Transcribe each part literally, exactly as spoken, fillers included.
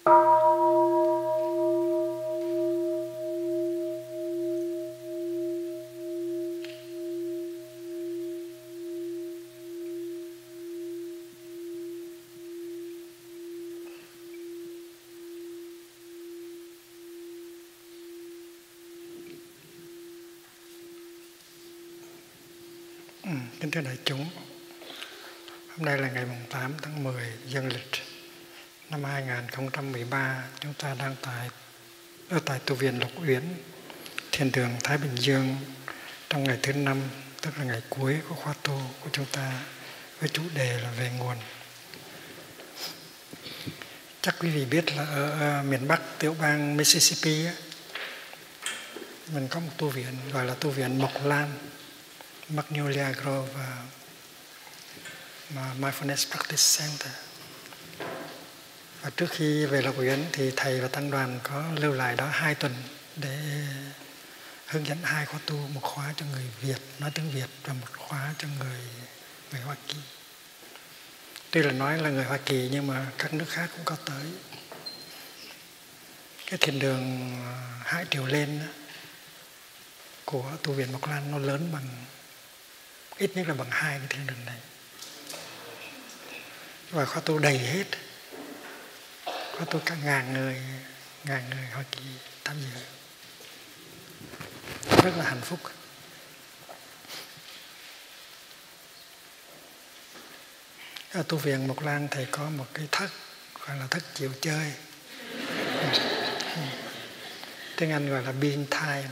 Kính thưa đại chúng, hôm nay là ngày tám tháng mười dương lịch năm hai nghìn không trăm mười ba. Chúng ta đang tại ở tại tu viện Lộc Uyển, Thiên đường Thái Bình Dương, trong ngày thứ năm, tức là ngày cuối của khóa tu của chúng ta, với chủ đề là về nguồn. Chắc quý vị biết là ở, ở miền Bắc tiểu bang Mississippi á, mình có một tu viện gọi là tu viện Mộc Lan, Magnolia Grove và Mindfulness Practice Center. Và trước khi về Lộc Uyển thì thầy và tăng đoàn có lưu lại đó hai tuần để hướng dẫn hai khóa tu, một khóa cho người Việt nói tiếng Việt và một khóa cho người người Hoa Kỳ. Tuy là nói là người Hoa Kỳ nhưng mà các nước khác cũng có tới. Cái thiên đường Hải Triều Lên của tu viện Mộc Lan nó lớn bằng ít nhất là bằng hai cái thiên đường này. Và khóa tu đầy hết. Khóa tu cả ngàn người, ngàn người Hoa Kỳ tham dự. Rất là hạnh phúc. Ở tu viện Mộc Lan thầy có một cái thất gọi là thất chịu chơi. Tiếng Anh gọi là being time.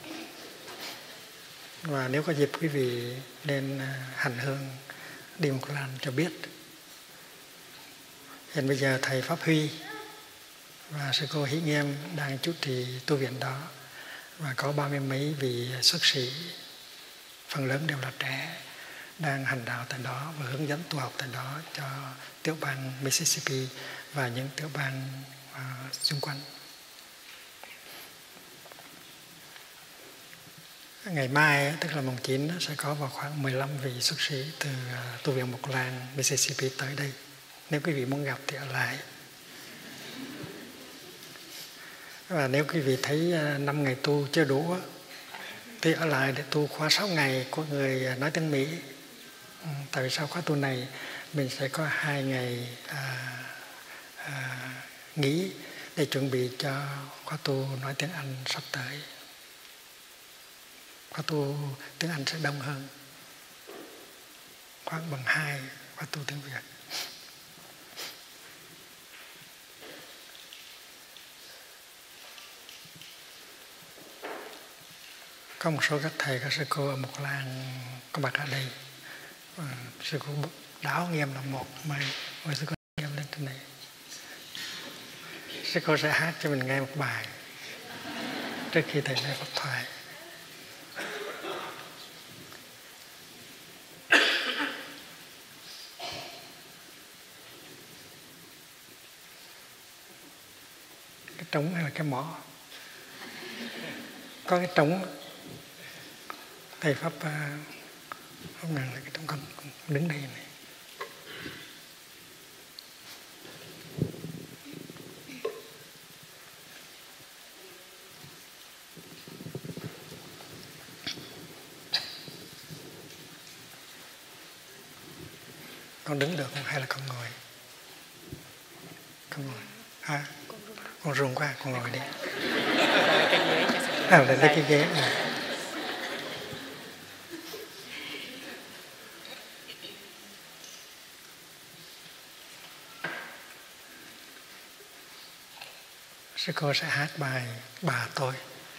Và nếu có dịp quý vị nên hành hương đi Mộc Lan cho biết. Hiện bây giờ thầy Pháp Huy và sư cô Hỷ Nghiêm đang chủ trì tu viện đó, và có ba mươi mấy vị xuất sĩ, phần lớn đều là trẻ, đang hành đạo tại đó và hướng dẫn tu học tại đó cho tiểu bang Mississippi và những tiểu bang uh, xung quanh. Ngày mai, tức là mùng chín, sẽ có vào khoảng mười lăm vị xuất sĩ từ uh, tu viện Mộc Lan, Mississippi tới đây. Nếu quý vị muốn gặp thì ở lại. Và nếu quý vị thấy uh, năm ngày tu chưa đủ thì ở lại để tu khóa sáu ngày của người nói tiếng Mỹ. Ừ, tại vì sau khóa tu này mình sẽ có hai ngày à, à, nghỉ để chuẩn bị cho khóa tu nói tiếng Anh sắp tới. Khóa tu tiếng Anh sẽ đông hơn, khoảng bằng hai khóa tu tiếng Việt. Có một số các thầy, các sư cô ở Mộc Lan có mặt ở đây. À, sư cô Đáo Nghiêm là một, mời, mời sư cô Nghiêm lên trên này. Sư cô sẽ hát cho mình nghe một bài trước khi thầy nói pháp thoại. Cái trống hay là cái mõ? Có cái trống. Thầy Pháp không ngờ là cái trống, con đứng đây này. Con đứng được không hay là con ngồi? Con ngồi. À, con run quá, con ngồi đi. À, lấy cái ghế này. Sư cô sẽ hát bài Bà Tôi.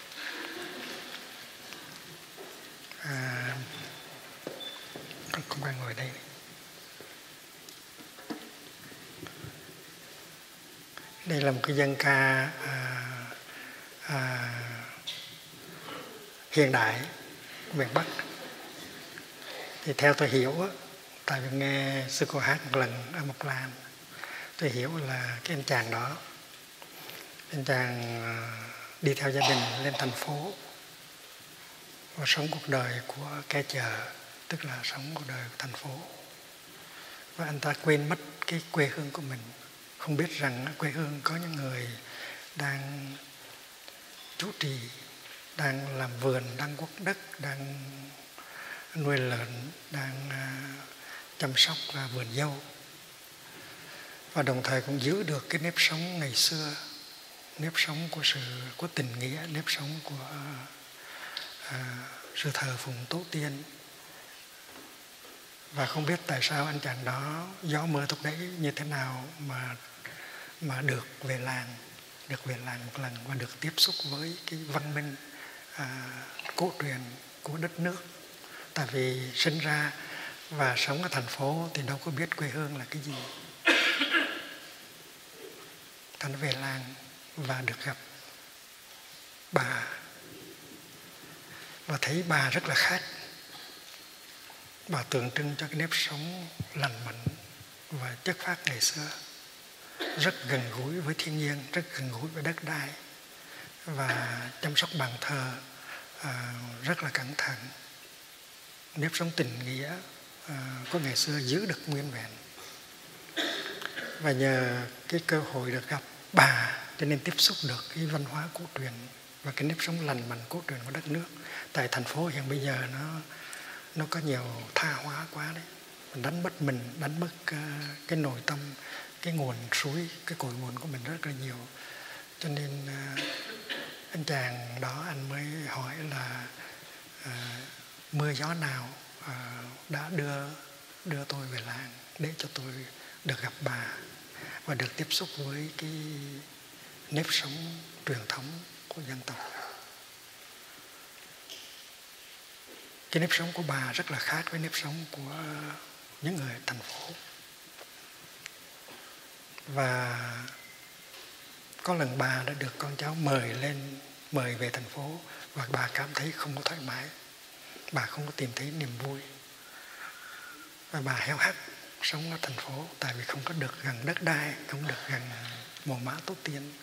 À, con không phải ngồi đây. Đây là một cái dân ca à, à, hiện đại của miền Bắc. Thì theo tôi hiểu, tại vì nghe sư cô hát một lần ở Mộc Lan, tôi hiểu là cái anh chàng đó, anh chàng đi theo gia đình lên thành phố và sống cuộc đời của kẻ chợ, tức là sống cuộc đời của thành phố. Và anh ta quên mất cái quê hương của mình. không biết rằng ở quê hương có những người đang chủ trì, đang làm vườn, đang quất đất, đang nuôi lợn, đang chăm sóc vườn dâu, và đồng thời cũng giữ được cái nếp sống ngày xưa, nếp sống của sự của tình nghĩa, nếp sống của à, sự thờ phụng tổ tiên. Và không biết tại sao anh chàng đó gió mưa lúc đấy như thế nào mà mà được về làng, được về làng một lần và được tiếp xúc với cái văn minh à, cổ truyền của đất nước. Tại vì sinh ra và sống ở thành phố thì đâu có biết quê hương là cái gì. Thành về làng và được gặp bà và thấy bà rất là khác. Bà tượng trưng cho cái nếp sống lành mạnh và chất phác ngày xưa, rất gần gũi với thiên nhiên, rất gần gũi với đất đai, và chăm sóc bàn thờ à, rất là cẩn thận. Nếp sống tình nghĩa à, của ngày xưa giữ được nguyên vẹn. Và nhờ cái cơ hội được gặp bà cho nên tiếp xúc được cái văn hóa cổ truyền và cái nếp sống lành mạnh cổ truyền của đất nước. Tại thành phố hiện bây giờ nó nó có nhiều tha hóa quá đấy, mình đánh mất mình, đánh mất uh, cái nội tâm, cái nguồn suối, cái cội nguồn của mình rất là nhiều. Cho nên uh, anh chàng đó anh mới hỏi là uh, mưa gió nào uh, đã đưa đưa tôi về làng để cho tôi được gặp bà và được tiếp xúc với cái nếp sống truyền thống của dân tộc. Cái nếp sống của bà rất là khác với nếp sống của những người thành phố. Và có lần bà đã được con cháu mời lên, mời về thành phố, và bà cảm thấy không có thoải mái. Bà không có tìm thấy niềm vui. Và bà héo hắt sống ở thành phố tại vì không có được gần đất đai, không được gần mồ mã tổ tiên.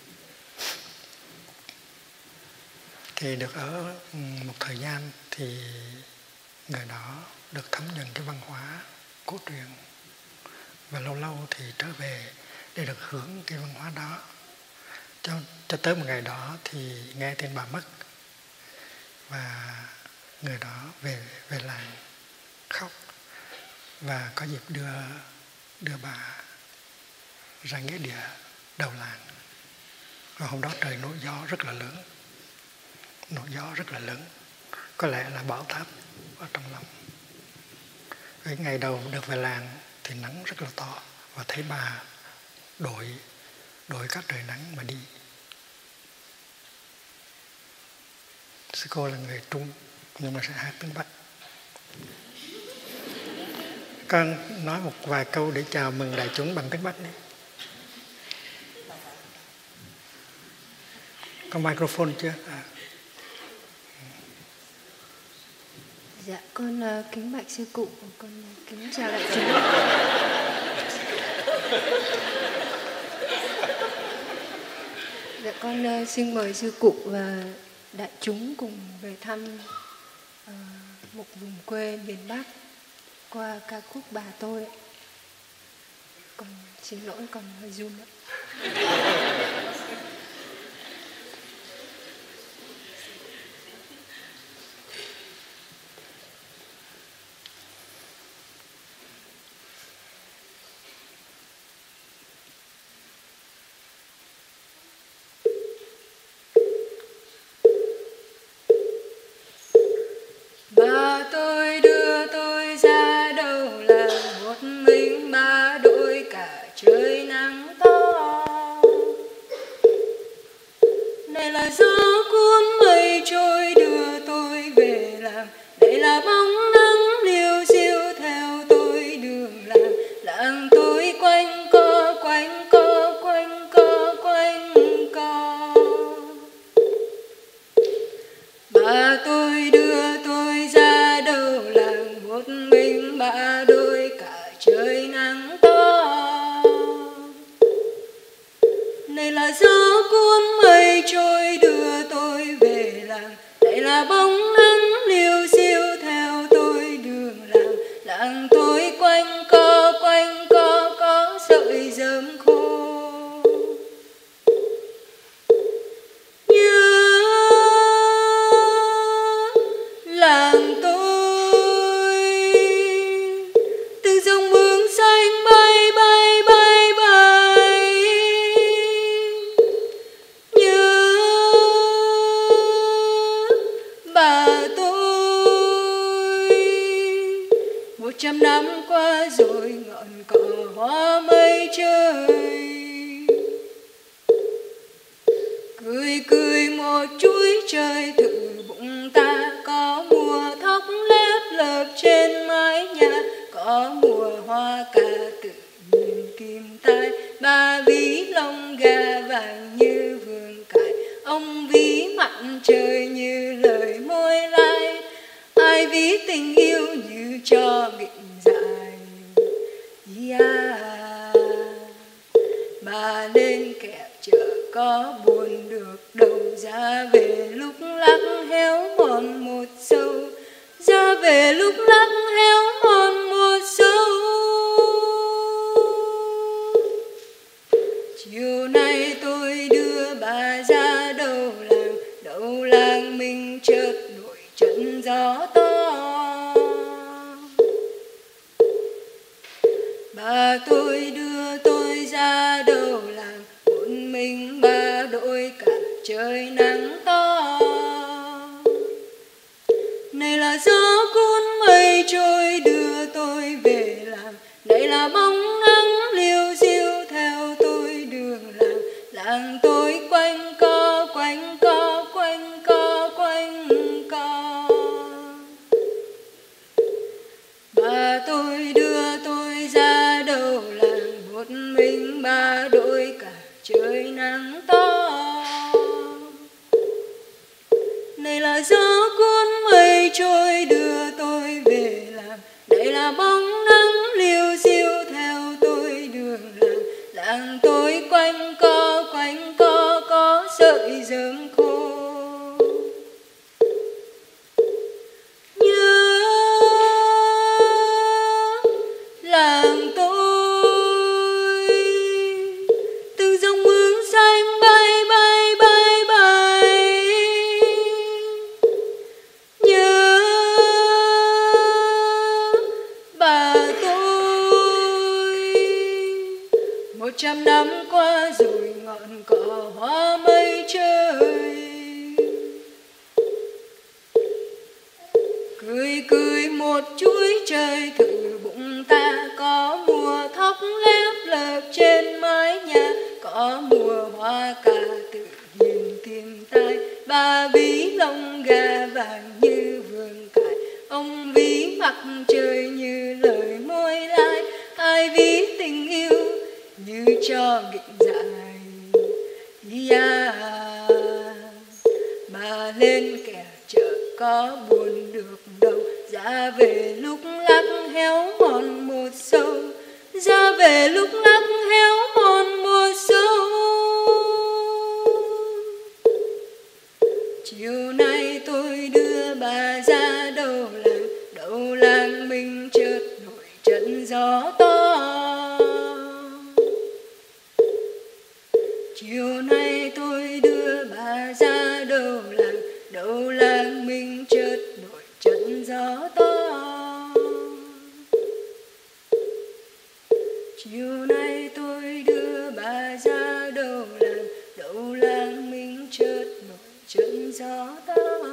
Thì được ở một thời gian thì người đó được thấm nhuần cái văn hóa cổ truyền, và lâu lâu thì trở về để được hưởng cái văn hóa đó. Cho, cho tới một ngày đó thì nghe tin bà mất, và người đó về về làng khóc, và có dịp đưa đưa bà ra nghĩa địa đầu làng. Và hôm đó trời nổi gió rất là lớn, nổi gió rất là lớn, có lẽ là bão táp ở trong lòng. Cái ngày đầu được về làng thì nắng rất là to, và thấy bà đội đội các trời nắng mà đi. Sư cô là người Trung nhưng mà sẽ hát tiếng Bắc. Con nói một vài câu để chào mừng đại chúng bằng tiếng Bắc đi. Có microphone chưa? À. Dạ, con uh, kính bạch sư cụ, con uh, kính chào đại chúng. Dạ, con uh, xin mời sư cụ và đại chúng cùng về thăm uh, một vùng quê miền Bắc qua ca khúc Bà Tôi. Con xin lỗi, con hơi run ạ. Bà tôi đưa tôi ra đầu làng một mình ba đôi cả trời nắng to. Này là gió cuốn mây trôi đưa tôi về làng, đây là bóng nắng liêu xiêu theo tôi đường làng. Làng tôi quanh co quanh co quanh co quanh co. Bà tôi đưa tôi ra đầu làng một mình ba đôi cả trời nắng to. Này là gió cuốn mây trôi đưa tôi về làng, đây là bóng nắng liêu xiêu theo tôi đường làng. Làng tôi quanh co quanh co có sợi rơm khô. ngọn cỏ hoa mây trời. Cười cười một chuỗi trời thử bụng ta, có mùa thóc lép lợp trên mái nhà, có mùa hoa cà tự nhìn kim tai. Ba ví lông gà vàng như vườn cải, ông ví mặt trời như lời môi lai. Ai ví tình yêu như cho nghịch dại. Yeah. Bà lên kẹo chợ có buồn được đâu, ra về lúc lắc héo mòn một sâu, ra về lúc lắc héo mòn một sâu. Chiều nay tôi đưa bà ra đầu làng, đầu làng mình chợt nổi trận gió to. Bà tôi đưa tôi ra đầu làng, một mình bà đội cả trời nắng to. Này là gió cuốn mây trôi đưa tôi về làng, này là bóng nắng liêu xiêu theo tôi đường làng. Làng tôi quanh co quanh co quanh co quanh co. Bà tôi đưa tôi ra đầu làng, một mình bà đội cả trời nắng to. Này là gió cuốn mây trôi đưa tôi về làng, này là bóng nắng liêu xiêu theo tôi đường làng. Làng tôi quanh co quanh co có sợi rơm khô. Nhớ làng tôi từng dòng mương xanh bay bay bay bay. Nhớ bà tôi một trăm năm qua rồi ngọn cỏ hoa mây trời. Cười cười một chuỗi trời thử bụng ta, có mùa thóc lép lợp trên mái nhà, có mùa hoa cà tự nhìn tìm tai. Ba ví lông gà vàng như vườn cải, ông ví mặt trời như lời môi lai. Ai ví tình yêu như cho nghịch dại. Yeah. Bà lên kẻ chợ có buồn được đâu, ra về lúc lắc héo mòn một sâu, ra về lúc lắc héo mòn một sâu. Chiều nay tôi đưa bà ra đầu làng, đầu làng mình chợt nổi trận gió to. Chiều nay tôi đưa bà ra đầu làng, đầu làng mình chợt nổi trận gió to. Chiều nay tôi đưa bà ra đầu làng, đầu làng mình chợt nổi trận gió to.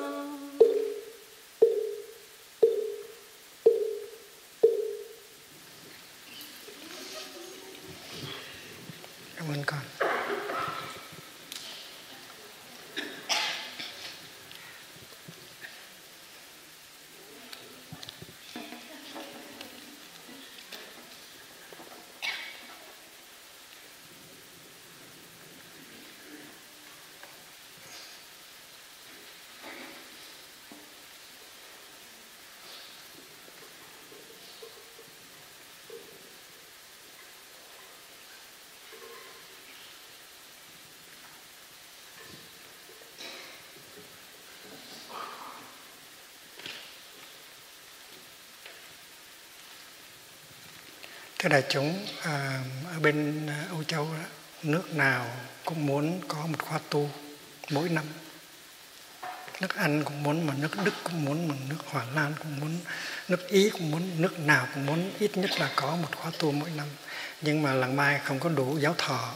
Cảm ơn con. Thưa đại chúng, à, ở bên Âu Châu đó, nước nào cũng muốn có một khóa tu mỗi năm. Nước Anh cũng muốn, mà nước Đức cũng muốn, mà nước Hòa Lan cũng muốn, nước Ý cũng muốn, nước nào cũng muốn ít nhất là có một khóa tu mỗi năm. Nhưng mà làng Mai không có đủ giáo thọ,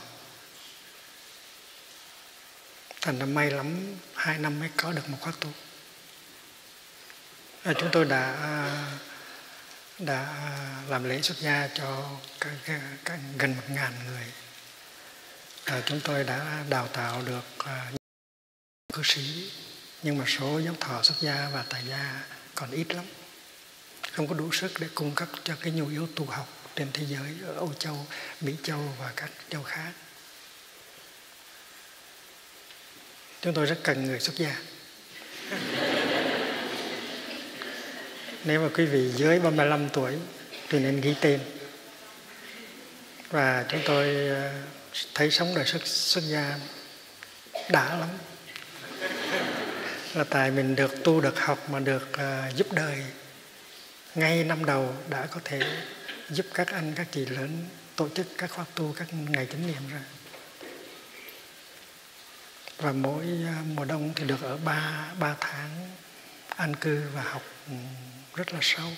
thành ra may lắm hai năm mới có được một khóa tu. À, chúng tôi đã đã làm lễ xuất gia cho các, các, các, gần một ngàn người. À, chúng tôi đã đào tạo được à, cư sĩ, nhưng mà số giáo thọ xuất gia và tại gia còn ít lắm, không có đủ sức để cung cấp cho cái nhu yếu tu học trên thế giới, ở Âu Châu, Mỹ Châu và các châu khác. Chúng tôi rất cần người xuất gia. Nếu mà quý vị dưới ba mươi lăm tuổi thì nên ghi tên. Và chúng tôi thấy sống đời xuất, xuất gia đã lắm. Là tại mình được tu, được học mà được uh, giúp đời. Ngay năm đầu đã có thể giúp các anh, các chị lớn tổ chức các khóa tu, các ngày chánh niệm ra. Và mỗi uh, mùa đông thì được ở ba, ba tháng an cư và học um, rất là sâu.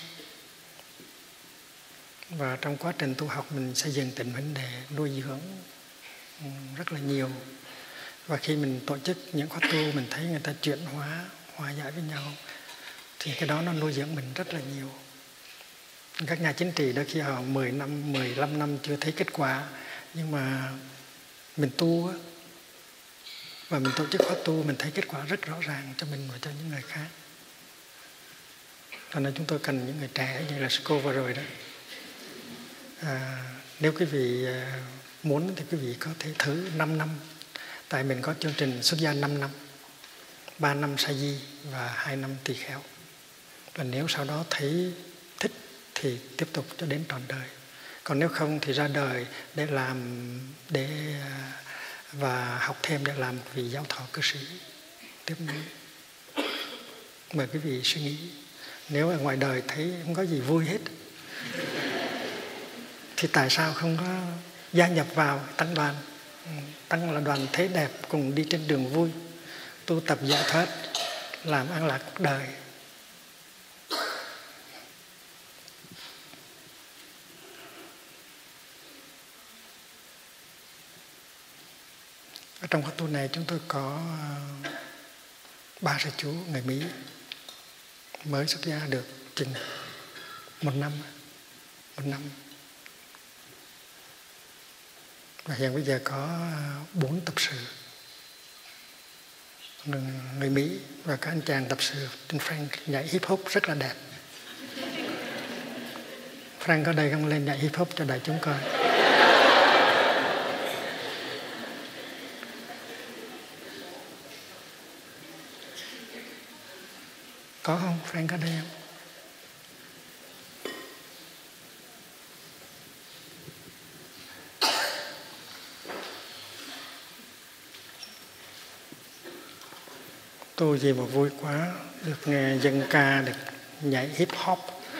Và trong quá trình tu học mình xây dựng tình vấn đề nuôi dưỡng um, rất là nhiều. Và khi mình tổ chức những khóa tu mình thấy người ta chuyển hóa, hòa giải với nhau, thì cái đó nó nuôi dưỡng mình rất là nhiều. Các nhà chính trị đôi khi họ mười năm, mười lăm năm chưa thấy kết quả, nhưng mà mình tu á, và mình tổ chức khóa tu mình thấy kết quả rất rõ ràng cho mình và cho những người khác. Cho nên chúng tôi cần những người trẻ như là sư cô vừa rồi đó. À, nếu quý vị muốn thì quý vị có thể thử năm năm. Tại mình có chương trình xuất gia năm năm, ba năm sa di và hai năm tỳ kheo. Và nếu sau đó thấy thích thì tiếp tục cho đến trọn đời. Còn nếu không thì ra đời để làm để và học thêm để làm vị giáo thọ cư sĩ tiếp nối. Mời quý vị suy nghĩ. Nếu ở ngoài đời thấy không có gì vui hết thì tại sao không có gia nhập vào tăng đoàn? Tăng là đoàn thế đẹp, cùng đi trên đường vui, tu tập giải thoát, làm an lạc cuộc đời. Ở trong khóa tu này chúng tôi có ba sư chú người Mỹ mới xuất gia được chừng một năm, một năm. Và hiện bây giờ có bốn tập sự người Mỹ, và các anh chàng tập sự trên Frank nhảy hip hop rất là đẹp. Frank có đây không, lên nhảy hip hop cho đại chúng coi. Có không? Frank có đây không? Tu gì mà vui quá, được nghe dân ca, được nhảy hip hop.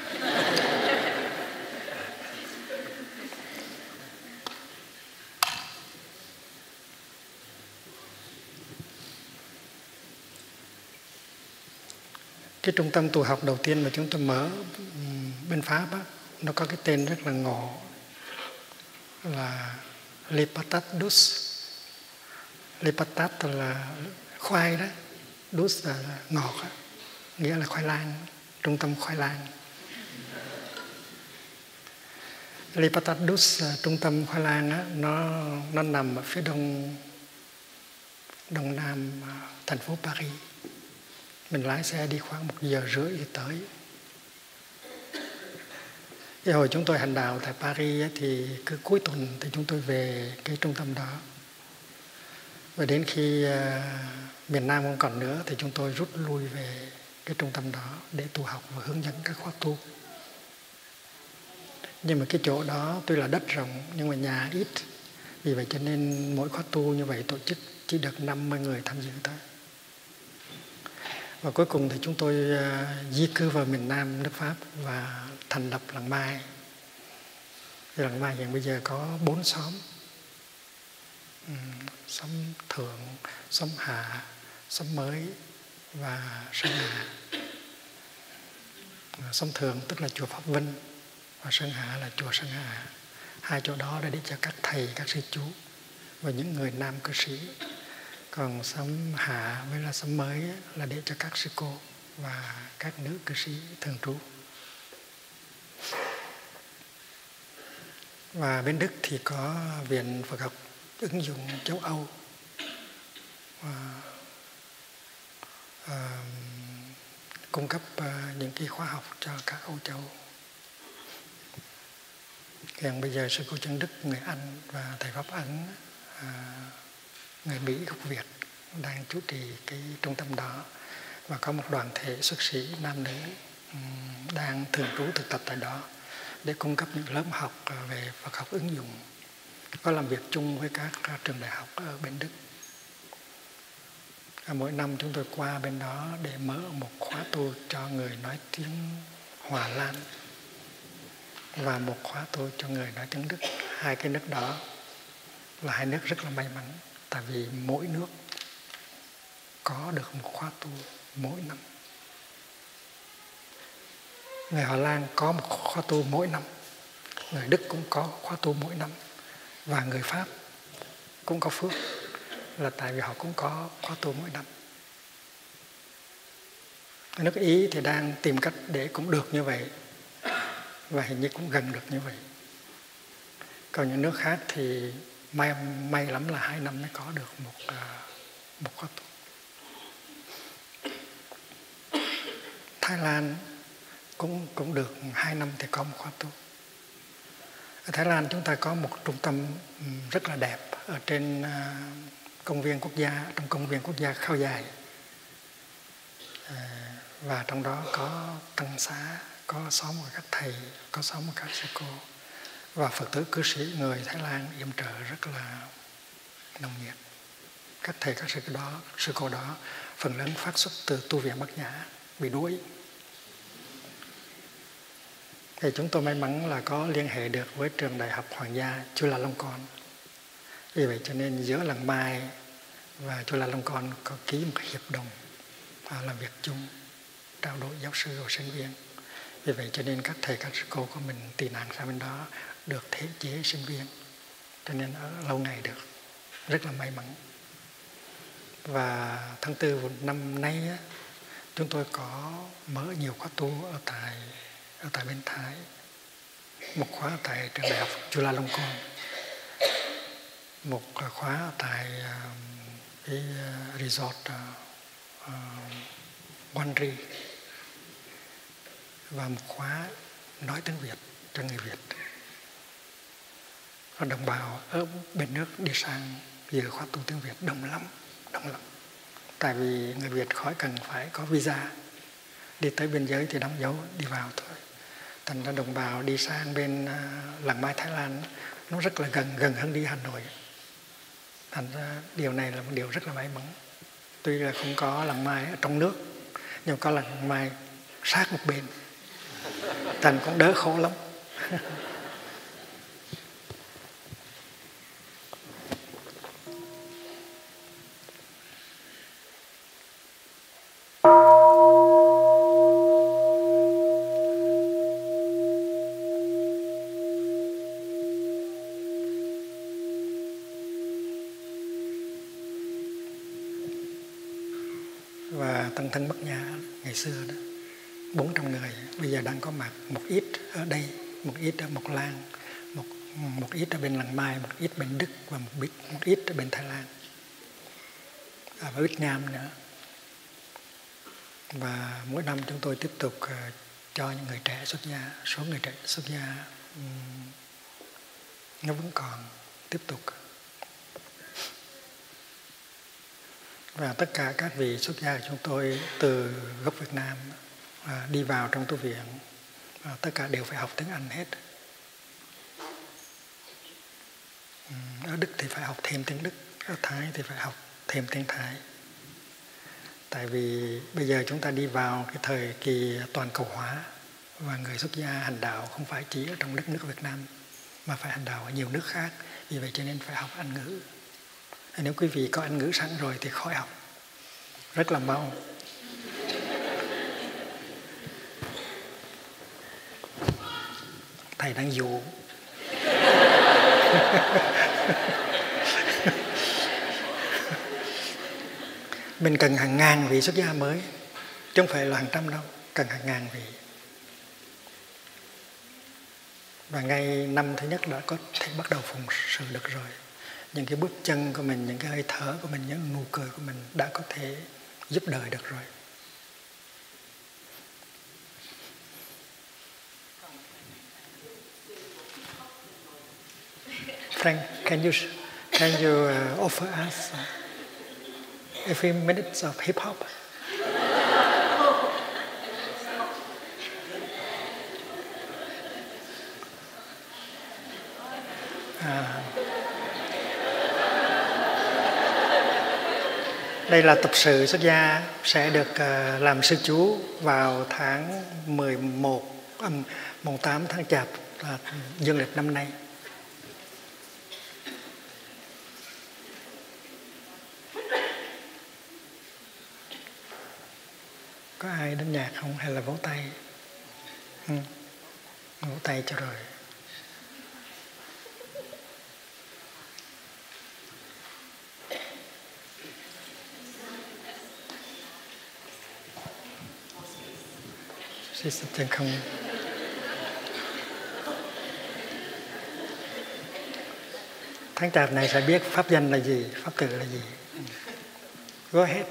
Cái trung tâm tu học đầu tiên mà chúng tôi mở bên Pháp á, nó có cái tên rất là ngộ là Le Patate Douce. Le Patate là khoai đó, Douce là ngọt á, nghĩa là khoai lang, trung tâm khoai lang. Le Patate Douce, trung tâm khoai lang á, nó nó nằm ở phía đông đông nam thành phố Paris. Mình lái xe đi khoảng một giờ rưỡi thì tới. Cái hồi chúng tôi hành đạo tại Paris ấy, thì cứ cuối tuần thì chúng tôi về cái trung tâm đó. Và đến khi uh, miền Nam không còn nữa thì chúng tôi rút lui về cái trung tâm đó để tu học và hướng dẫn các khóa tu. Nhưng mà cái chỗ đó tuy là đất rộng nhưng mà nhà ít. Vì vậy cho nên mỗi khóa tu như vậy tổ chức chỉ được năm mươi người tham dự thôi. Và cuối cùng thì chúng tôi uh, di cư vào miền Nam nước Pháp và thành lập làng Mai. Thì làng Mai hiện bây giờ có bốn xóm. Um, xóm Thượng, xóm Hạ, xóm Mới và Sơn Hạ. Uh, xóm Thượng tức là chùa Pháp Vinh và Sơn Hạ là chùa Sơn Hạ. Hai chỗ đó là để cho các thầy, các sư chú và những người nam cư sĩ. Còn xóm Hạ với là xóm Mới là để cho các sư cô và các nữ cư sĩ thường trú. Và bên Đức thì có Viện Phật học ứng dụng châu Âu, và, à, cung cấp à, những cái khóa học cho các Âu Châu. Hiện bây giờ sư cô Trân Đức, người Anh và thầy Pháp Ấn, à, người Mỹ gốc Việt đang chủ trì cái trung tâm đó, và có một đoàn thể xuất sĩ nam nữ um, đang thường trú thực tập tại đó để cung cấp những lớp học về Phật học ứng dụng, có làm việc chung với các trường đại học ở bên Đức. Mỗi năm chúng tôi qua bên đó để mở một khóa tu cho người nói tiếng Hòa Lan và một khóa tu cho người nói tiếng Đức. Hai cái nước đó là hai nước rất là may mắn, tại vì mỗi nước có được một khóa tu mỗi năm. Người Hà Lan có một khóa tu mỗi năm, người Đức cũng có khóa tu mỗi năm, và người Pháp cũng có phước là tại vì họ cũng có khóa tu mỗi năm. Nước Ý thì đang tìm cách để cũng được như vậy, và hình như cũng gần được như vậy. Còn những nước khác thì may may lắm là hai năm mới có được một một khóa tu. Thái Lan cũng cũng được hai năm thì có một khóa tu. Ở Thái Lan chúng ta có một trung tâm rất là đẹp ở trên công viên quốc gia, trong công viên quốc gia Khao Dài, và trong đó có tăng xá, có xóm của các thầy, có xóm của các sư cô, và Phật tử cư sĩ người Thái Lan yểm trợ rất là nồng nhiệt. Các thầy các sư đó, sư cô đó phần lớn phát xuất từ tu viện Bát Nhã bị đuổi. Thì chúng tôi may mắn là có liên hệ được với trường đại học Hoàng gia Chulalongkorn. Vì vậy cho nên giữa Làng Mai và Chulalongkorn có ký một hiệp đồng làm việc chung, trao đổi giáo sư và sinh viên. Vì vậy cho nên các thầy các sư cô của mình tị nạn sang bên đó được thế chế sinh viên, cho nên ở lâu ngày được, rất là may mắn. Và tháng tư năm nay á, chúng tôi có mở nhiều khóa tu ở tại ở tại bên Thái, một khóa tại trường đại học Chulalongkorn, một khóa tại uh, cái resort uh, Wanri, và một khóa nói tiếng Việt cho người Việt. Và đồng bào ở bên nước đi sang giờ khóa tu tiếng Việt đông lắm, đông lắm. Tại vì người Việt khỏi cần phải có visa, đi tới biên giới thì đóng dấu đi vào thôi. Thành ra đồng bào đi sang bên uh, Làng Mai Thái Lan nó rất là gần, gần hơn đi Hà Nội. Thành ra điều này là một điều rất là may mắn. Tuy là không có Làng Mai ở trong nước, nhưng có Làng Mai sát một bên, thành cũng đỡ khổ lắm. Và tăng thân Bát Nhã ngày xưa đó, bốn trăm người, bây giờ đang có mặt một ít ở đây, một ít ở Mộc Lan, một, một ít ở bên Làng Mai, một ít bên Đức, và một ít, một ít ở bên Thái Lan, à, và Việt Nam nữa. Và mỗi năm chúng tôi tiếp tục uh, cho những người trẻ xuất gia, số người trẻ xuất gia um, nó vẫn còn tiếp tục. Và tất cả các vị xuất gia của chúng tôi từ gốc Việt Nam à, đi vào trong tu viện, à, tất cả đều phải học tiếng Anh hết. Ở Đức thì phải học thêm tiếng Đức, ở Thái thì phải học thêm tiếng Thái. Tại vì bây giờ chúng ta đi vào cái thời kỳ toàn cầu hóa, và người xuất gia hành đạo không phải chỉ ở trong đất nước Việt Nam, mà phải hành đạo ở nhiều nước khác. Vì vậy cho nên phải học Anh ngữ. Nếu quý vị có Anh ngữ sẵn rồi thì khỏi học, rất là mau. Thầy đang dụ. Mình cần hàng ngàn vị xuất gia mới, chứ không phải là hàng trăm đâu, cần hàng ngàn vị. Và ngay năm thứ nhất đã có thể bắt đầu phụng sự được rồi. Những cái bước chân của mình, những cái hơi thở của mình, những nụ cười của mình đã có thể giúp đời được rồi. Frank, can you can you uh, offer us a few minutes of hip hop? À, đây là tập sự xuất gia sẽ được uh, làm sư chú vào tháng mười một, um, mùng tám tháng Chạp là dương lịch năm nay. Có ai đến nhạc không hay là vỗ tay? Ừ. Vỗ tay cho rồi. Sư chân không. Tháng Chạp này sẽ biết pháp danh là gì, pháp tử là gì. Go ahead.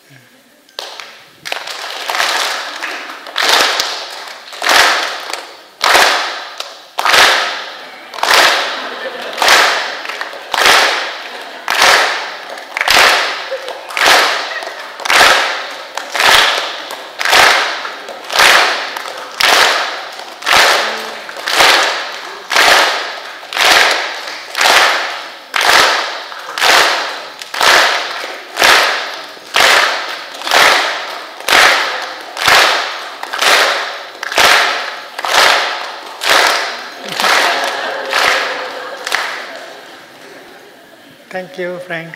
Thank you, Frank.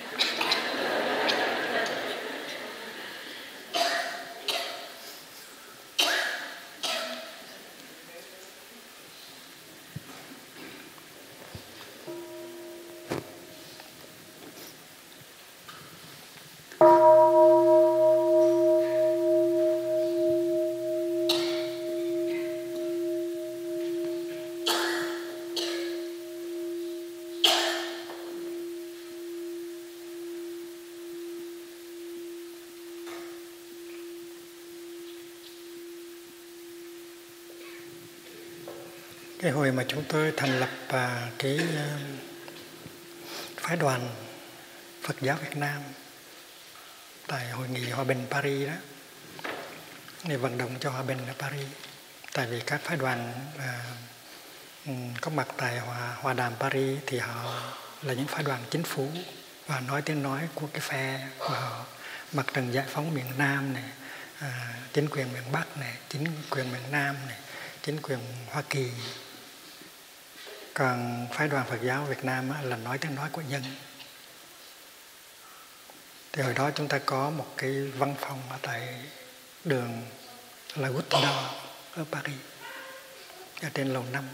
Cái hồi mà chúng tôi thành lập à, cái uh, phái đoàn Phật giáo Việt Nam tại hội nghị hòa bình Paris đó, để vận động cho hòa bình ở Paris. Tại vì các phái đoàn à, um, có mặt tại hòa, hòa đàm Paris thì họ là những phái đoàn chính phủ và nói tiếng nói của cái phe của họ, mặt trận giải phóng miền Nam này, à, chính quyền miền Bắc này, chính quyền miền Nam này, chính quyền Hoa Kỳ. Còn phái đoàn Phật giáo Việt Nam là nói tiếng nói của dân. Thì hồi đó chúng ta có một cái văn phòng ở tại đường La Goutte d'Or ở Paris, ở trên lầu năm.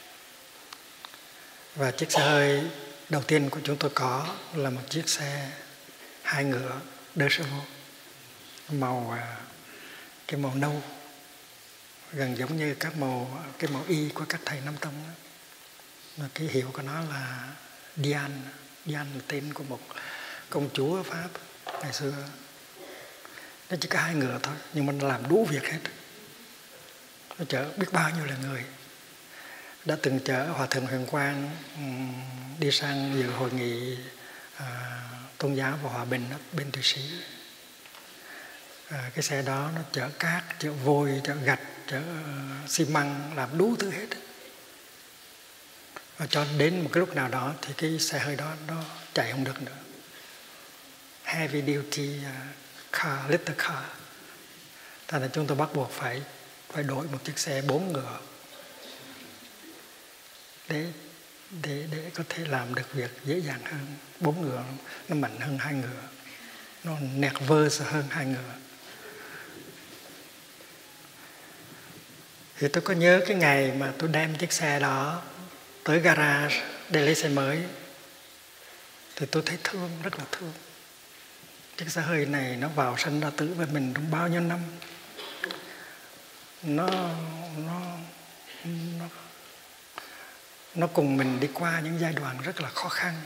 Và chiếc xe hơi đầu tiên của chúng tôi có là một chiếc xe hai ngựa deux chevaux, màu cái màu nâu, gần giống như các màu cái màu y của các thầy Nam Tông đó. Mà cái hiệu của nó là Diane. Diane là tên của một công chúa ở Pháp ngày xưa. Nó chỉ có hai ngựa thôi, nhưng mà nó làm đủ việc hết. Nó chở biết bao nhiêu là người. Đã từng chở Hòa Thượng Huyền Quang đi sang dự hội nghị à, tôn giáo và hòa bình bên Thụy Sĩ. À, cái xe đó nó chở cát, chở vôi, chở gạch, chở uh, xi măng, làm đủ thứ hết. Và cho đến một cái lúc nào đó thì cái xe hơi đó nó chạy không được nữa. Heavy duty uh, car, little car. Thành ra chúng tôi bắt buộc phải phải đổi một chiếc xe bốn ngựa để để để có thể làm được việc dễ dàng hơn. Bốn ngựa nó mạnh hơn hai ngựa, nó nervous hơn hai ngựa. Thì tôi có nhớ cái ngày mà tôi đem chiếc xe đó tới garage để lấy xe mới, thì tôi thấy thương, rất là thương. Chiếc xe hơi này nó vào sanh ra tử với mình trong bao nhiêu năm. Nó nó nó nó cùng mình đi qua những giai đoạn rất là khó khăn.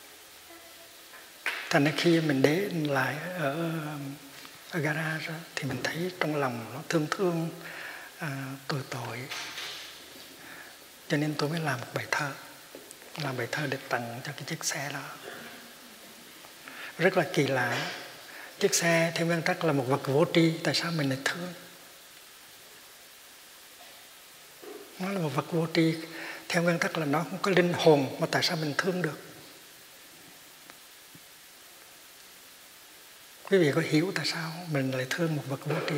Thành ra khi mình để lại ở, ở garage thì mình thấy trong lòng nó thương thương, à, tội tội. Cho nên tôi mới làm một bài thơ, làm bài thơ để tặng cho cái chiếc xe đó. Rất là kỳ lạ, chiếc xe theo nguyên tắc là một vật vô tri, tại sao mình lại thương? Nó là một vật vô tri, theo nguyên tắc là nó không có linh hồn, mà tại sao mình thương được? Quý vị có hiểu tại sao mình lại thương một vật vô tri?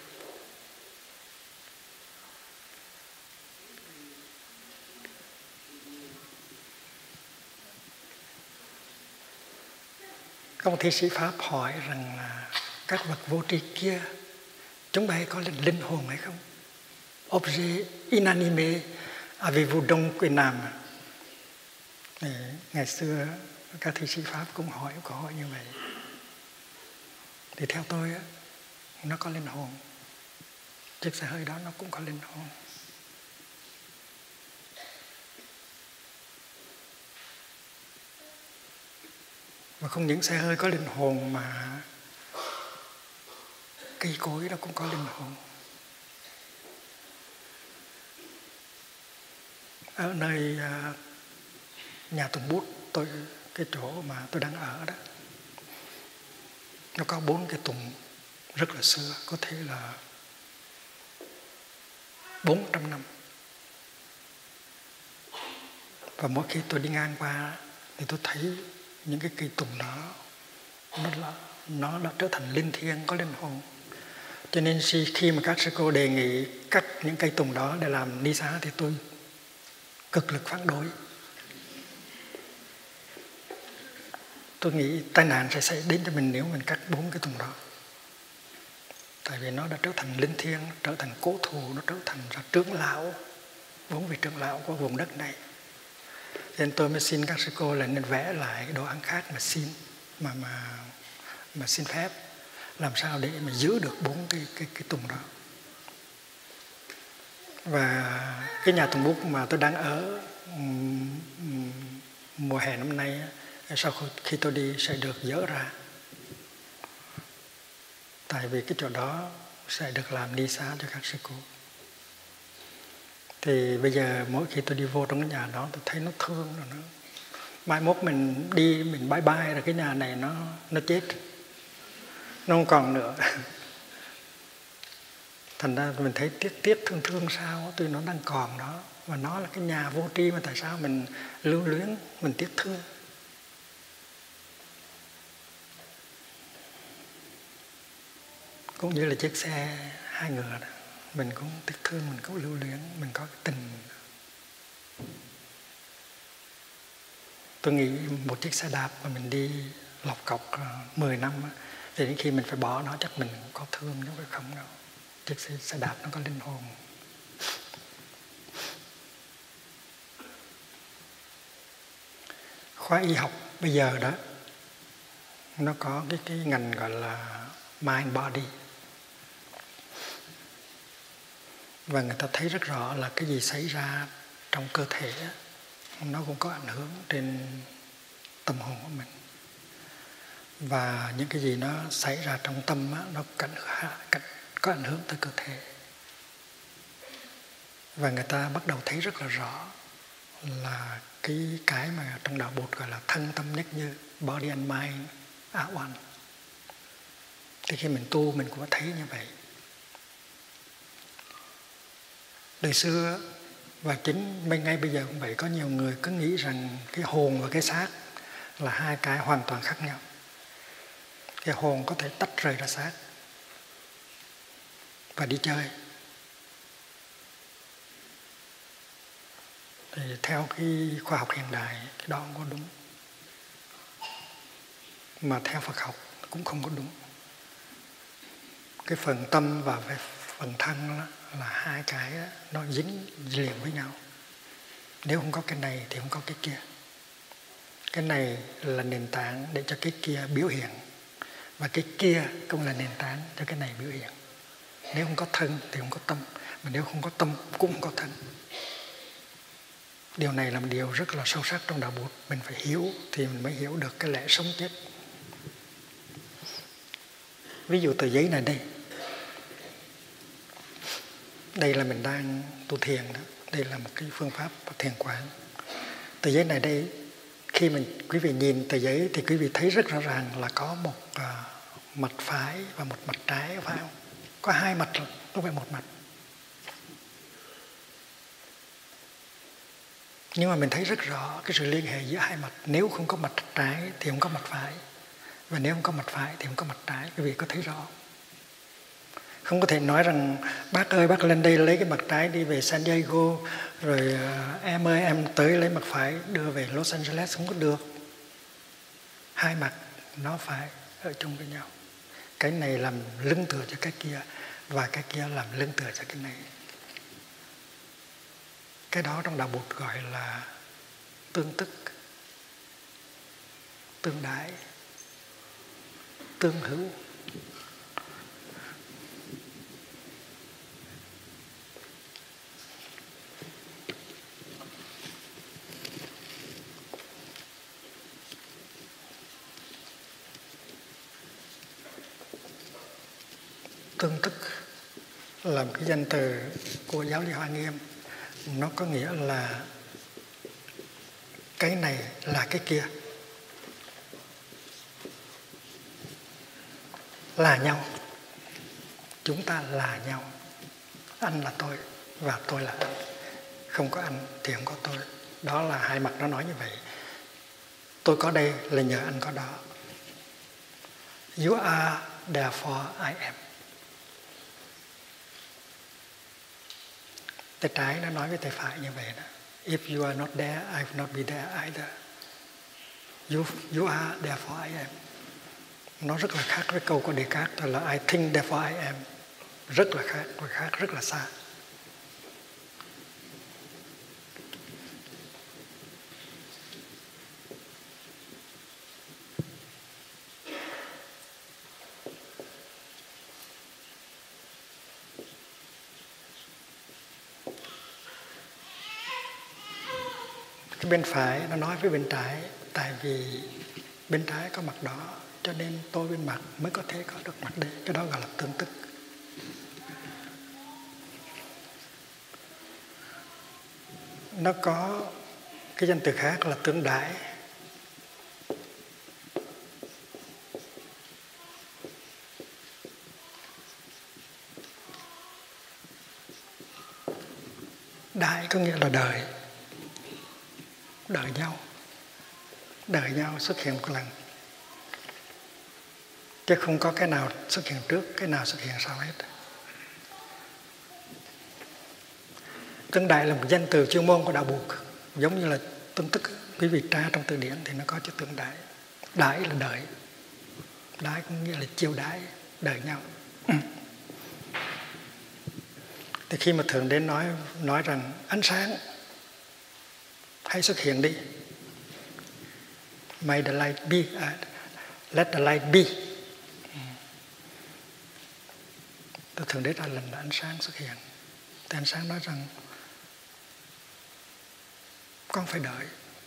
Có một thi sĩ Pháp hỏi rằng là các vật vô tri kia, chúng bay có linh hồn hay không? Objet inanimé avez-vous donc une âme? Ngày xưa các thi sĩ Pháp cũng hỏi câu hỏi như vậy. Thì theo tôi á, nó có linh hồn. Chiếc xe hơi đó nó cũng có linh hồn. Và không những xe hơi có linh hồn mà cây cối nó cũng có linh hồn. Ở nơi uh, nhà Tùng Bút, tôi cái chỗ mà tôi đang ở đó, nó có bốn cái tùng rất là xưa, có thể là bốn trăm năm. Và mỗi khi tôi đi ngang qua thì tôi thấy những cái cây tùng đó nó, là, nó đã trở thành linh thiêng, có linh hồn. Cho nên khi mà các sư cô đề nghị cắt những cây tùng đó để làm ni xá thì tôi cực lực phản đối. Tôi nghĩ tai nạn sẽ xảy đến cho mình nếu mình cắt bốn cái tùng đó. Tại vì nó đã trở thành linh thiêng, trở thành cố thù, nó trở thành ra trưởng lão, bốn vị trưởng lão của vùng đất này. Nên tôi mới xin các sư cô là nên vẽ lại đồ án khác mà xin mà mà mà xin phép làm sao để mà giữ được bốn cái cái cái tùng đó. Và cái nhà Tùng Bút mà tôi đang ở um, um, mùa hè năm nay, sau khi tôi đi sẽ được dỡ ra. Tại vì cái chỗ đó sẽ được làm ni xá cho các sư cô. Thì bây giờ mỗi khi tôi đi vô trong cái nhà đó tôi thấy nó thương rồi, nó mai mốt mình đi mình bye bye rồi cái nhà này nó nó chết, nó không còn nữa. Thành ra mình thấy tiếc tiếc thương thương sao, tuy nó đang còn đó và nó là cái nhà vô tri mà tại sao mình lưu luyến, mình tiếc thương. Cũng như là chiếc xe hai ngựa đó, mình cũng tiếc thương, mình cũng lưu luyến, mình có cái tình. Tôi nghĩ một chiếc xe đạp mà mình đi lọc cọc mười năm thì đến khi mình phải bỏ nó chắc mình có thương chứ phải không đâu. Chiếc xe, xe đạp nó có linh hồn. Khóa y học bây giờ đó nó có cái, cái ngành gọi là mind body. Và người ta thấy rất rõ là cái gì xảy ra trong cơ thể nó cũng có ảnh hưởng trên tâm hồn của mình. Và những cái gì nó xảy ra trong tâm nó có ảnh hưởng tới cơ thể. Và người ta bắt đầu thấy rất là rõ là cái cái mà trong đạo Bụt gọi là thân tâm nhất như, body and mind are one. Thì khi mình tu mình cũng thấy như vậy. Đời xưa và chính ngay bây giờ cũng vậy, có nhiều người cứ nghĩ rằng cái hồn và cái xác là hai cái hoàn toàn khác nhau. Cái hồn có thể tách rời ra xác và đi chơi. Thì theo cái khoa học hiện đại cái đó không có đúng. Mà theo Phật học cũng không có đúng. Cái phần tâm và phần thân đó là hai cái đó, nó dính liền với nhau. Nếu không có cái này thì không có cái kia. Cái này là nền tảng để cho cái kia biểu hiện. Và cái kia cũng là nền tảng cho cái này biểu hiện. Nếu không có thân thì không có tâm. Mà nếu không có tâm cũng không có thân. Điều này là một điều rất là sâu sắc trong đạo Bụt. Mình phải hiểu thì mình mới hiểu được cái lẽ sống chết. Ví dụ tờ giấy này đây. Đây là mình đang tu thiền đó. Đây là một cái phương pháp thiền quán. Tờ giấy này đây, khi mình quý vị nhìn tờ giấy thì quý vị thấy rất rõ ràng là có một uh, mặt phải và một mặt trái, phải không? Có hai mặt, không phải một mặt. Nhưng mà mình thấy rất rõ cái sự liên hệ giữa hai mặt. Nếu không có mặt trái thì không có mặt phải. Và nếu không có mặt phải thì không có mặt trái. Quý vị có thấy rõ? Không có thể nói rằng bác ơi bác lên đây lấy cái mặt trái đi về San Diego, rồi uh, em ơi em tới lấy mặt phải đưa về Los Angeles. Không có được. Hai mặt nó phải ở chung với nhau. Cái này làm lưng tựa cho cái kia, và cái kia làm lưng tựa cho cái này. Cái đó trong đạo Bụt gọi là tương tức, tương đái, tương hữu. Tương tức là một cái danh từ của giáo lý Hoa Nghiêm. Nó có nghĩa là cái này là cái kia, là nhau. Chúng ta là nhau. Anh là tôi và tôi là anh. Không có anh thì không có tôi. Đó là hai mặt nó nói như vậy. Tôi có đây là nhờ anh có đó. You are, therefore I am. Tay trái nó nói với tay phải như vậy đó. If you are not there, I will not be there either. You, you are, therefore I am. Nó rất là khác với câu của Descartes là I think, therefore I am. Rất là khác, và khác rất là xa. Cái bên phải nó nói với bên trái, tại vì bên trái có mặt đó cho nên tôi bên mặt mới có thể có được mặt đây. Cái đó gọi là tương tức. Nó có cái danh từ khác là tương đãi. Đãi có nghĩa là đời. Đợi nhau. Đợi nhau xuất hiện một lần. Chứ không có cái nào xuất hiện trước, cái nào xuất hiện sau hết. Tương đại là một danh từ chuyên môn của đạo Bụt. Giống như là tương tức. Quý vị tra trong từ điển thì nó có chữ tương đại. Đãi là đợi. Đãi có nghĩa là chiêu đãi, đợi nhau. Ừ. Thì khi mà Thượng Đế nói, nói rằng ánh sáng hãy xuất hiện đi. May the light be. Uh, let the light be. Tôi Thượng Đế ra lệnh là ánh sáng xuất hiện. Thì ánh sáng nói rằng con phải đợi.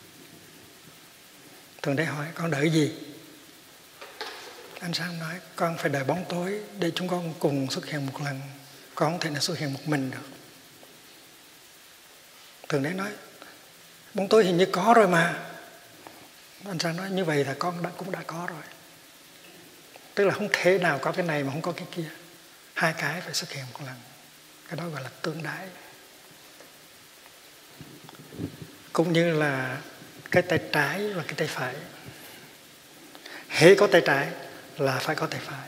Thượng Đế hỏi con đợi gì? Ánh sáng nói con phải đợi bóng tối để chúng con cùng xuất hiện một lần. Con không thể nào xuất hiện một mình được. Thượng Đế nói bóng tối hình như có rồi mà. Anh sáng nói như vậy là con đã, cũng đã có rồi. Tức là không thể nào có cái này mà không có cái kia. Hai cái phải xuất hiện một lần. Cái đó gọi là tương đãi. Cũng như là cái tay trái và cái tay phải. Hễ có tay trái là phải có tay phải.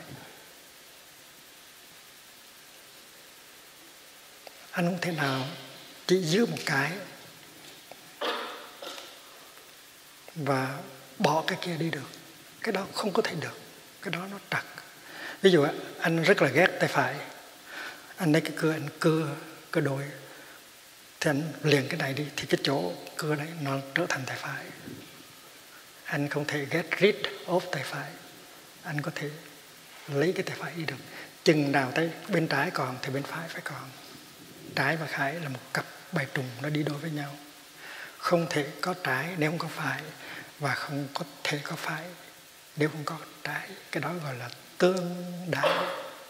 Anh không thể nào chỉ giữ một cái và bỏ cái kia đi được. Cái đó không có thể được. Cái đó nó trật. Ví dụ anh rất là ghét tay phải. Anh lấy cái cưa anh cưa cưa đôi. Thì anh liền cái này đi. Thì cái chỗ cưa đấy nó trở thành tay phải. Anh không thể get rid of tay phải. Anh có thể lấy cái tay phải đi được. Chừng nào tay bên trái còn thì bên phải phải còn. Trái và phải là một cặp bài trùng nó đi đôi với nhau. không thể có trái nếu không có phải, và không có thể có phải nếu không có trái. Cái đó gọi là tương đại.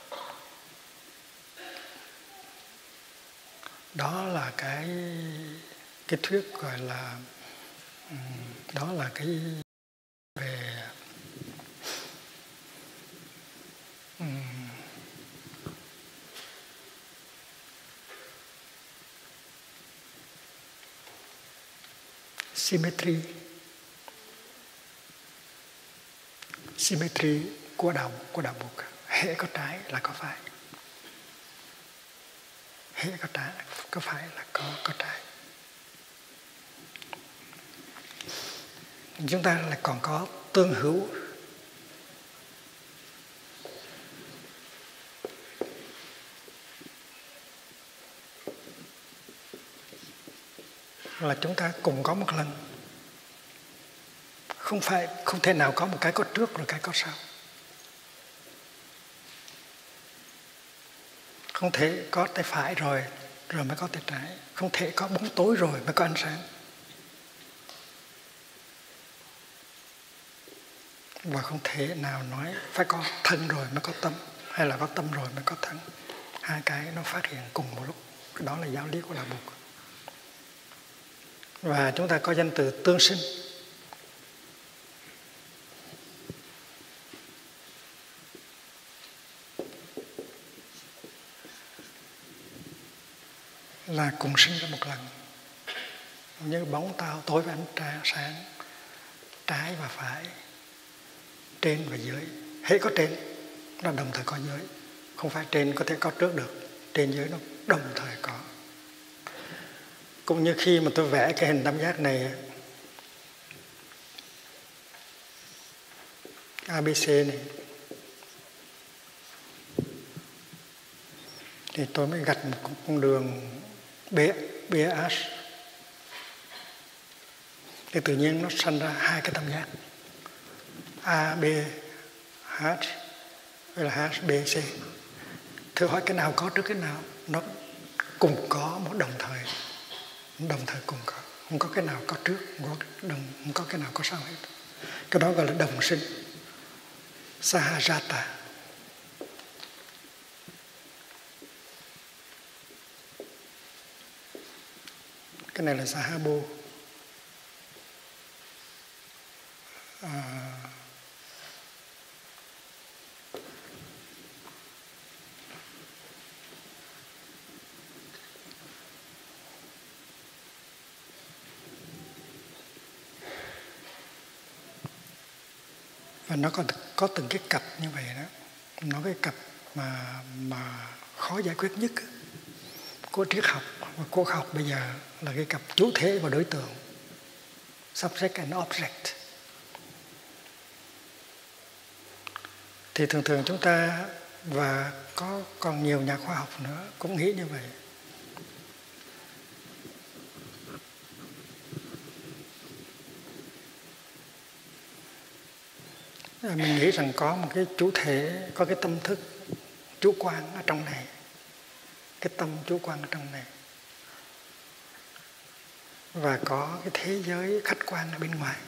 Đó là cái cái thuyết gọi là đó là cái về um, symmetry symmetry của đạo của đạo Phật. Hễ có trái là có phải, hễ có trái có phải là có có trái. Chúng ta lại còn có tương hữu. Là chúng ta cùng có một lần. Không phải, không thể nào có một cái có trước rồi cái có sau. Không thể có tay phải rồi rồi mới có tay trái. Không thể có bóng tối rồi mới có ánh sáng. Và không thể nào nói phải có thân rồi mới có tâm, hay là có tâm rồi mới có thân. Hai cái nó phát hiện cùng một lúc. Đó là giáo lý của Đạo Phật. Và chúng ta có danh từ tương sinh. Là cùng sinh ra một lần. Như bóng tao tối và ánh sáng, trái và phải, trên và dưới. Hễ có trên là đồng thời có dưới. Không phải trên có thể có trước được, trên dưới nó đồng thời có. Cũng như khi mà tôi vẽ cái hình tam giác này, a bê xê này, thì tôi mới gạch một con đường bê hát. Thì tự nhiên nó sinh ra hai cái tam giác a bê hát hay là hát bê xê. Thử hỏi cái nào có trước cái nào? Nó cùng có một đồng thời, đồng thời cùng có. Không có cái nào có trước, không có, đồng, không có cái nào có sau hết. Cái đó gọi là đồng sinh, Sahajata. Cái này là Sahabo. À, và nó có có từng cái cặp như vậy đó. Nó cái cặp mà mà khó giải quyết nhất của triết học và của khoa học bây giờ là cái cặp chủ thể và đối tượng, subject and object. Thì thường thường chúng ta và có còn nhiều nhà khoa học nữa cũng nghĩ như vậy. Mình nghĩ rằng có một cái chủ thể, có cái tâm thức chủ quan ở trong này, cái tâm chủ quan ở trong này, và có cái thế giới khách quan ở bên ngoài,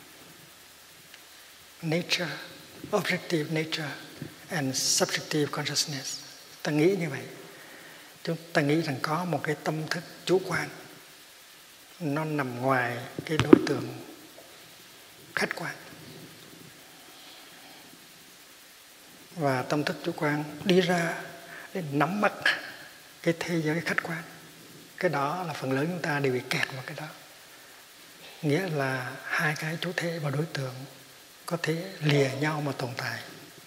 nature, objective nature and subjective consciousness. Ta nghĩ như vậy. Chúng ta nghĩ rằng có một cái tâm thức chủ quan, nó nằm ngoài cái đối tượng khách quan. Và tâm thức chủ quan đi ra để nắm bắt cái thế giới khách quan. Cái đó là phần lớn chúng ta đều bị kẹt vào cái đó. Nghĩa là hai cái chủ thể và đối tượng có thể lìa nhau mà tồn tại.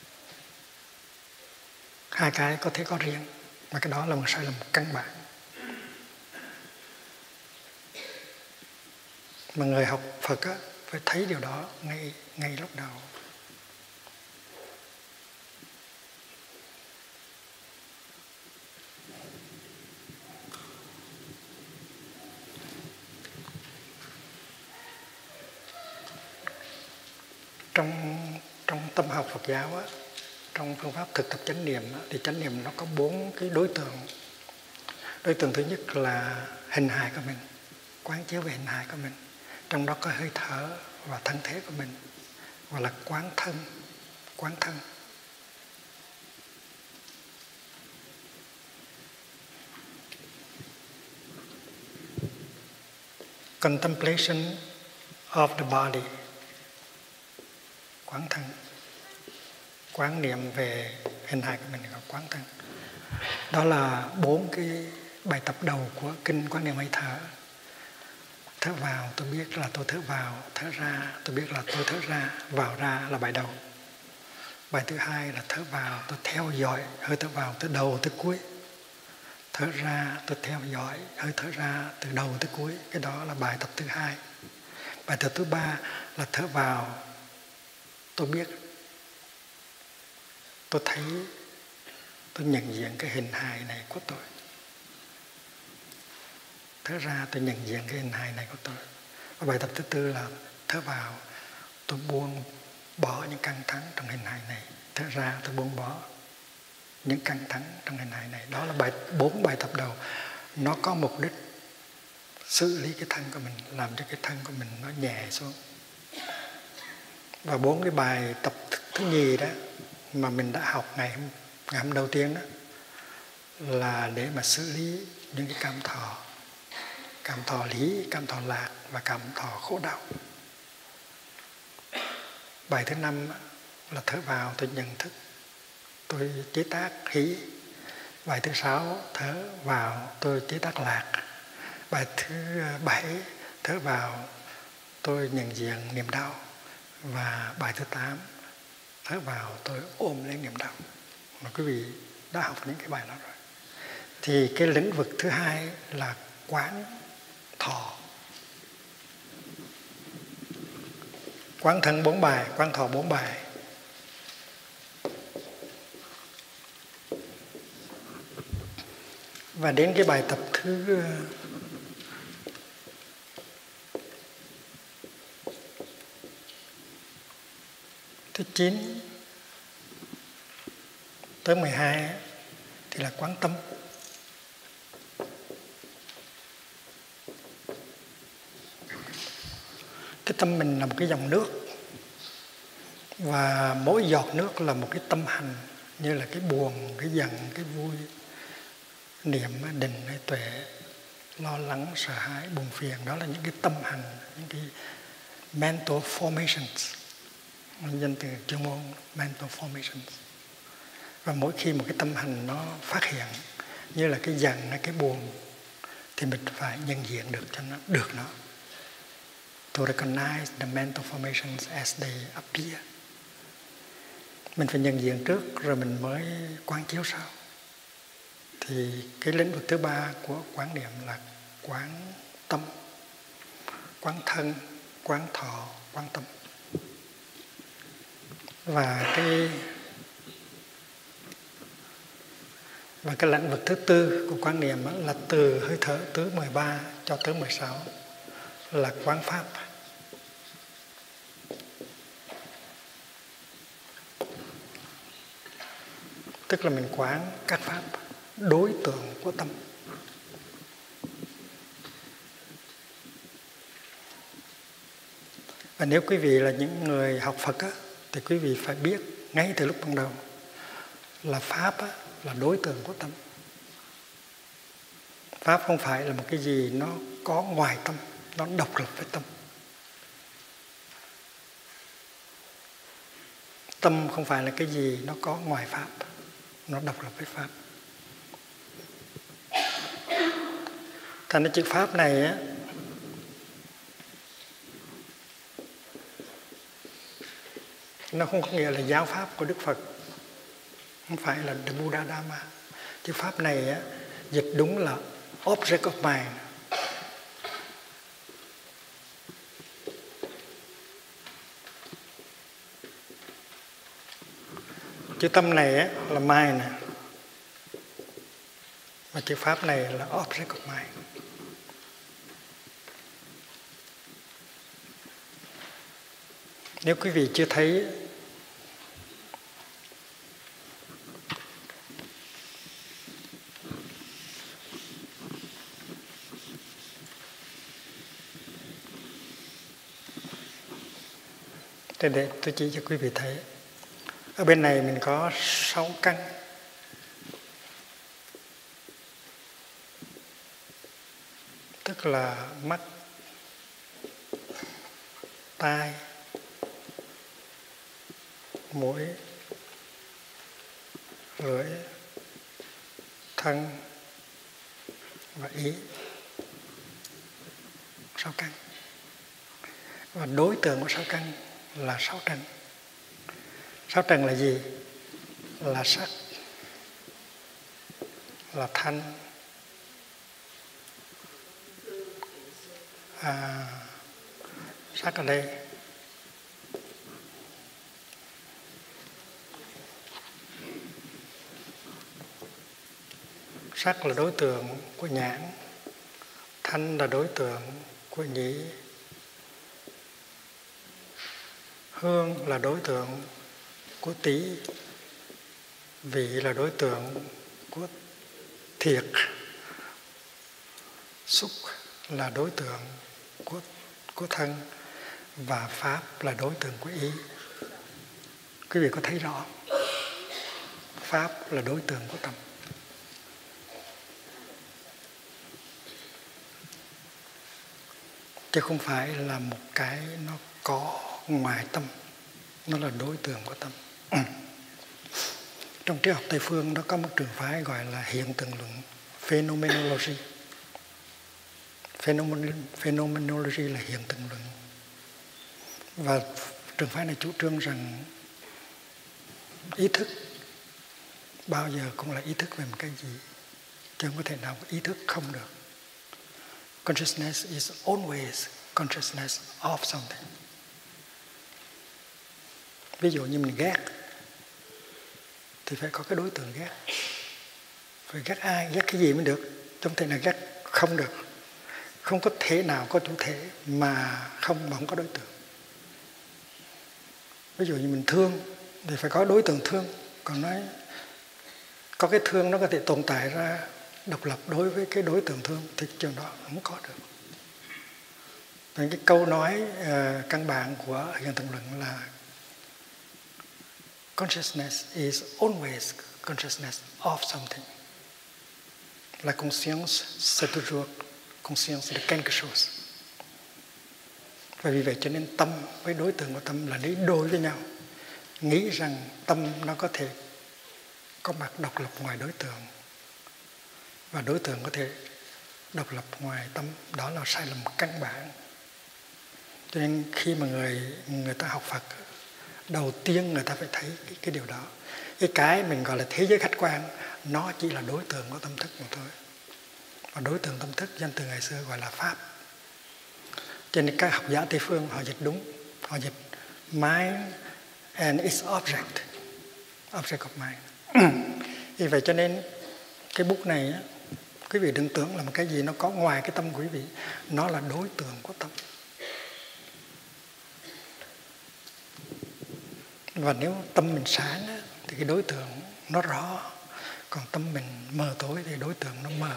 Hai cái có thể có riêng, mà cái đó là một sai lầm căn bản. Mà người học Phật á, phải thấy điều đó ngay, ngay lúc đầu. Trong, trong tâm học Phật giáo á, trong phương pháp thực tập chánh niệm á, thì chánh niệm nó có bốn cái đối tượng. Đối tượng thứ nhất là hình hài của mình, quán chiếu về hình hài của mình, trong đó có hơi thở và thân thể của mình, gọi là quán thân, quán thân. Contemplation of the body, quán thân, quán niệm về hình hài của mình là quán thân. Đó là bốn cái bài tập đầu của kinh quán niệm hơi thở. Thở vào tôi biết là tôi thở vào, thở ra tôi biết là tôi thở ra, vào ra là bài đầu. Bài thứ hai là thở vào tôi theo dõi hơi thở vào từ đầu tới cuối, thở ra tôi theo dõi hơi thở ra từ đầu tới cuối. Cái đó là bài tập thứ hai. Bài tập thứ ba là thở vào tôi biết, tôi thấy, tôi nhận diện cái hình hài này của tôi. Thở ra tôi nhận diện cái hình hài này của tôi. Và bài tập thứ tư là thở vào tôi buông bỏ những căng thẳng trong hình hài này, thở ra tôi buông bỏ những căng thẳng trong hình hài này. Đó là bài bốn bài tập đầu. Nó có mục đích xử lý cái thân của mình, làm cho cái thân của mình nó nhẹ xuống. Và bốn cái bài tập thứ nhì đó mà mình đã học ngày hôm, ngày hôm đầu tiên đó là để mà xử lý những cái cảm thọ, cảm thọ lý, cảm thọ lạc và cảm thọ khổ đau. Bài thứ năm là thở vào tôi nhận thức, tôi chế tác hỷ. Bài thứ sáu thở vào tôi chế tác lạc. Bài thứ bảy thở vào tôi nhận diện niềm đau. Và bài thứ tám thở vào tôi ôm lấy niềm đau. Mà quý vị đã học những cái bài đó rồi. Thì cái lĩnh vực thứ hai là quán thọ. Quán thân bốn bài, quán thọ bốn bài. Và đến cái bài tập thứ thứ chín tới mười hai thì là quán tâm. Cái tâm mình là một cái dòng nước, và mỗi giọt nước là một cái tâm hành, như là cái buồn, cái giận, cái vui, niệm, định hay tuệ, lo lắng, sợ hãi, buồn phiền. Đó là những cái tâm hành, những cái mental formations, danh từ chuyên môn mental formations. Và mỗi khi một cái tâm hành nó phát hiện, như là cái giận hay cái buồn, thì mình phải nhận diện được cho nó được nó. To recognize the mental formations as they appear. Mình phải nhận diện trước rồi mình mới quán chiếu sau. Thì cái lĩnh vực thứ ba của quán niệm là quán tâm, quán thân, quán thọ, quán tâm. Và cái và cái lĩnh vực thứ tư của quán niệm là từ hơi thở thứ mười ba cho tới mười sáu là quán pháp. Tức là mình quán các pháp đối tượng của tâm. Và nếu quý vị là những người học Phật á, thì quý vị phải biết ngay từ lúc ban đầu là pháp á, là đối tượng của tâm. Pháp không phải là một cái gì nó có ngoài tâm, nó độc lập với tâm. Tâm không phải là cái gì nó có ngoài pháp, nó độc lập với pháp. Thành ra chữ pháp này á, nó không có nghĩa là giáo pháp của Đức Phật, không phải là The Buddha Dharma. Chữ pháp này á, dịch đúng là object of mind. Chữ tâm này á, là mind nè, và chữ pháp này là object of mind. Nếu quý vị chưa thấy Để, để tôi chỉ cho quý vị thấy. Ở bên này mình có sáu căn. Tức là mắt, tai, mũi, lưỡi, thân và ý. Sáu căn. Và đối tượng của sáu căn là sáu trần. Sáu trần là gì? Là sắc, là thanh, à, sắc ở đây, sắc là đối tượng của nhãn, thanh là đối tượng của nhĩ, hương là đối tượng của tý, vị là đối tượng của thiệt, xúc là đối tượng của, của thân, và pháp là đối tượng của ý. Quý vị có thấy rõ? Pháp là đối tượng của tâm. Chứ không phải là một cái nó có ngoài tâm, nó là đối tượng của tâm. Trong triết học Tây phương nó có một trường phái gọi là hiện tượng luận, phenomenology. Phenomen, phenomenology là hiện tượng luận. Và trường phái này chủ trương rằng ý thức bao giờ cũng là ý thức về một cái gì, chứ không có thể nào có ý thức không được. Consciousness is always consciousness of something. Ví dụ như mình ghét thì phải có cái đối tượng ghét. Phải ghét ai, ghét cái gì mới được. Trong thể nào ghét không được. Không có thể nào có chủ thể mà không mà không có đối tượng. Ví dụ như mình thương thì phải có đối tượng thương. Còn nói có cái thương nó có thể tồn tại ra độc lập đối với cái đối tượng thương thì trường đó không có được. Nên cái câu nói uh, căn bản của hiện tượng luận là consciousness is always consciousness of something. La conscience, c'est toujours conscience de quelque chose. Và vì vậy cho nên tâm với đối tượng của tâm là đi đôi với nhau. Nghĩ rằng tâm nó có thể có mặt độc lập ngoài đối tượng, và đối tượng có thể độc lập ngoài tâm, đó là sai lầm căn bản. Cho nên khi mà người người ta học Phật, đầu tiên người ta phải thấy cái, cái điều đó. Cái cái mình gọi là thế giới khách quan, nó chỉ là đối tượng của tâm thức mà thôi. Và đối tượng tâm thức danh từ ngày xưa gọi là Pháp. Cho nên các học giả Tây phương họ dịch đúng. Họ dịch mind and its object. Object of mind. Vì vậy cho nên cái bút này quý vị đừng tưởng là một cái gì nó có ngoài cái tâm của quý vị. Nó là đối tượng của tâm. Và nếu tâm mình sáng á, thì cái đối tượng nó rõ. Còn tâm mình mờ tối thì đối tượng nó mờ.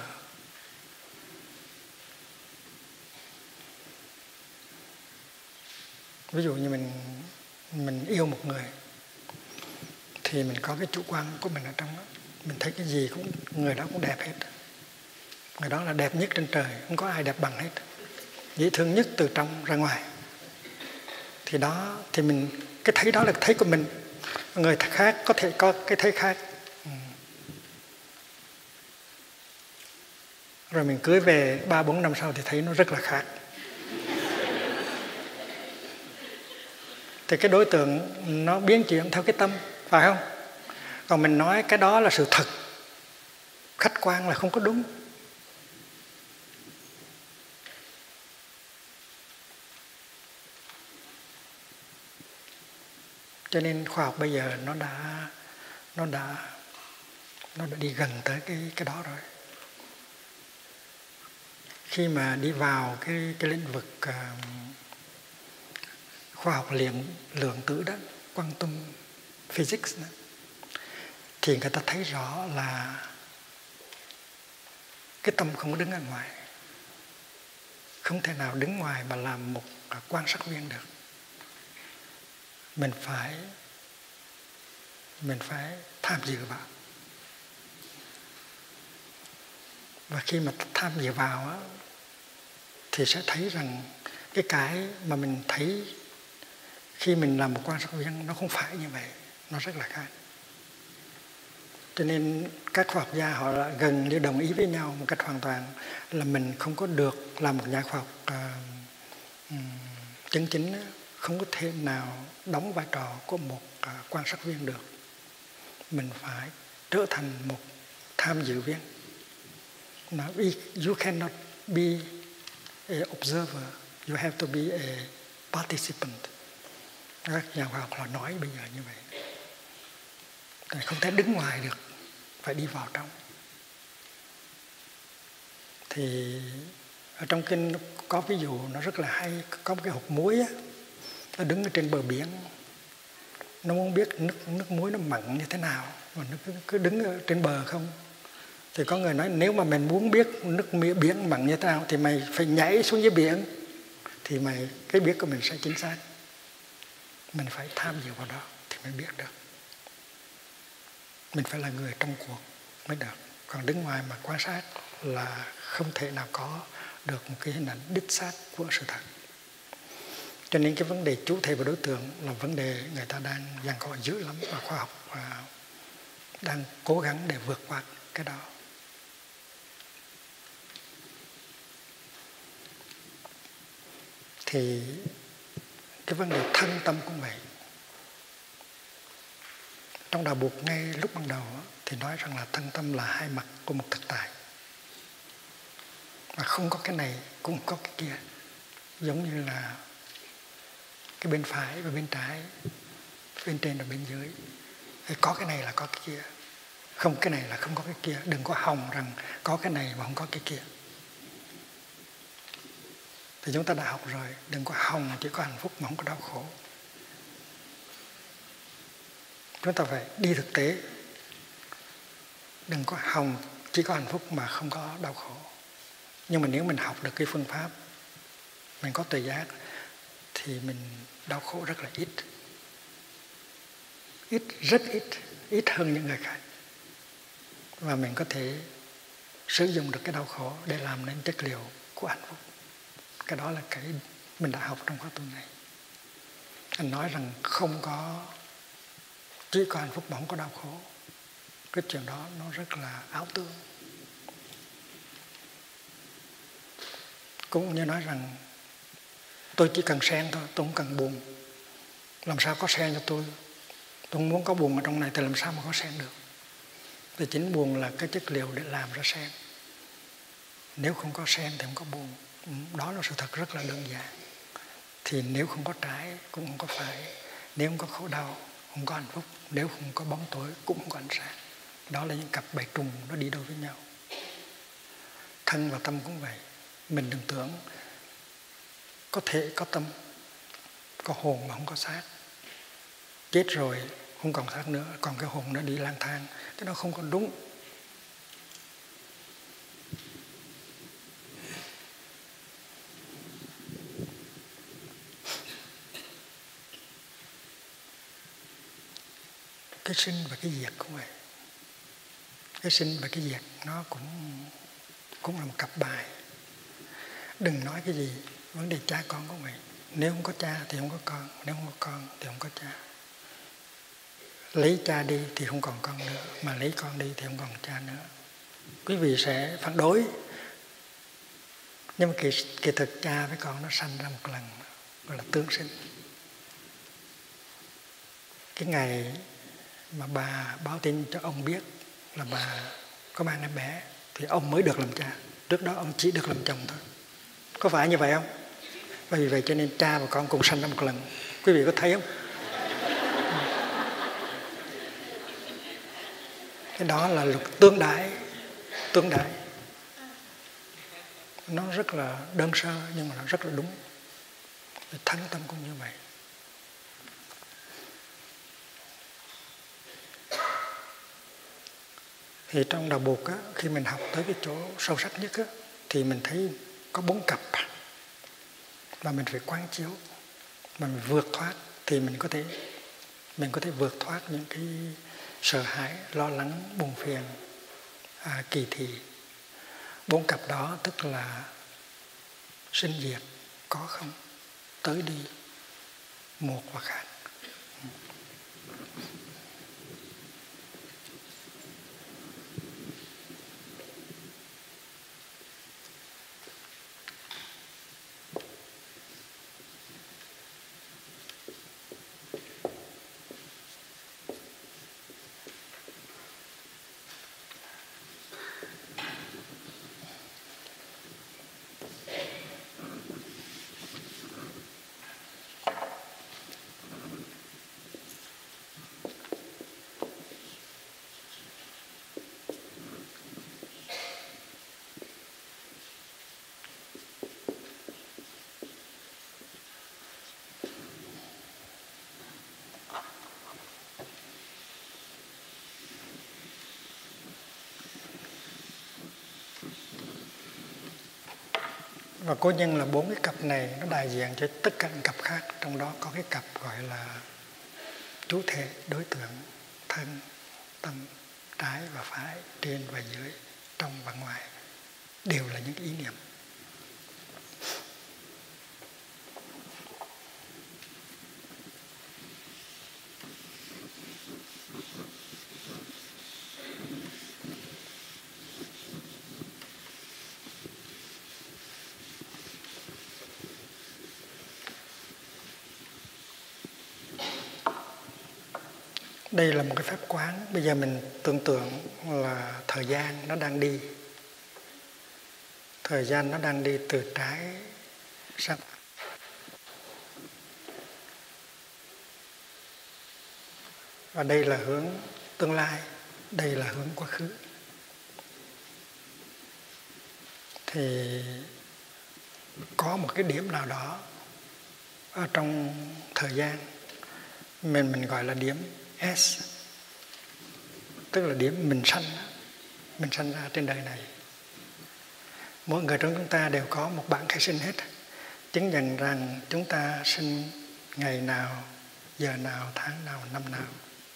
Ví dụ như mình mình yêu một người thì mình có cái chủ quan của mình ở trong đó. Mình thấy cái gì cũng người đó cũng đẹp hết. Người đó là đẹp nhất trên trời, không có ai đẹp bằng hết. Dễ thương nhất từ trong ra ngoài. Thì đó thì mình cái thấy đó là cái thấy của mình. Người khác có thể có cái thấy khác. Ừ. Rồi mình cưới về ba bốn năm sau thì thấy nó rất là khác. Thì cái đối tượng nó biến chuyển theo cái tâm, phải không? Còn mình nói cái đó là sự thật, khách quan là không có đúng. Cho nên khoa học bây giờ nó đã nó đã nó đã đi gần tới cái cái đó rồi. Khi mà đi vào cái cái lĩnh vực uh, khoa học liền lượng tử đó, quantum physics đó, thì người ta thấy rõ là cái tâm không có đứng ở ngoài, không thể nào đứng ngoài mà làm một quan sát viên được. mình phải mình phải tham dự vào. Và khi mà tham dự vào á, thì sẽ thấy rằng cái cái mà mình thấy khi mình làm một quan sát viên nó không phải như vậy, nó rất là khác. Cho nên các khoa học gia họ là gần như đồng ý với nhau một cách hoàn toàn là mình không có được làm một nhà khoa học uh, um, chân chính, không có thể nào đóng vai trò của một uh, quan sát viên được. Mình phải trở thành một tham dự viên. Now, you cannot be an observer, you have to be a participant. Các nhà khoa học họ nói bây giờ như vậy. Không thể đứng ngoài được, phải đi vào trong. Thì ở trong kinh có ví dụ nó rất là hay. Có một cái hột muối á, nó đứng ở trên bờ biển, nó muốn biết nước, nước muối nó mặn như thế nào, mà nó cứ, cứ đứng ở trên bờ không. Thì có người nói nếu mà mình muốn biết nước biển mặn như thế nào thì mày phải nhảy xuống dưới biển, thì mày cái biết của mình sẽ chính xác. Mình phải tham dự vào đó thì mới biết được. Mình phải là người trong cuộc mới được. Còn đứng ngoài mà quan sát là không thể nào có được một cái hình ảnh đích xác của sự thật. Cho nên cái vấn đề chủ thể và đối tượng là vấn đề người ta đang giằng co dữ lắm, và khoa học và đang cố gắng để vượt qua cái đó. Thì cái vấn đề thân tâm cũng vậy. Trong đạo Bụt ngay lúc ban đầu thì nói rằng là thân tâm là hai mặt của một thực tại. Mà không có cái này cũng có cái kia. Giống như là cái bên phải và bên trái, bên trên và bên dưới. Có cái này là có cái kia. Không cái này là không có cái kia. Đừng có hòng rằng có cái này mà không có cái kia. Thì chúng ta đã học rồi, đừng có hòng chỉ có hạnh phúc mà không có đau khổ. Chúng ta phải đi thực tế. Đừng có hòng chỉ có hạnh phúc mà không có đau khổ. Nhưng mà nếu mình học được cái phương pháp, mình có tuệ giác, thì mình đau khổ rất là ít. Ít, rất ít, ít hơn những người khác. Và mình có thể sử dụng được cái đau khổ để làm nên chất liệu của hạnh phúc. Cái đó là cái mình đã học trong khóa tu này. Anh nói rằng không có, chỉ có hạnh phúc mà không có đau khổ. Cái chuyện đó nó rất là ảo tưởng. Cũng như nói rằng tôi chỉ cần sen thôi, tôi không cần buồn. Làm sao có sen cho tôi? Tôi không muốn có buồn ở trong này thì làm sao mà có sen được? Thì chính buồn là cái chất liệu để làm ra sen. Nếu không có sen thì không có buồn. Đó là sự thật rất là đơn giản. Thì nếu không có trái cũng không có phải. Nếu không có khổ đau không có hạnh phúc. Nếu không có bóng tối cũng không có ánh sáng. Đó là những cặp bầy trùng nó đi đôi với nhau. Thân và tâm cũng vậy. Mình đừng tưởng có thể có tâm, có hồn mà không có xác. Chết rồi không còn xác nữa, còn cái hồn nó đi lang thang. Cái đó không còn đúng. Cái sinh và cái diệt cũng vậy. Cái sinh và cái diệt nó cũng cũng là một cặp bài. Đừng nói cái gì, vấn đề cha con cũng vậy. Nếu không có cha thì không có con, nếu không có con thì không có cha. Lấy cha đi thì không còn con nữa, mà lấy con đi thì không còn cha nữa. Quý vị sẽ phản đối. Nhưng mà kỳ, kỳ thực cha với con nó sanh ra một lần, gọi là tương sinh. Cái ngày mà bà báo tin cho ông biết là bà có mang em bé thì ông mới được làm cha. Trước đó ông chỉ được làm chồng thôi. Có phải như vậy không? Bởi vì vậy cho nên cha và con cùng sanh ra một lần. Quý vị có thấy không? Cái đó là luật tương đại. Tương đại. Nó rất là đơn sơ nhưng mà nó rất là đúng. Thân tâm cũng như vậy. Thì trong đạo Bụt á, khi mình học tới cái chỗ sâu sắc nhất á, thì mình thấy có bốn cặp. Và mình phải quán chiếu. Mà mình vượt thoát thì mình có thể mình có thể vượt thoát những cái sợ hãi, lo lắng, buồn phiền, à, kỳ thị. Bốn cặp đó tức là sinh diệt, có không, tới đi, một và khác. Và cố nhân là bốn cái cặp này nó đại diện cho tất cả những cặp khác. Trong đó có cái cặp gọi là chủ thể, đối tượng, thân, tâm, trái và phải, trên và dưới, trong và ngoài, đều là những cái ý niệm. Đây là một cái phép quán. Bây giờ mình tưởng tượng là thời gian nó đang đi. Thời gian nó đang đi từ trái sang phải. Và đây là hướng tương lai, đây là hướng quá khứ. Thì có một cái điểm nào đó ở trong thời gian mình mình gọi là điểm S, tức là điểm mình sanh, mình sanh ra trên đời này. Mỗi người trong chúng ta đều có một bản khai sinh hết, chứng nhận rằng chúng ta sinh ngày nào, giờ nào, tháng nào, năm nào.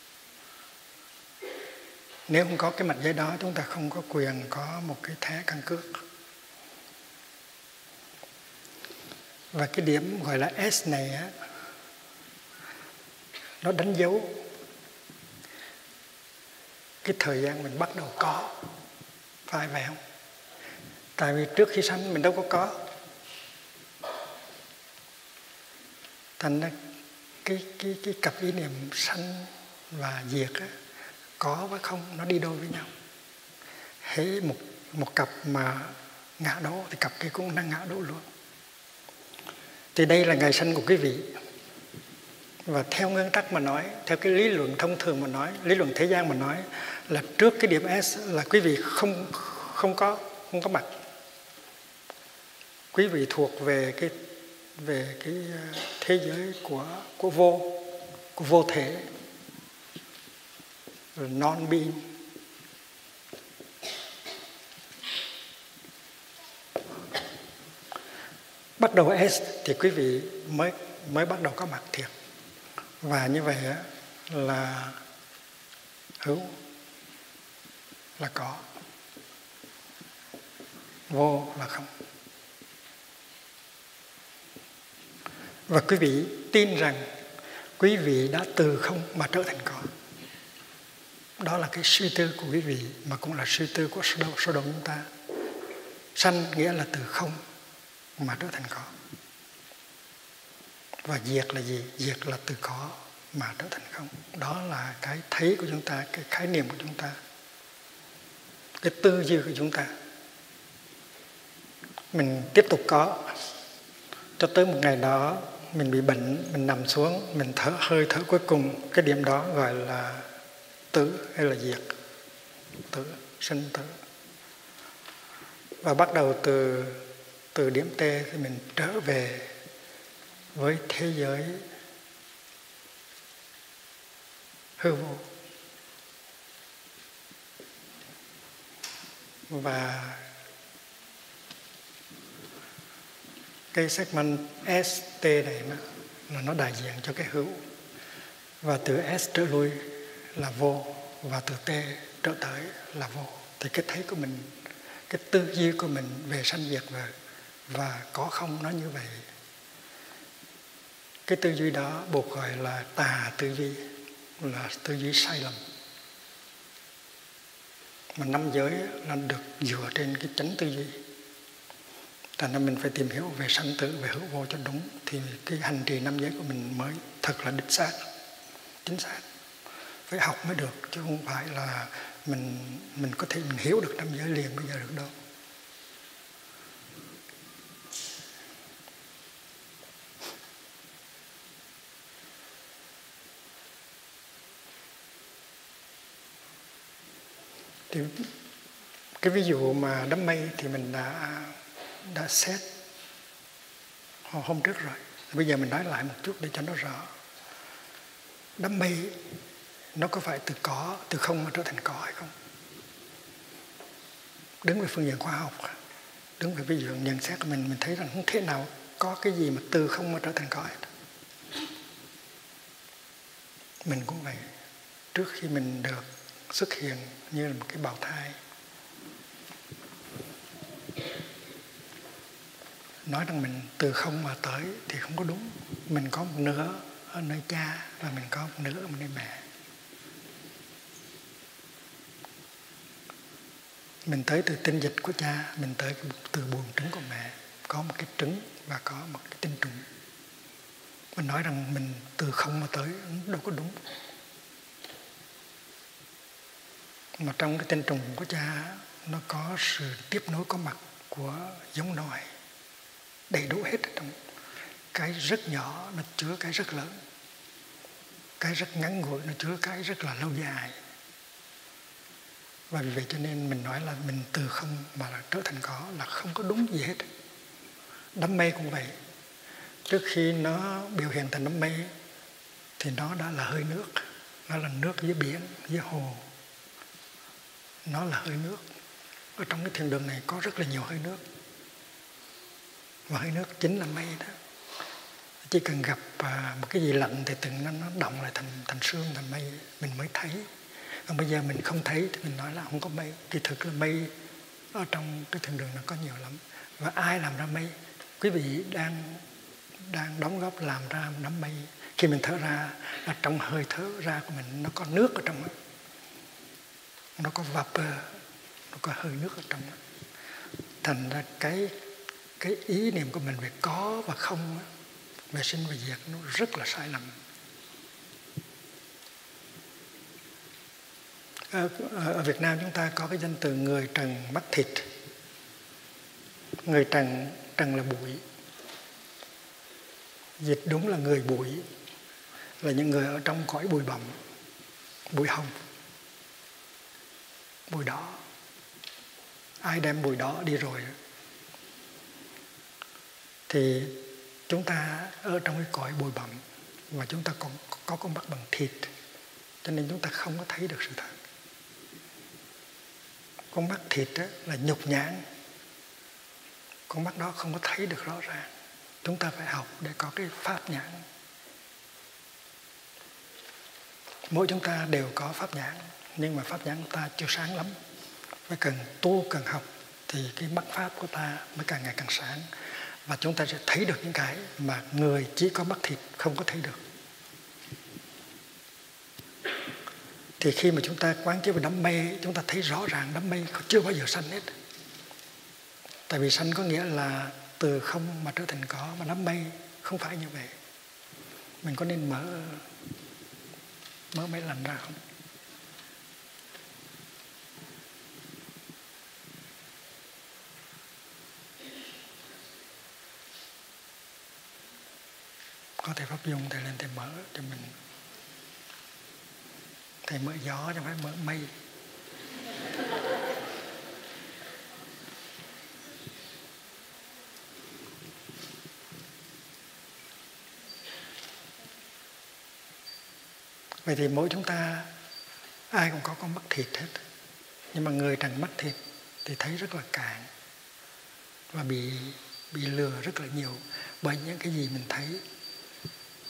Nếu không có cái mảnh giấy đó, chúng ta không có quyền có một cái thẻ căn cước. Và cái điểm gọi là S này á, nó đánh dấu cái thời gian mình bắt đầu có. Phải vậy không? Tại vì trước khi sanh mình đâu có có. Thành ra cái, cái, cái cặp ý niệm sanh và diệt á, có và không nó đi đôi với nhau. Hễ một, một cặp mà ngã đổ thì cặp kia cũng đang ngã đổ luôn. Thì đây là ngày sanh của quý vị. Và theo nguyên tắc mà nói, theo cái lý luận thông thường mà nói, lý luận thế gian mà nói, là trước cái điểm S là quý vị không không có không có mặt. Quý vị thuộc về cái về cái thế giới của của vô, của vô thể, non being. Bắt đầu S thì quý vị mới mới bắt đầu có mặt thiệt. Và như vậy là hữu là có, vô là không. Và quý vị tin rằng quý vị đã từ không mà trở thành có. Đó là cái suy tư của quý vị, mà cũng là suy tư của số đông, số đông chúng ta. Sanh nghĩa là từ không mà trở thành có. Và diệt là gì? Diệt là từ có mà trở thành không. Đó là cái thấy của chúng ta, cái khái niệm của chúng ta, cái tư duy của chúng ta. Mình tiếp tục có cho tới một ngày đó mình bị bệnh, mình nằm xuống, mình thở hơi thở cuối cùng, cái điểm đó gọi là tử hay là diệt. Tử, sinh tử. Và bắt đầu từ từ điểm T thì mình trở về với thế giới hư vô. Và cái segment ét tê này nó, là nó đại diện cho cái hữu, và từ S trở lui là vô, và từ T trở tới là vô. Thì cái thấy của mình, cái tư duy của mình về sanh diệt và, và có không nó như vậy. Cái tư duy đó buộc gọi là tà tư duy, là tư duy sai lầm. Mà năm giới là được dựa trên cái chánh tư duy. Thành ra mình phải tìm hiểu về sanh tử, về hữu vô cho đúng, thì cái hành trì năm giới của mình mới thật là đích xác, chính xác. Phải học mới được, chứ không phải là mình mình có thể mình hiểu được năm giới liền bây giờ được đâu. Thì cái ví dụ mà đám mây thì mình đã đã xét hôm trước rồi. Bây giờ mình nói lại một chút để cho nó rõ. Đám mây nó có phải từ có, từ không mà trở thành có hay không? Đứng về phương diện khoa học, đứng về ví dụ nhận xét của mình, mình thấy rằng không thể nào có cái gì mà từ không mà trở thành có hết. Mình cũng vậy. Trước khi mình được xuất hiện như là một cái bào thai, nói rằng mình từ không mà tới thì không có đúng. Mình có một nửa ở nơi cha và mình có một nửa ở nơi mẹ. Mình tới từ tinh dịch của cha, mình tới từ buồng trứng của mẹ. Có một cái trứng và có một cái tinh trùng. Mình nói rằng mình từ không mà tới đâu có đúng. Mà trong cái tinh trùng của cha nó có sự tiếp nối có mặt của giống nòi đầy đủ hết. Trong cái rất nhỏ nó chứa cái rất lớn, cái rất ngắn ngủi nó chứa cái rất là lâu dài. Và vì vậy cho nên mình nói là mình từ không mà là trở thành có là không có đúng gì hết. Đám mây cũng vậy. Trước khi nó biểu hiện thành đám mây thì nó đã là hơi nước. Nó là nước dưới biển, dưới hồ. Nó là hơi nước. Ở trong cái thiên đường này có rất là nhiều hơi nước. Và hơi nước chính là mây đó. Chỉ cần gặp một cái gì lạnh thì từng nó, nó động lại thành, thành sương, thành mây, mình mới thấy. Còn bây giờ mình không thấy thì mình nói là không có mây. Kỳ thực là mây ở trong cái thiên đường nó có nhiều lắm. Và ai làm ra mây? Quý vị đang đang đóng góp làm ra một đám mây. Khi mình thở ra, là trong hơi thở ra của mình nó có nước ở trong đó. Nó có vapor, nó có hơi nước ở trong đó. Thành ra cái cái ý niệm của mình về có và không, về sinh và diệt nó rất là sai lầm. Ở, ở Việt Nam chúng ta có cái danh từ người trần mắt thịt. Người trần, trần là bụi. Dịch đúng là người bụi, là những người ở trong cõi bụi bặm, bụi hồng, bụi đỏ. Ai đem bụi đỏ đi rồi thì chúng ta ở trong cái cõi bụi bặm và chúng ta còn có con mắt bằng thịt, cho nên chúng ta không có thấy được sự thật. Con mắt thịt đó là nhục nhãn, con mắt đó không có thấy được rõ ràng. Chúng ta phải học để có cái pháp nhãn. Mỗi chúng ta đều có pháp nhãn, nhưng mà pháp nhãn của ta chưa sáng lắm. Phải cần tu, cần học thì cái mắt pháp của ta mới càng ngày càng sáng. Và chúng ta sẽ thấy được những cái mà người chỉ có mắt thịt không có thấy được. Thì khi mà chúng ta quán chiếu về đám mây, chúng ta thấy rõ ràng đám mây chưa bao giờ sanh hết. Tại vì sanh có nghĩa là từ không mà trở thành có, mà đám mây không phải như vậy. Mình có nên mở mở mấy lần ra không? Có thể Pháp Dung thầy lên thầy mở cho mình. Thầy mở gió chứ không phải mở mây. Vậy thì mỗi chúng ta ai cũng có con mắt thịt hết. Nhưng mà người trần mắt thịt thì thấy rất là cạn và bị bị lừa rất là nhiều bởi những cái gì mình thấy.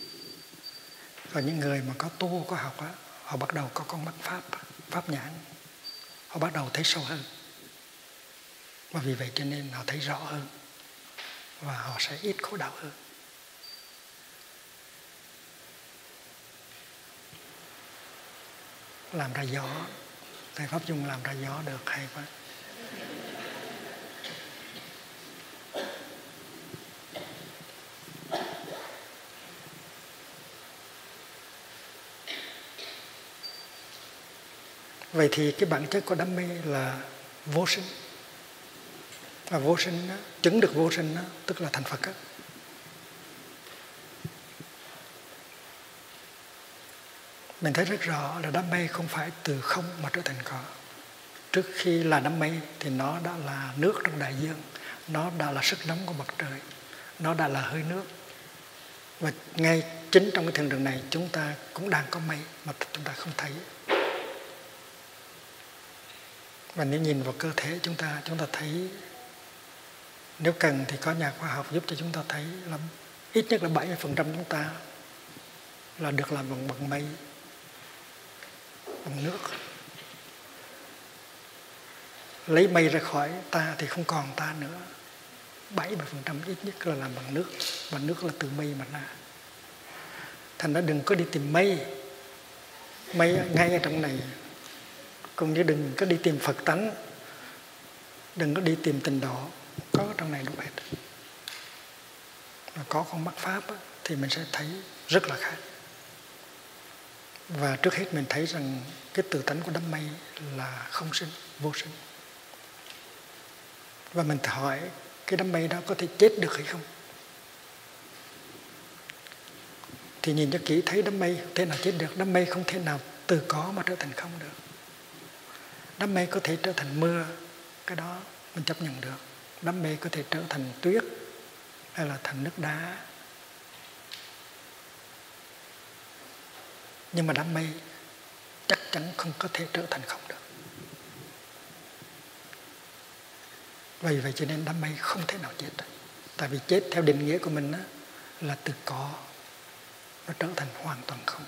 Còn những người mà có tu, có học á, họ bắt đầu có con mắt pháp, pháp nhãn. Họ bắt đầu thấy sâu hơn. Và vì vậy cho nên họ thấy rõ hơn. Và họ sẽ ít khổ đau hơn. Làm ra gió. Thầy Pháp Dung làm ra gió được hay quá. Vậy thì cái bản chất của đam mê là vô sinh. Và vô sinh đó, chứng được vô sinh đó, tức là thành Phật đó. Mình thấy rất rõ là đam mê không phải từ không mà trở thành có. Trước khi là đam mê thì nó đã là nước trong đại dương, nó đã là sức nóng của mặt trời, nó đã là hơi nước. Và ngay chính trong cái thiên đường này chúng ta cũng đang có mây mà chúng ta không thấy. Và nếu nhìn vào cơ thể chúng ta, chúng ta thấy, nếu cần thì có nhà khoa học giúp cho chúng ta thấy là ít nhất là bảy mươi phần trăm chúng ta là được làm bằng, bằng mây, bằng nước. Lấy mây ra khỏi ta thì không còn ta nữa. bảy mươi phần trăm ít nhất là làm bằng nước. Và nước là từ mây mà ra. Thành ra đừng có đi tìm mây. Mây ngay ở trong này. Cũng như đừng có đi tìm Phật tánh. Đừng có đi tìm tình độ. Có ở trong này đủ hết. Và có con mắt Pháp á, thì mình sẽ thấy rất là khác. Và trước hết mình thấy rằng cái tự tánh của đám mây là không sinh, vô sinh. Và mình hỏi cái đám mây đó có thể chết được hay không? Thì nhìn cho kỹ thấy đám mây không thể nào chết được. Đám mây không thể nào từ có mà trở thành không được. Đám mây có thể trở thành mưa, cái đó mình chấp nhận được. Đám mây có thể trở thành tuyết hay là thành nước đá. Nhưng mà đám mây chắc chắn không có thể trở thành không được. Vì vậy cho nên đám mây không thể nào chết. Tại vì chết theo định nghĩa của mình á, là từ có nó trở thành hoàn toàn không.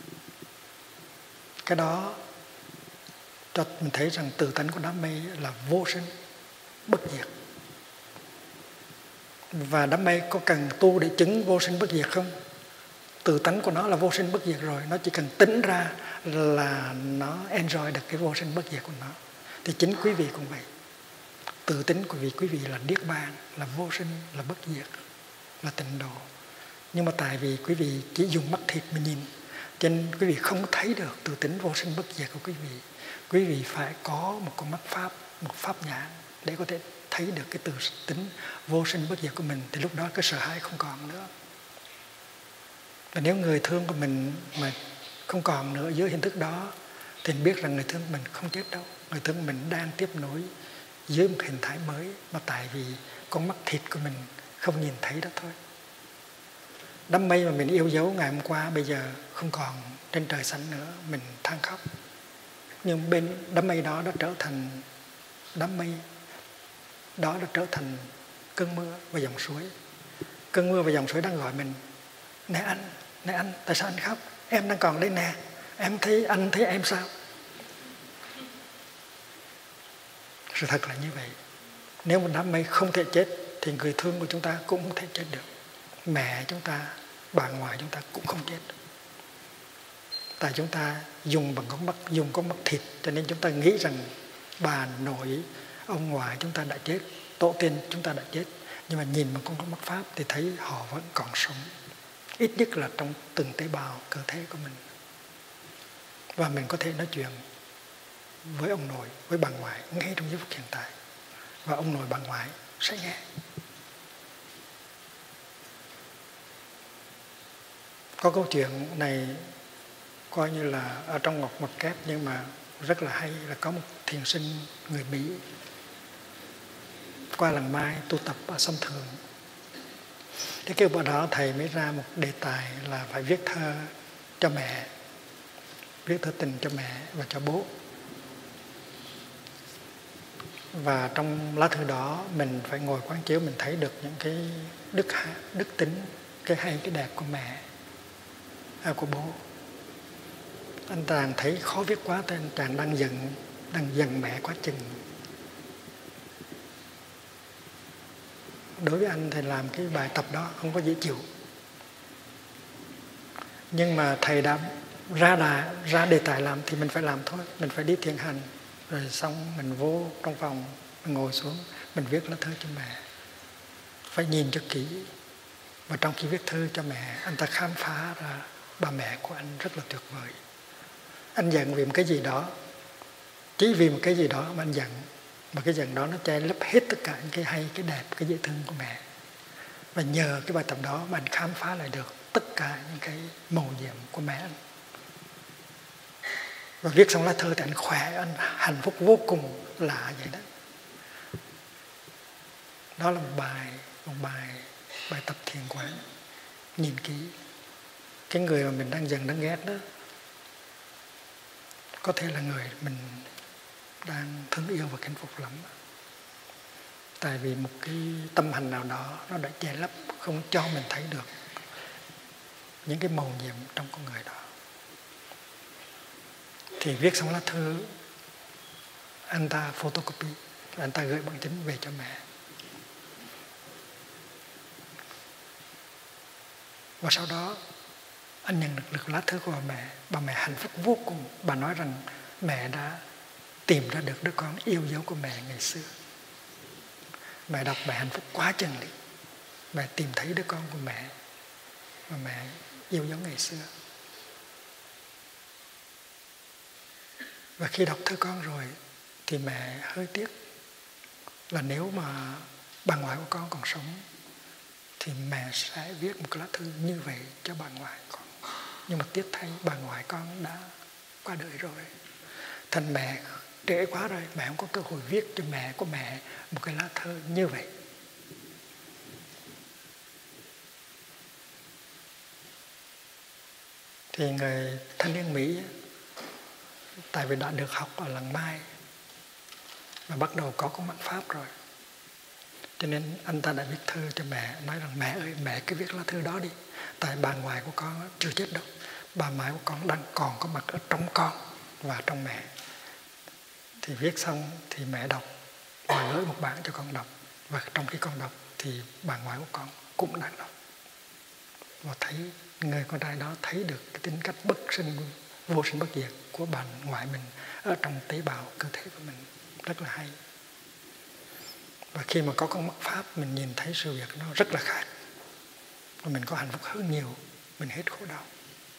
Cái đó cho mình thấy rằng tự tánh của đám mây là vô sinh, bất diệt. Và đám mây có cần tu để chứng vô sinh bất diệt không? Tự tánh của nó là vô sinh bất diệt rồi. Nó chỉ cần tính ra là nó enjoy được cái vô sinh bất diệt của nó. Thì chính quý vị cũng vậy. Tự tính của vị quý vị là niết bàn, là vô sinh, là bất diệt, là tịnh độ. Nhưng mà tại vì quý vị chỉ dùng mắt thịt mà nhìn, cho nên quý vị không thấy được tự tính vô sinh bất diệt của quý vị. Quý vị phải có một con mắt Pháp, một pháp nhãn để có thể thấy được cái tự tính vô sinh bất diệt của mình. Thì lúc đó cái sợ hãi không còn nữa. Và nếu người thương của mình mà không còn nữa dưới hình thức đó, thì biết rằng người thương của mình không chết đâu. Người thương của mình đang tiếp nối dưới một hình thái mới, mà tại vì con mắt thịt của mình không nhìn thấy đó thôi. Đám mây mà mình yêu dấu ngày hôm qua bây giờ không còn trên trời xanh nữa, mình than khóc. Nhưng bên đám mây đó đã trở thành đám mây đó đã trở thành cơn mưa và dòng suối. Cơn mưa và dòng suối đang gọi mình: nè anh, nè anh, tại sao anh khóc? Em đang còn đây nè, em thấy anh thấy em sao? Sự thật là như vậy. Nếu một đám mây không thể chết thì người thương của chúng ta cũng không thể chết được. Mẹ chúng ta, bà ngoại chúng ta cũng không chết. Tại chúng ta dùng bằng con mắt, dùng con mắt thịt, cho nên chúng ta nghĩ rằng bà nội, ông ngoại chúng ta đã chết, tổ tiên chúng ta đã chết. Nhưng mà nhìn bằng con mắt Pháp thì thấy họ vẫn còn sống. Ít nhất là trong từng tế bào cơ thể của mình. Và mình có thể nói chuyện với ông nội, với bà ngoại ngay trong giây phút hiện tại. Và ông nội bà ngoại sẽ nghe. Có câu chuyện này coi như là ở trong Ngọc Mật Kép, nhưng mà rất là hay, là có một thiền sinh người Mỹ qua làng Mai tu tập ở Sông Thường. Thế cái bữa đó thầy mới ra một đề tài là phải viết thơ cho mẹ, viết thơ tình cho mẹ và cho bố. Và trong lá thư đó mình phải ngồi quán chiếu, mình thấy được những cái đức đức tính, cái hay cái đẹp của mẹ. à, của bố. Anh Tràng thấy khó viết quá, nên anh Tràng đang giận, đang giận mẹ quá chừng. Đối với anh thì làm cái bài tập đó không có dễ chịu. Nhưng mà thầy đã ra đà, ra đề tài làm thì mình phải làm thôi. Mình phải đi thiền hành. Rồi xong mình vô trong phòng, mình ngồi xuống, mình viết lá thư cho mẹ. Phải nhìn cho kỹ. Và trong khi viết thư cho mẹ, anh ta khám phá ra bà mẹ của anh rất là tuyệt vời. Anh giận vì một cái gì đó, chỉ vì một cái gì đó mà anh giận. Mà cái giận đó nó che lấp hết tất cả những cái hay, cái đẹp, cái dễ thương của mẹ. Và nhờ cái bài tập đó mà anh khám phá lại được tất cả những cái mầu nhiệm của mẹ anh. Và viết xong lá thư thì anh khỏe, anh hạnh phúc vô cùng lạ vậy đó. Đó là một bài, một bài, bài tập thiền quán. Nhìn kỹ. Cái người mà mình đang giận, đang ghét đó, có thể là người mình đang thương yêu và kính phục lắm. Tại vì một cái tâm hành nào đó nó đã che lấp, không cho mình thấy được những cái mầu nhiệm trong con người đó. Thì viết xong lá thư, anh ta photocopy, anh ta gửi bằng chứng về cho mẹ. Và sau đó anh nhận được, được lá thư của bà mẹ. Bà mẹ hạnh phúc vô cùng. Bà nói rằng mẹ đã tìm ra được đứa con yêu dấu của mẹ ngày xưa. Mẹ đọc mẹ hạnh phúc quá chừng đi. Mẹ tìm thấy đứa con của mẹ mà mẹ yêu dấu ngày xưa. Và khi đọc thư con rồi thì mẹ hơi tiếc là nếu mà bà ngoại của con còn sống thì mẹ sẽ viết một cái lá thư như vậy cho bà ngoại con. Nhưng mà tiếc thay bà ngoại con đã qua đời rồi. Thành mẹ trễ quá rồi, mẹ không có cơ hội viết cho mẹ của mẹ một cái lá thư như vậy. Thì người thanh niên Mỹ, tại vì đã được học ở làng Mai và bắt đầu có con mắt Pháp rồi, cho nên anh ta đã viết thư cho mẹ, nói rằng mẹ ơi, mẹ cứ viết lá thư đó đi. Tại bà ngoại của con chưa chết đâu, bà ngoại của con đang còn có mặt ở trong con và trong mẹ. Thì viết xong thì mẹ đọc và gửi một bản cho con đọc. Và trong khi con đọc thì bà ngoại của con cũng đang đọc. Và thấy người con trai đó thấy được cái tính cách bất sinh, vô sinh bất diệt của bà ngoại mình ở trong tế bào cơ thể của mình. Rất là hay. Và khi mà có con mắt Pháp, mình nhìn thấy sự việc nó rất là khác. Và mình có hạnh phúc hơn nhiều, mình hết khổ đau.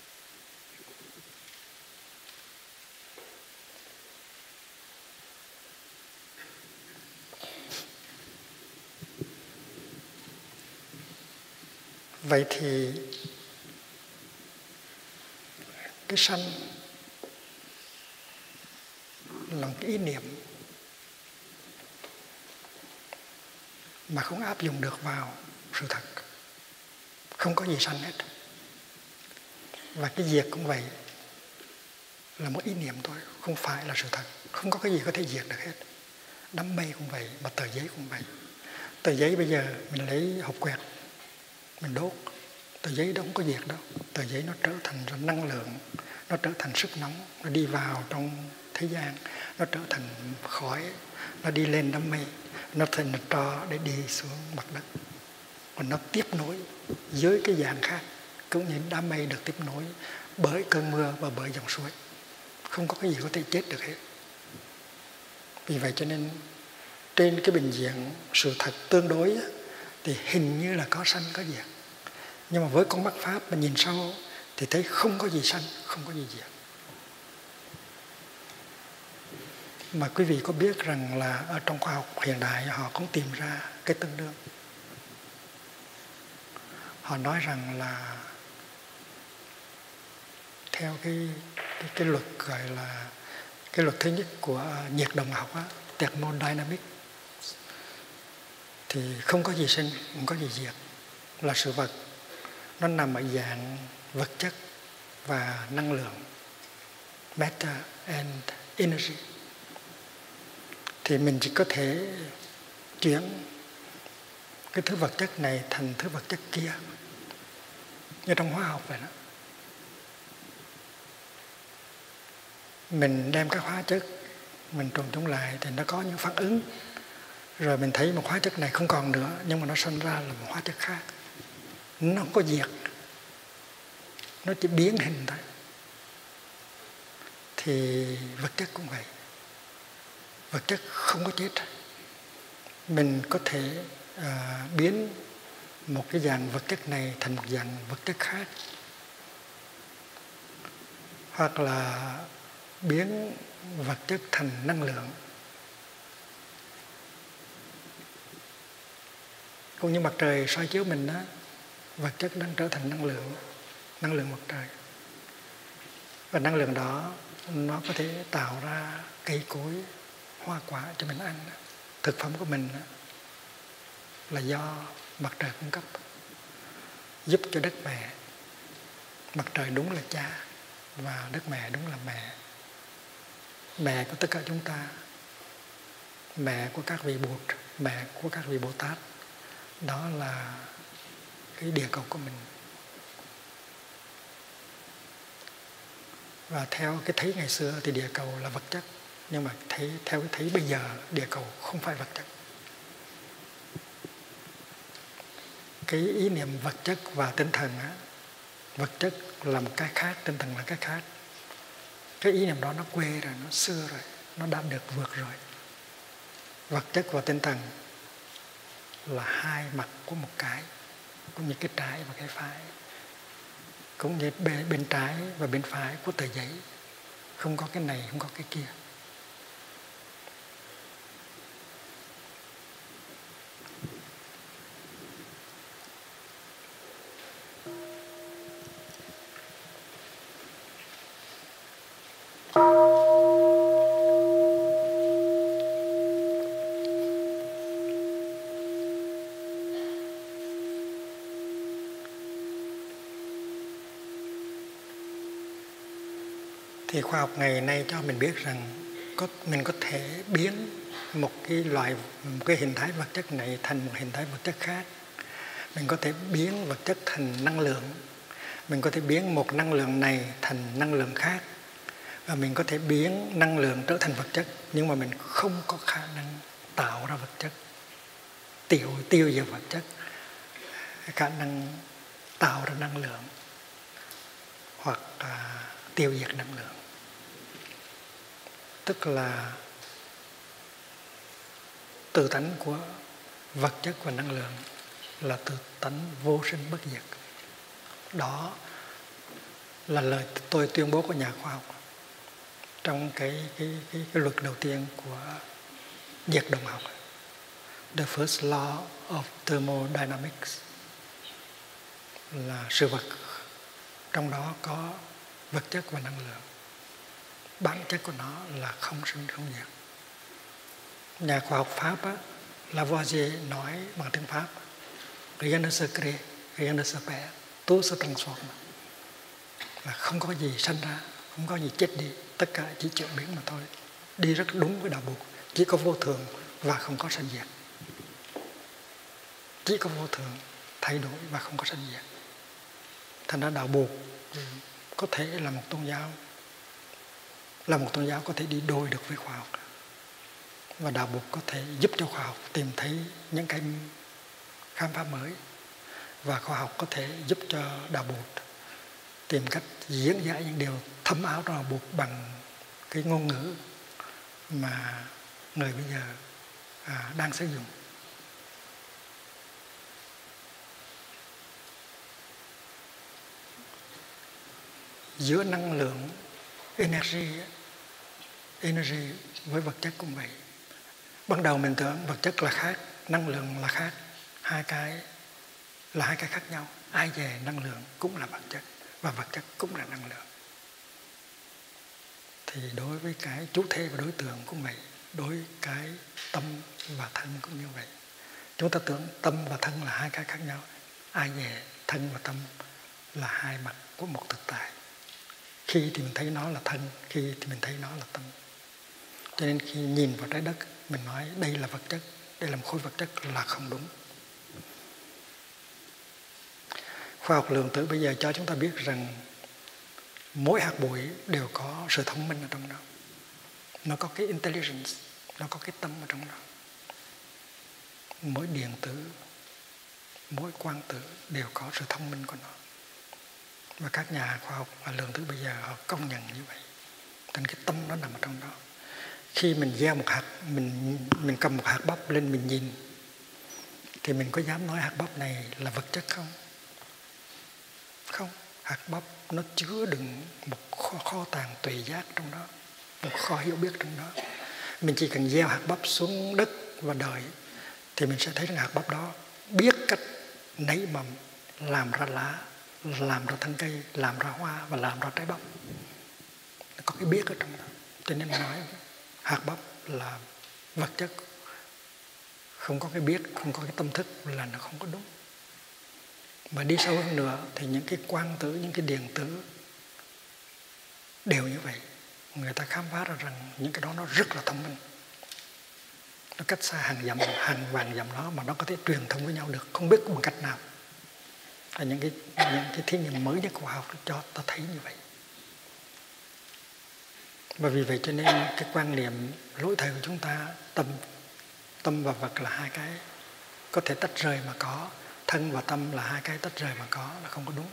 Vậy thì cái sanh là một cái ý niệm mà không áp dụng được vào sự thật. Không có gì sanh hết. Và cái diệt cũng vậy, là một ý niệm thôi, không phải là sự thật. Không có cái gì có thể diệt được hết. Đám mây cũng vậy, mà tờ giấy cũng vậy. Tờ giấy bây giờ mình lấy hộp quẹt, mình đốt, tờ giấy đó không có diệt đâu. Tờ giấy nó trở thành năng lượng, nó trở thành sức nóng, nó đi vào trong thế gian, nó trở thành khói, nó đi lên đám mây, nó thành tro để đi xuống mặt đất. Còn nó tiếp nối với cái dạng khác, cũng như đám mây được tiếp nối bởi cơn mưa và bởi dòng suối. Không có cái gì có thể chết được hết. Vì vậy cho nên trên cái bình diện sự thật tương đối thì hình như là có sanh có diệt. Nhưng mà với con mắt Pháp mà nhìn sâu thì thấy không có gì sanh, không có gì diệt. Mà quý vị có biết rằng là ở trong khoa học hiện đại họ cũng tìm ra cái tương đương. Họ nói rằng là theo cái, cái, cái luật gọi là cái luật thứ nhất của nhiệt động học á, thermodynamics, thì không có gì sinh, không có gì diệt. Là sự vật nó nằm ở dạng vật chất và năng lượng, matter and energy. Thì mình chỉ có thể chuyển cái thứ vật chất này thành thứ vật chất kia, như trong hóa học vậy đó. mình đem các hóa chất mình trộn chúng lại thì nó có những phản ứng, rồi mình thấy một hóa chất này không còn nữa nhưng mà nó sinh ra là một hóa chất khác. Nó không có diệt, nó chỉ biến hình thôi. Thì vật chất cũng vậy, vật chất không có chết. Mình có thể à, biến một cái dạng vật chất này thành một dạng vật chất khác, hoặc là biến vật chất thành năng lượng. Cũng như mặt trời soi chiếu mình đó, vật chất đang trở thành năng lượng, năng lượng mặt trời. Và năng lượng đó nó có thể tạo ra cây cối, hoa quả cho mình ăn. Thực phẩm của mình là do mặt trời cung cấp, giúp cho đất mẹ. Mặt trời đúng là cha và đất mẹ đúng là mẹ. Mẹ của tất cả chúng ta, mẹ của các vị Bụt, mẹ của các vị Bồ Tát, đó là cái địa cầu của mình. Và theo cái thấy ngày xưa thì địa cầu là vật chất, nhưng mà thấy, theo cái thấy bây giờ địa cầu không phải vật chất. Cái ý niệm vật chất và tinh thần á, vật chất là một cái khác, tinh thần là cái khác. Cái ý niệm đó nó quê rồi, nó xưa rồi, nó đã được vượt rồi. Vật chất và tinh thần là hai mặt của một cái, cũng như cái trái và cái phải, cũng như bên, bên trái và bên phải của tờ giấy. Không có cái này, không có cái kia. Thì khoa học ngày nay cho mình biết rằng có, mình có thể biến một cái loại, một cái hình thái vật chất này thành một hình thái vật chất khác. Mình có thể biến vật chất thành năng lượng. Mình có thể biến một năng lượng này thành năng lượng khác. Và mình có thể biến năng lượng trở thành vật chất, nhưng mà mình không có khả năng tạo ra vật chất, tiêu, tiêu diệt vật chất, khả năng tạo ra năng lượng hoặc à, tiêu diệt năng lượng. Tức là tự tánh của vật chất và năng lượng là tự tánh vô sinh bất diệt. Đó là lời tôi tuyên bố của nhà khoa học trong cái, cái, cái, cái luật đầu tiên của nhiệt động học, the first law of thermodynamics, là sự vật trong đó có vật chất và năng lượng. Bản chất của nó là không sinh không diệt. Nhà khoa học Pháp á, Lavoisier nói bằng tiếng Pháp, rien ne se crée, rien ne se perd, tout se transforme, là không có gì sinh ra, không có gì chết đi, tất cả chỉ chuyển biến mà thôi. Đi rất đúng với đạo Bụt, chỉ có vô thường và không có sinh diệt. Chỉ có vô thường, thay đổi và không có sinh diệt. Thành ra đạo Bụt có thể là một tôn giáo, là một tôn giáo có thể đi đôi được với khoa học. Và đạo Bụt có thể giúp cho khoa học tìm thấy những cái khám phá mới. Và khoa học có thể giúp cho đạo Bụt tìm cách diễn giải những điều thâm áo trong đạo Bụt bằng cái ngôn ngữ mà người bây giờ à, đang sử dụng. Giữa năng lượng, energy, energy với vật chất cũng vậy. Ban đầu mình tưởng vật chất là khác, năng lượng là khác. Hai cái là hai cái khác nhau. Ai về năng lượng cũng là vật chất và vật chất cũng là năng lượng. Thì đối với cái chủ thể và đối tượng cũng vậy. Đối với cái tâm và thân cũng như vậy. Chúng ta tưởng tâm và thân là hai cái khác nhau. Ai về thân và tâm là hai mặt của một thực tại. Khi thì mình thấy nó là thân, khi thì mình thấy nó là tâm. Cho nên khi nhìn vào trái đất, mình nói đây là vật chất, đây là một khối vật chất là không đúng. Khoa học lượng tử bây giờ cho chúng ta biết rằng mỗi hạt bụi đều có sự thông minh ở trong đó. Nó có cái intelligence, nó có cái tâm ở trong đó. Mỗi điện tử, mỗi quang tử đều có sự thông minh của nó. Và các nhà khoa học và lượng tử bây giờ họ công nhận như vậy. Thành cái tâm nó nằm ở trong đó. Khi mình gieo một hạt, mình mình cầm một hạt bắp lên mình nhìn, thì mình có dám nói hạt bắp này là vật chất không? Không. Hạt bắp nó chứa đựng một kho, kho tàng tùy giác trong đó, một kho hiểu biết trong đó. Mình chỉ cần gieo hạt bắp xuống đất và đợi, thì mình sẽ thấy rằng hạt bắp đó biết cách nảy mầm, làm ra lá, làm ra thân cây, làm ra hoa và làm ra trái bắp. Nó có cái biết ở trong đó. Cho nên mình nói hạt bắp là vật chất, không có cái biết, không có cái tâm thức là nó không có đúng. Mà đi sâu hơn nữa thì những cái quang tử, những cái điện tử đều như vậy. Người ta khám phá ra rằng những cái đó nó rất là thông minh. Nó cách xa hàng dặm, hàng vàng dặm đó mà nó có thể truyền thông với nhau được, không biết bằng cách nào. Và những cái, những cái thí nghiệm mới nhất của khoa học cho ta thấy như vậy. Và vì vậy cho nên cái quan niệm lỗi thời của chúng ta, tâm, tâm và vật là hai cái có thể tách rời mà có, thân và tâm là hai cái tách rời mà có, là không có đúng.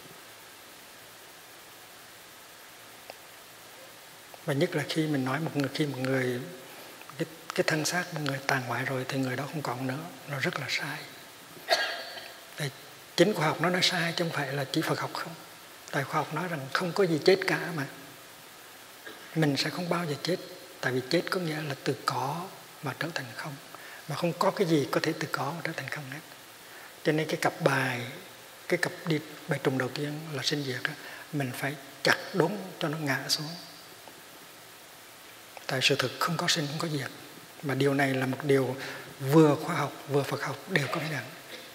Và nhất là khi mình nói một người, khi một người cái, cái thân xác một người tàn hoại rồi thì người đó không còn nữa, nó rất là sai. Tại chính khoa học nó nói sai chứ không phải là chỉ Phật học không. Tại khoa học nói rằng không có gì chết cả mà. Mình sẽ không bao giờ chết. Tại vì chết có nghĩa là từ có mà trở thành không. Mà không có cái gì có thể từ có mà trở thành không hết. Cho nên cái cặp bài, cái cặp đi bài trùng đầu tiên là sinh diệt đó, mình phải chặt đốn cho nó ngã xuống. Tại sự thực không có sinh, không có diệt. Mà điều này là một điều vừa khoa học, vừa Phật học đều công nhận.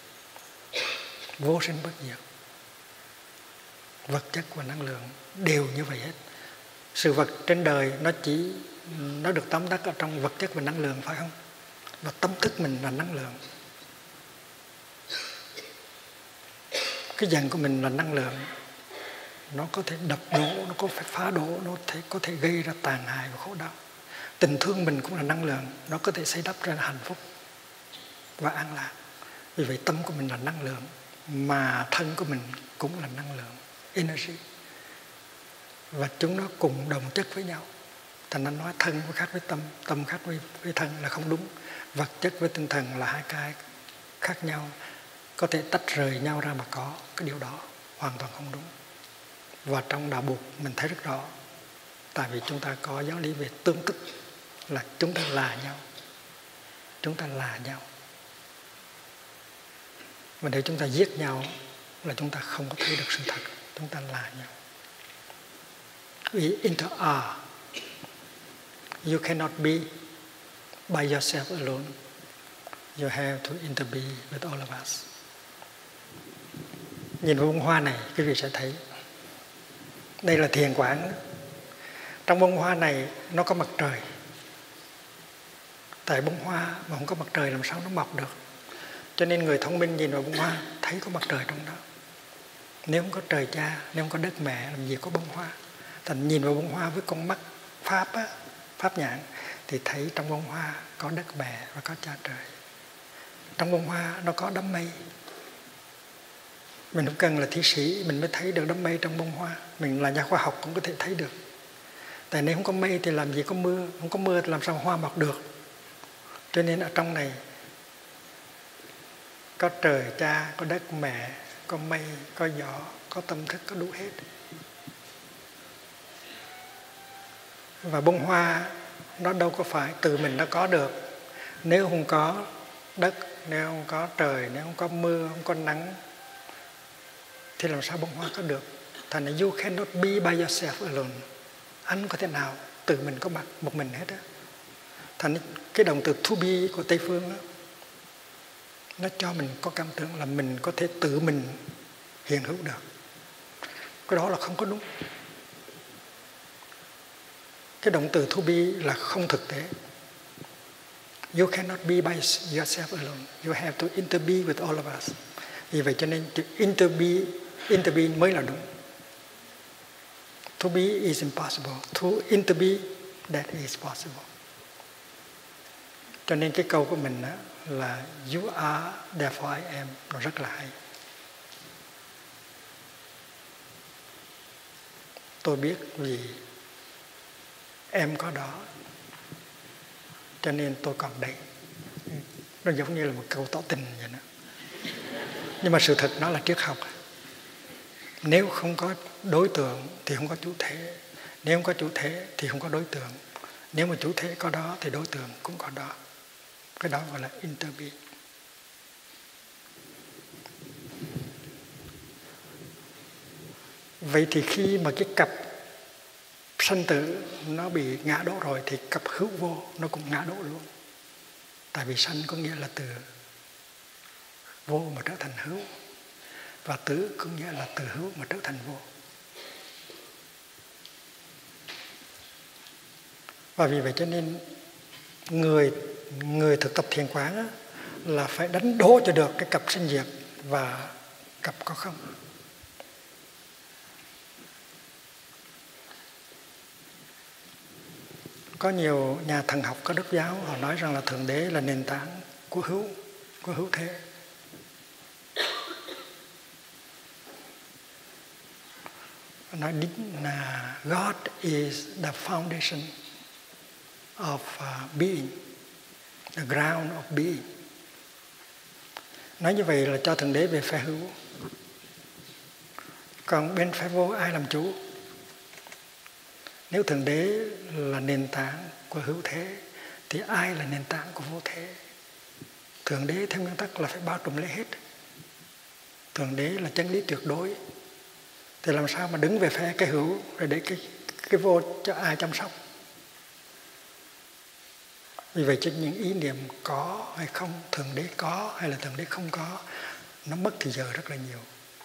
Vô sinh bất diệt. Vật chất và năng lượng đều như vậy hết. Sự vật trên đời nó chỉ nó được tóm tắt ở trong vật chất và năng lượng, phải không? Và tâm thức mình là năng lượng. Cái giận của mình là năng lượng. Nó có thể đập đổ, nó có thể phá đổ, nó thể, có thể gây ra tàn hại và khổ đau. Tình thương mình cũng là năng lượng. Nó có thể xây đắp ra hạnh phúc và an lạc. Vì vậy tâm của mình là năng lượng, mà thân của mình cũng là năng lượng, energy. Và chúng nó cùng đồng chất với nhau. Thành nên nói thân khác với tâm, tâm khác với, với thân là không đúng. Vật chất với tinh thần là hai cái khác nhau, có thể tách rời nhau ra mà có. Cái điều đó hoàn toàn không đúng. Và trong đạo Bụt mình thấy rất rõ. Tại vì chúng ta có giáo lý về tương tức, là chúng ta là nhau. Chúng ta là nhau. Và nếu chúng ta giết nhau là chúng ta không có thấy được sự thật. Chúng ta là nhau. We inter are. You cannot be by yourself alone. You have to interbe with all of us. Nhìn vào bông hoa này, quý vị sẽ thấy đây là thiền quán. Trong bông hoa này nó có mặt trời. Tại bông hoa mà không có mặt trời làm sao nó mọc được. Cho nên người thông minh nhìn vào bông hoa thấy có mặt trời trong đó. Nếu không có trời cha, nếu không có đất mẹ, làm gì có bông hoa. Thành nhìn vào bông hoa với con mắt Pháp á, Pháp nhãn, thì thấy trong bông hoa có đất mẹ và có cha trời. Trong bông hoa nó có đám mây. Mình không cần là thi sĩ mình mới thấy được đám mây trong bông hoa. Mình là nhà khoa học cũng có thể thấy được. Tại nếu không có mây thì làm gì có mưa. Không có mưa thì làm sao hoa mọc được. Cho nên ở trong này có trời cha, có đất mẹ, có mây, có gió, có tâm thức, có đủ hết. Và bông hoa nó đâu có phải từ mình nó có được. Nếu không có đất, nếu không có trời, nếu không có mưa, không có nắng, thì làm sao bông hoa có được. Thành là you cannot be by yourself alone. Anh có thể nào tự mình có mặt một mình hết á. Thành cái động từ to be của Tây Phương đó, nó cho mình có cảm tưởng là mình có thể tự mình hiện hữu được. Cái đó là không có đúng. Cái động từ to be là không thực tế. You cannot be by yourself alone. You have to interbe with all of us. Vì vậy cho nên interbe, interbe mới là đúng. To be is impossible. To into be, that is possible. Cho nên cái câu của mình đó là you are, therefore I am, nó rất là hay. Tôi biết vì em có đó, cho nên tôi còn đây. Nó giống như là một câu tỏ tình vậy đó. Nhưng mà sự thật nó là triết học. Nếu không có đối tượng thì không có chủ thể. Nếu không có chủ thể thì không có đối tượng. Nếu mà chủ thể có đó thì đối tượng cũng có đó. Cái đó gọi là interbe. Vậy thì khi mà cái cặp sanh tử nó bị ngã đổ rồi thì cặp hữu vô nó cũng ngã đổ luôn. Tại vì sanh có nghĩa là từ vô mà trở thành hữu, và tử có nghĩa là từ hữu mà trở thành vô. Và vì vậy cho nên người người thực tập thiền quán á, là phải đánh đố cho được cái cặp sinh diệt và cặp có không. Có nhiều nhà thần học có đức giáo họ nói rằng là Thượng Đế là nền tảng của hữu, của hữu thế. Nói là God is the foundation of uh, being, the ground of being. Nói như vậy là cho Thượng Đế về phe hữu. Còn bên phe vô ai làm chủ? Nếu Thượng Đế là nền tảng của hữu thế thì ai là nền tảng của vô thế? Thượng Đế theo nguyên tắc là phải bao trùm lấy hết. Thượng Đế là chân lý tuyệt đối. Thì làm sao mà đứng về phe cái hữu rồi để cái, cái vô cho ai chăm sóc? Vì vậy cho những ý niệm có hay không, Thượng Đế có hay là Thượng Đế không có, nó mất thì giờ rất là nhiều.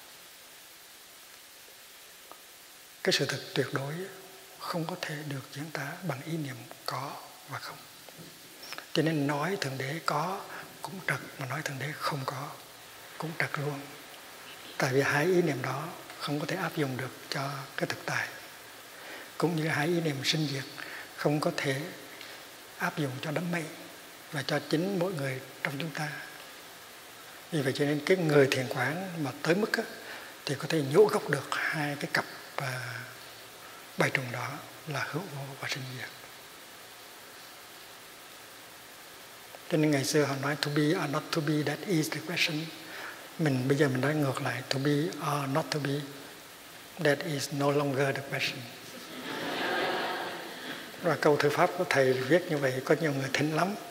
Cái sự thật tuyệt đối không có thể được diễn tả bằng ý niệm có và không. Cho nên nói Thượng Đế có cũng trật, mà nói Thượng Đế không có cũng trật luôn. Tại vì hai ý niệm đó không có thể áp dụng được cho cái thực tại. Cũng như hai ý niệm sinh diệt không có thể áp dụng cho đám mây và cho chính mỗi người trong chúng ta. Vì vậy cho nên cái người thiền quán mà tới mức á, thì có thể nhổ gốc được hai cái cặp uh, bài trùng đó là hữu vô và sinh diệt. Cho nên ngày xưa họ nói to be or not to be, that is the question. Mình bây giờ mình nói ngược lại, to be or not to be, that is no longer the question. Và câu thư pháp của thầy viết như vậy có nhiều người thính lắm.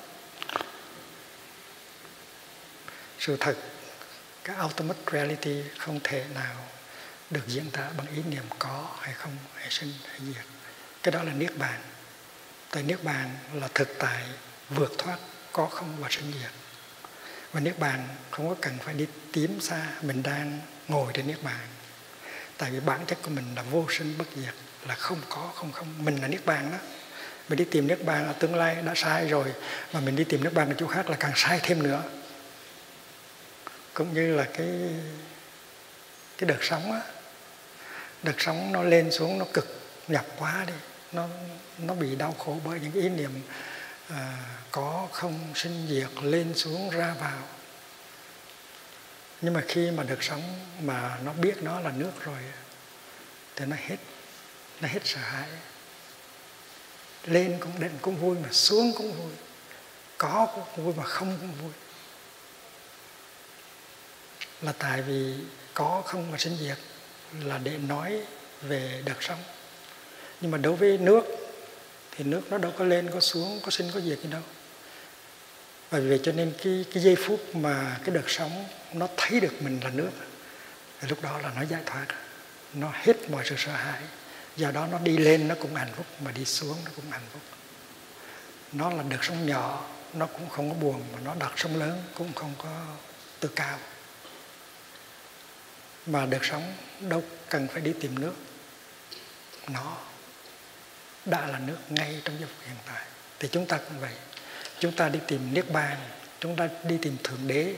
Sự thật, cái ultimate reality không thể nào được diễn tả bằng ý niệm có hay không, hay sinh hay diệt. Cái đó là Niết Bàn. Tại Niết Bàn là thực tại vượt thoát có không và sinh diệt. Và Niết Bàn không có cần phải đi tìm xa, mình đang ngồi trên Niết Bàn. Tại vì bản chất của mình là vô sinh bất diệt, là không có không không. Mình là Niết Bàn đó. Mình đi tìm Niết Bàn ở tương lai đã sai rồi, mà mình đi tìm Niết Bàn ở chỗ khác là càng sai thêm nữa. Cũng như là cái cái đợt sóng á, đợt sóng nó lên xuống nó cực nhập quá đi, nó nó bị đau khổ bởi những ý niệm à, có không sinh diệt lên xuống ra vào. Nhưng mà khi mà đợt sóng mà nó biết nó là nước rồi thì nó hết nó hết sợ hãi. Lên cũng định cũng vui mà xuống cũng vui, có cũng vui mà không cũng vui. Là tại vì có không và sinh diệt là để nói về đợt sóng. Nhưng mà đối với nước thì nước nó đâu có lên có xuống, có sinh có diệt gì đâu. Và vì vậy cho nên cái, cái giây phút mà cái đợt sóng nó thấy được mình là nước thì lúc đó là nó giải thoát, nó hết mọi sự sợ hãi. Do đó nó đi lên nó cũng hạnh phúc, mà đi xuống nó cũng hạnh phúc. Nó là đợt sóng nhỏ, nó cũng không có buồn, mà nó đợt sóng lớn cũng không có tự cao. Mà đợt sóng đâu cần phải đi tìm nước, nó đã là nước ngay trong giây phút hiện tại. Thì chúng ta cũng vậy. Chúng ta đi tìm Niết Bàn, chúng ta đi tìm Thượng Đế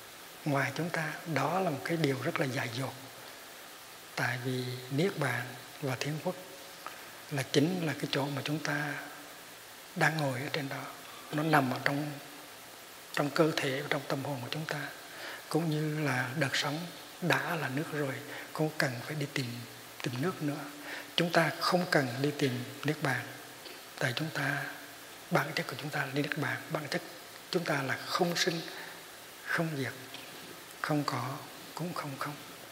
ngoài chúng ta, đó là một cái điều rất là dại dột. Tại vì Niết Bàn và thiên quốc là chính là cái chỗ mà chúng ta đang ngồi ở trên đó. Nó nằm ở trong trong cơ thể và trong tâm hồn của chúng ta. Cũng như là đợt sống đã là nước rồi, không cần phải đi tìm tìm nước nữa. Chúng ta không cần đi tìm nước bàn, tại chúng ta, bản chất của chúng ta là đi nước bàn. Bản chất chúng ta là không sinh, không diệt, không có, cũng không không.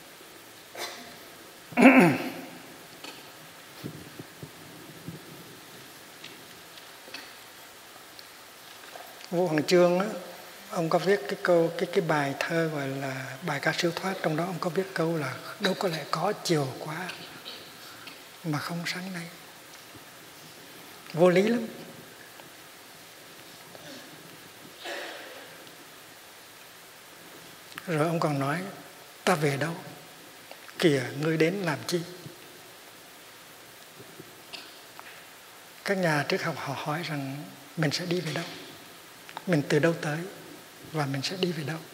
Vũ Hoàng Chương á, ông có viết cái câu cái cái bài thơ gọi là bài ca siêu thoát, trong đó ông có viết câu là đâu có lẽ có chiều quá mà không sáng nay. Vô lý lắm. Rồi ông còn nói ta về đâu, kìa ngươi đến làm chi. Các nhà triết học họ hỏi rằng mình sẽ đi về đâu, mình từ đâu tới và mình sẽ đi về đâu.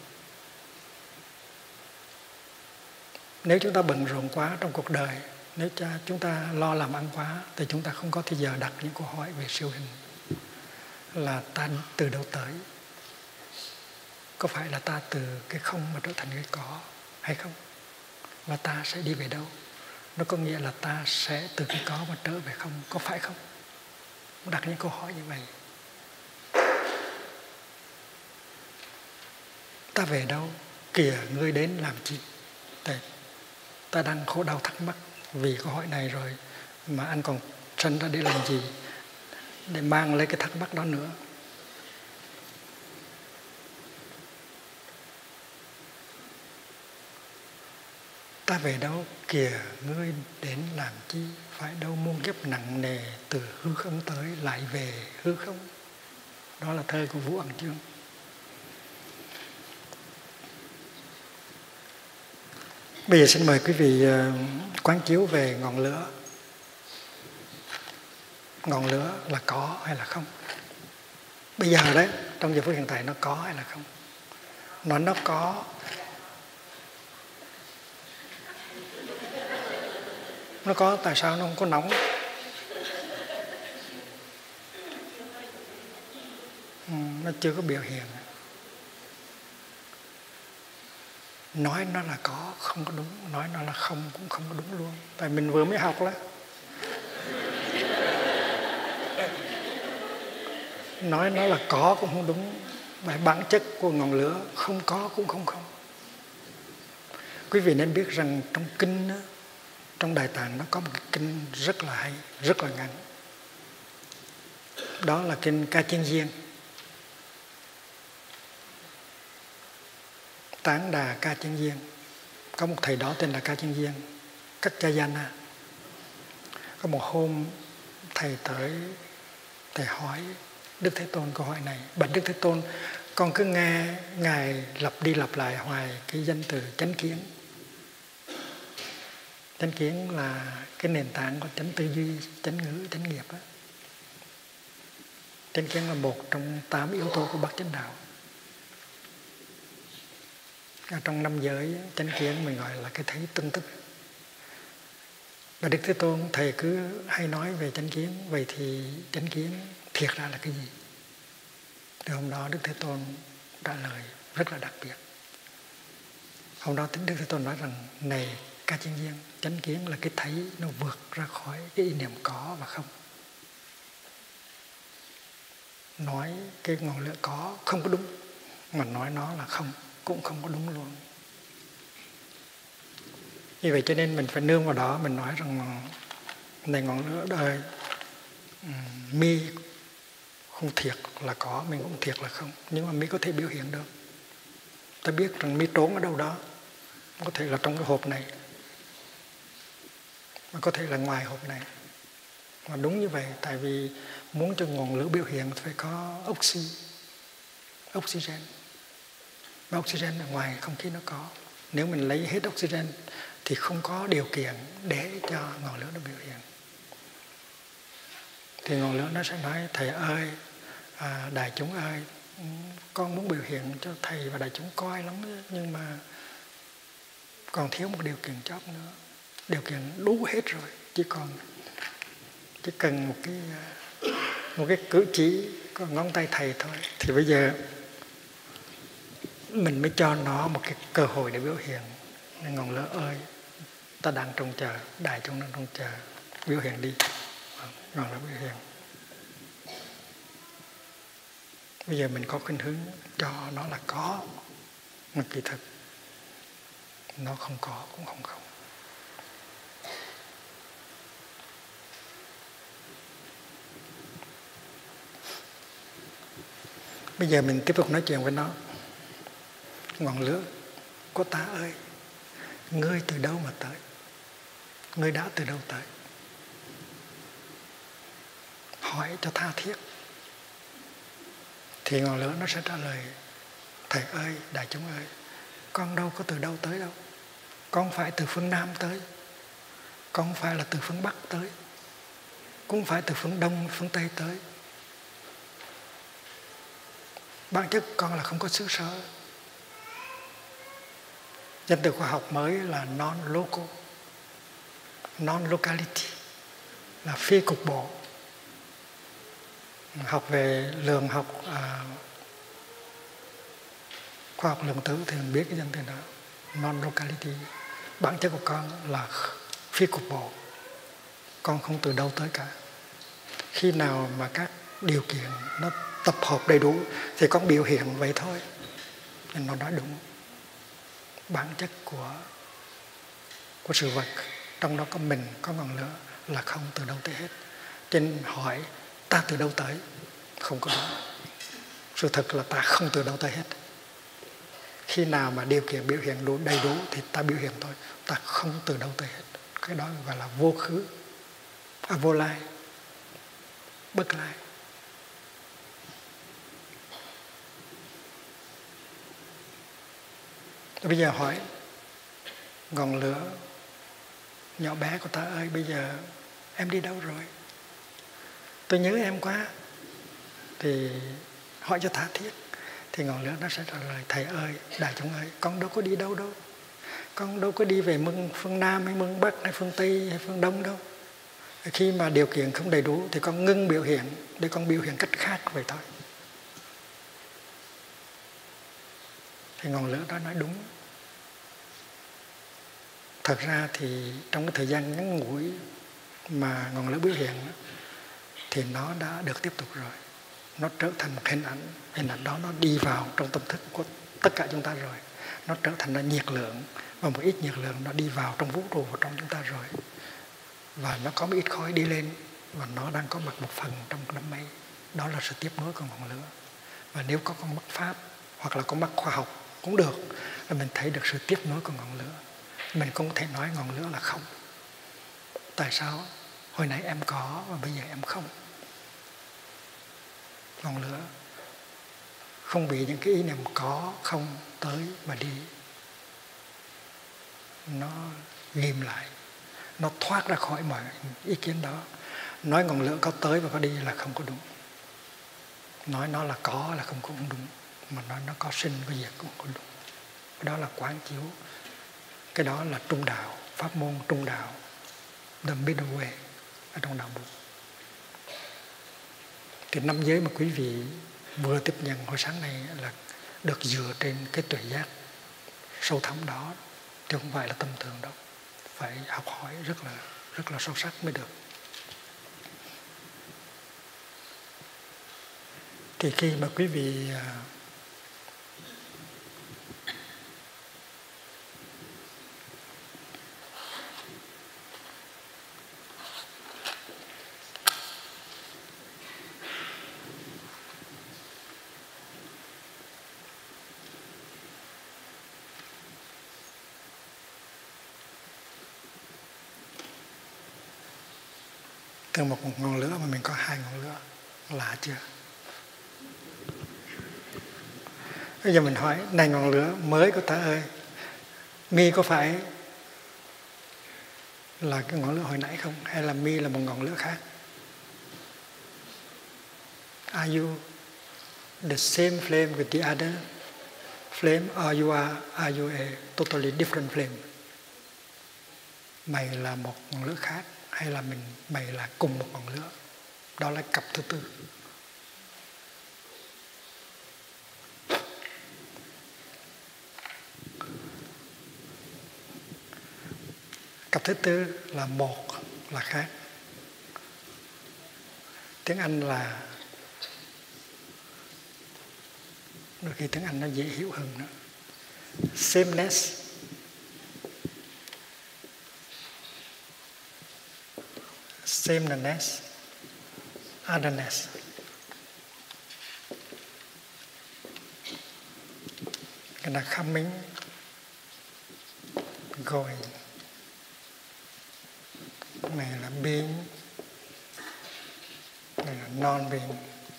Nếu chúng ta bận rộn quá trong cuộc đời, nếu chúng ta lo làm ăn quá, thì chúng ta không có thời giờ đặt những câu hỏi về siêu hình. Là ta từ đâu tới? Có phải là ta từ cái không mà trở thành cái có hay không? Và ta sẽ đi về đâu? Nó có nghĩa là ta sẽ từ cái có mà trở về không, có phải không? Đặt những câu hỏi như vậy. Ta về đâu? Kìa ngươi đến làm chi? Đây, ta đang khổ đau thắc mắc vì câu hỏi này rồi, mà anh còn sinh ra để làm gì? Để mang lấy cái thắc mắc đó nữa. Ta về đâu? Kìa ngươi đến làm chi? Phải đâu muôn kiếp nặng nề từ hư không tới lại về hư không. Đó là thơ của Vũ Hoàng Chương. Bây giờ xin mời quý vị quán chiếu về ngọn lửa. Ngọn lửa là có hay là không? Bây giờ đấy, trong giờ phút hiện tại nó có hay là không? Nói nó có. Nó có, tại sao nó không có nóng? Ừ, nó chưa có biểu hiện. Nói nó là có không có đúng, nói nó là không cũng không có đúng luôn. Tại mình vừa mới học đó. Nói nó là có cũng không đúng. Bởi bản chất của ngọn lửa không có cũng không không. Quý vị nên biết rằng trong kinh đó, trong Đại Tạng nó có một cái kinh rất là hay, rất là ngắn. Đó là kinh Ca Chiên Giên. Tán Đà Ca Chiên Giên. Có một thầy đó tên là Ca Chiên Giên, Kaccayana. Có một hôm thầy tới, thầy hỏi Đức Thế Tôn câu hỏi này: bạch Đức Thế Tôn, con cứ nghe Ngài lặp đi lặp lại hoài cái danh từ chánh kiến. Chánh kiến là cái nền tảng của chánh tư duy, chánh ngữ, chánh nghiệp đó. Chánh kiến là một trong tám yếu tố của bát chánh đạo. Ở trong năm giới, chánh kiến mình gọi là cái thấy tương tức. Và Đức Thế Tôn thầy cứ hay nói về chánh kiến, vậy thì chánh kiến thiệt ra là cái gì? Thì hôm đó Đức Thế Tôn trả lời rất là đặc biệt. Hôm đó Đức Thế Tôn nói rằng: này Ca Chiên Giên, chánh kiến là cái thấy nó vượt ra khỏi cái ý niệm có và không. Nói cái ngọn lửa có không có đúng, mà nói nó là không cũng không có đúng luôn. Vì vậy cho nên mình phải nương vào đó, mình nói rằng này ngọn lửa đời, mi không thiệt là có, mình cũng thiệt là không, nhưng mà mi có thể biểu hiện được. Ta biết rằng mi trốn ở đâu đó, có thể là trong cái hộp này, mà có thể là ngoài hộp này. Mà đúng như vậy, tại vì muốn cho ngọn lửa biểu hiện phải có oxy, oxygen. Và oxygen ở ngoài không khí nó có. Nếu mình lấy hết oxygen thì không có điều kiện để cho ngọn lửa nó biểu hiện. Thì ngọn lửa nó sẽ nói: thầy ơi, à, đại chúng ơi, con muốn biểu hiện cho thầy và đại chúng coi lắm, nhưng mà còn thiếu một điều kiện chót nữa. điều kiện đủ hết rồi, chỉ còn chỉ cần một cái một cái cử chỉ con ngón tay thầy thôi, thì bây giờ mình mới cho nó một cái cơ hội để biểu hiện. Ngọn lửa ơi, ta đang trông chờ, đại chúng đang trông chờ, biểu hiện đi. Ngọn lửa biểu hiện. Bây giờ mình có khuynh hướng cho nó là có, mà kỳ thực nó không có cũng không không. Bây giờ mình tiếp tục nói chuyện với nó. Ngọn lửa của ta ơi, ngươi từ đâu mà tới? Ngươi đã từ đâu tới? Hỏi cho tha thiết. Thì ngọn lửa nó sẽ trả lời: thầy ơi, đại chúng ơi, con đâu có từ đâu tới đâu. Con phải từ phương Nam tới, con phải là từ phương Bắc tới, cũng phải từ phương Đông, phương Tây tới. Bản chất con là không có xứ sở. Danh từ khoa học mới là non-local, non-locality, là phi cục bộ. Học về lượng học, à, khoa học lượng tử thì mình biết cái danh từ đó, non-locality. Bản chất của con là phi cục bộ, con không từ đâu tới cả. Khi nào mà các điều kiện nó tập hợp đầy đủ thì con biểu hiện vậy thôi. Nên nó nói đúng. Bản chất của của sự vật, trong đó có mình, có ngọn lửa, là không từ đâu tới hết. Trên hỏi ta từ đâu tới, không có đó. Sự thật là ta không từ đâu tới hết. Khi nào mà điều kiện biểu hiện đủ đầy đủ thì ta biểu hiện thôi. Ta không từ đâu tới hết. Cái đó gọi là vô khứ, à, vô lai, bất lai. Bây giờ hỏi ngọn lửa nhỏ bé của ta ơi, bây giờ em đi đâu rồi? Tôi nhớ em quá. Thì hỏi cho tha thiết. Thì ngọn lửa nó sẽ trả lời: thầy ơi, đại chúng ơi, con đâu có đi đâu đâu. Con đâu có đi về phương Nam hay phương Bắc hay phương Tây hay phương Đông đâu. Khi mà điều kiện không đầy đủ thì con ngưng biểu hiện để con biểu hiện cách khác vậy thôi. Thì ngọn lửa đó nói đúng. Thật ra thì trong cái thời gian ngắn ngủi mà ngọn lửa biểu hiện thì nó đã được tiếp tục rồi. Nó trở thành một hình ảnh. Hình ảnh đó nó đi vào trong tâm thức của tất cả chúng ta rồi. Nó trở thành là nhiệt lượng, và một ít nhiệt lượng nó đi vào trong vũ trụ của trong chúng ta rồi. Và nó có một ít khói đi lên, và nó đang có mặt một phần trong đám mây. Đó là sự tiếp nối của ngọn lửa. Và nếu có con mắt pháp hoặc là con mắt khoa học cũng được, là mình thấy được sự tiếp nối của ngọn lửa. Mình không thể nói ngọn lửa là không. Tại sao? Hồi nãy em có và bây giờ em không. Ngọn lửa không bị những cái ý niệm có, không, tới mà đi. Nó ghim lại, nó thoát ra khỏi mọi ý kiến đó. Nói ngọn lửa có tới và có đi là không có đúng. Nói nó là có là không có đúng. Mà nói nó có sinh có diệt cũng không đúng. Đó là quán chiếu. Cái đó là trung đạo, pháp môn trung đạo, the middle way ở trong đạo Bụt. Thì năm giới mà quý vị vừa tiếp nhận hồi sáng nay là được dựa trên cái tuệ giác sâu thẳm đó, chứ không phải là tâm thường đâu. Phải học hỏi rất là rất là sâu sắc mới được. Thì khi mà quý vị từ một ngọn lửa mà mình có hai ngọn lửa, lạ chưa? Bây giờ mình hỏi, này ngọn lửa mới của ta ơi, mi có phải là cái ngọn lửa hồi nãy không? Hay là mi là một ngọn lửa khác? Are you the same flame with the other flame, or you are, are you a totally different flame? mày là một ngọn lửa khác, hay là mình mày là cùng một ngọn lửa. Đó là cặp thứ tư. Cặp thứ tư là một là khác. Tiếng Anh là, đôi khi tiếng Anh nó dễ hiểu hơn nữa. Sameness, sameness, otherness. Cái là coming, going. Cái này là being, cái này là non-being.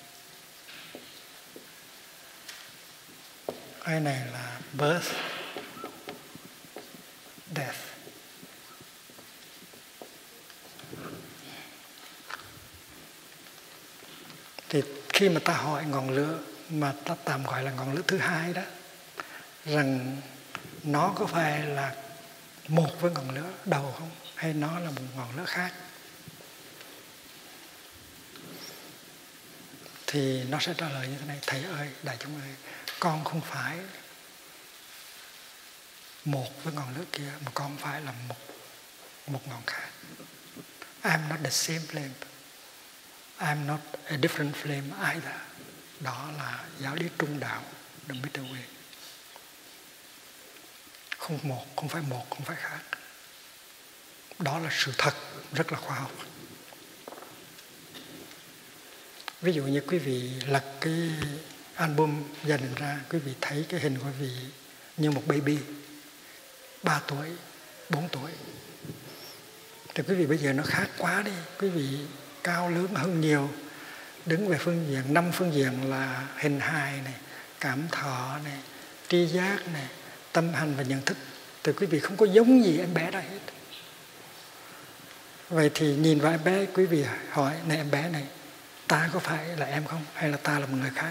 Cái này là birth, death. Thì khi mà ta hỏi ngọn lửa mà ta tạm gọi là ngọn lửa thứ hai đó, rằng nó có phải là một với ngọn lửa đầu không, hay nó là một ngọn lửa khác, thì nó sẽ trả lời như thế này: thầy ơi, đại chúng ơi, con không phải một với ngọn lửa kia, mà con phải là một một ngọn khác. I'm not the same flame. I'm not a different flame either. Đó là giáo lý trung đạo, the middle way. Không một, không phải một, không phải khác. Đó là sự thật rất là khoa học. Ví dụ như quý vị lật cái album gia đình ra, quý vị thấy cái hình của quý vị như một baby, ba tuổi, bốn tuổi. Thì quý vị bây giờ nó khác quá đi. Quý vị cao lớn hơn nhiều. Đứng về phương diện, năm phương diện là hình hài này, cảm thọ này, tri giác này, tâm hành và nhận thức. Thì quý vị không có giống gì em bé đó hết. Vậy thì nhìn vào em bé, quý vị hỏi: này em bé này, ta có phải là em không, hay là ta là một người khác?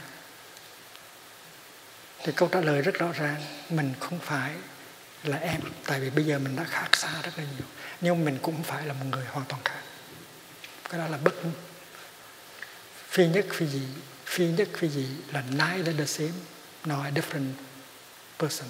Thì câu trả lời rất rõ ràng: mình không phải là em, tại vì bây giờ mình đã khác xa rất là nhiều. Nhưng mình cũng không phải là một người hoàn toàn khác. Cái đó là bất phi nhất phi dị. Phi nhất phi dị là neither the same nor a different person.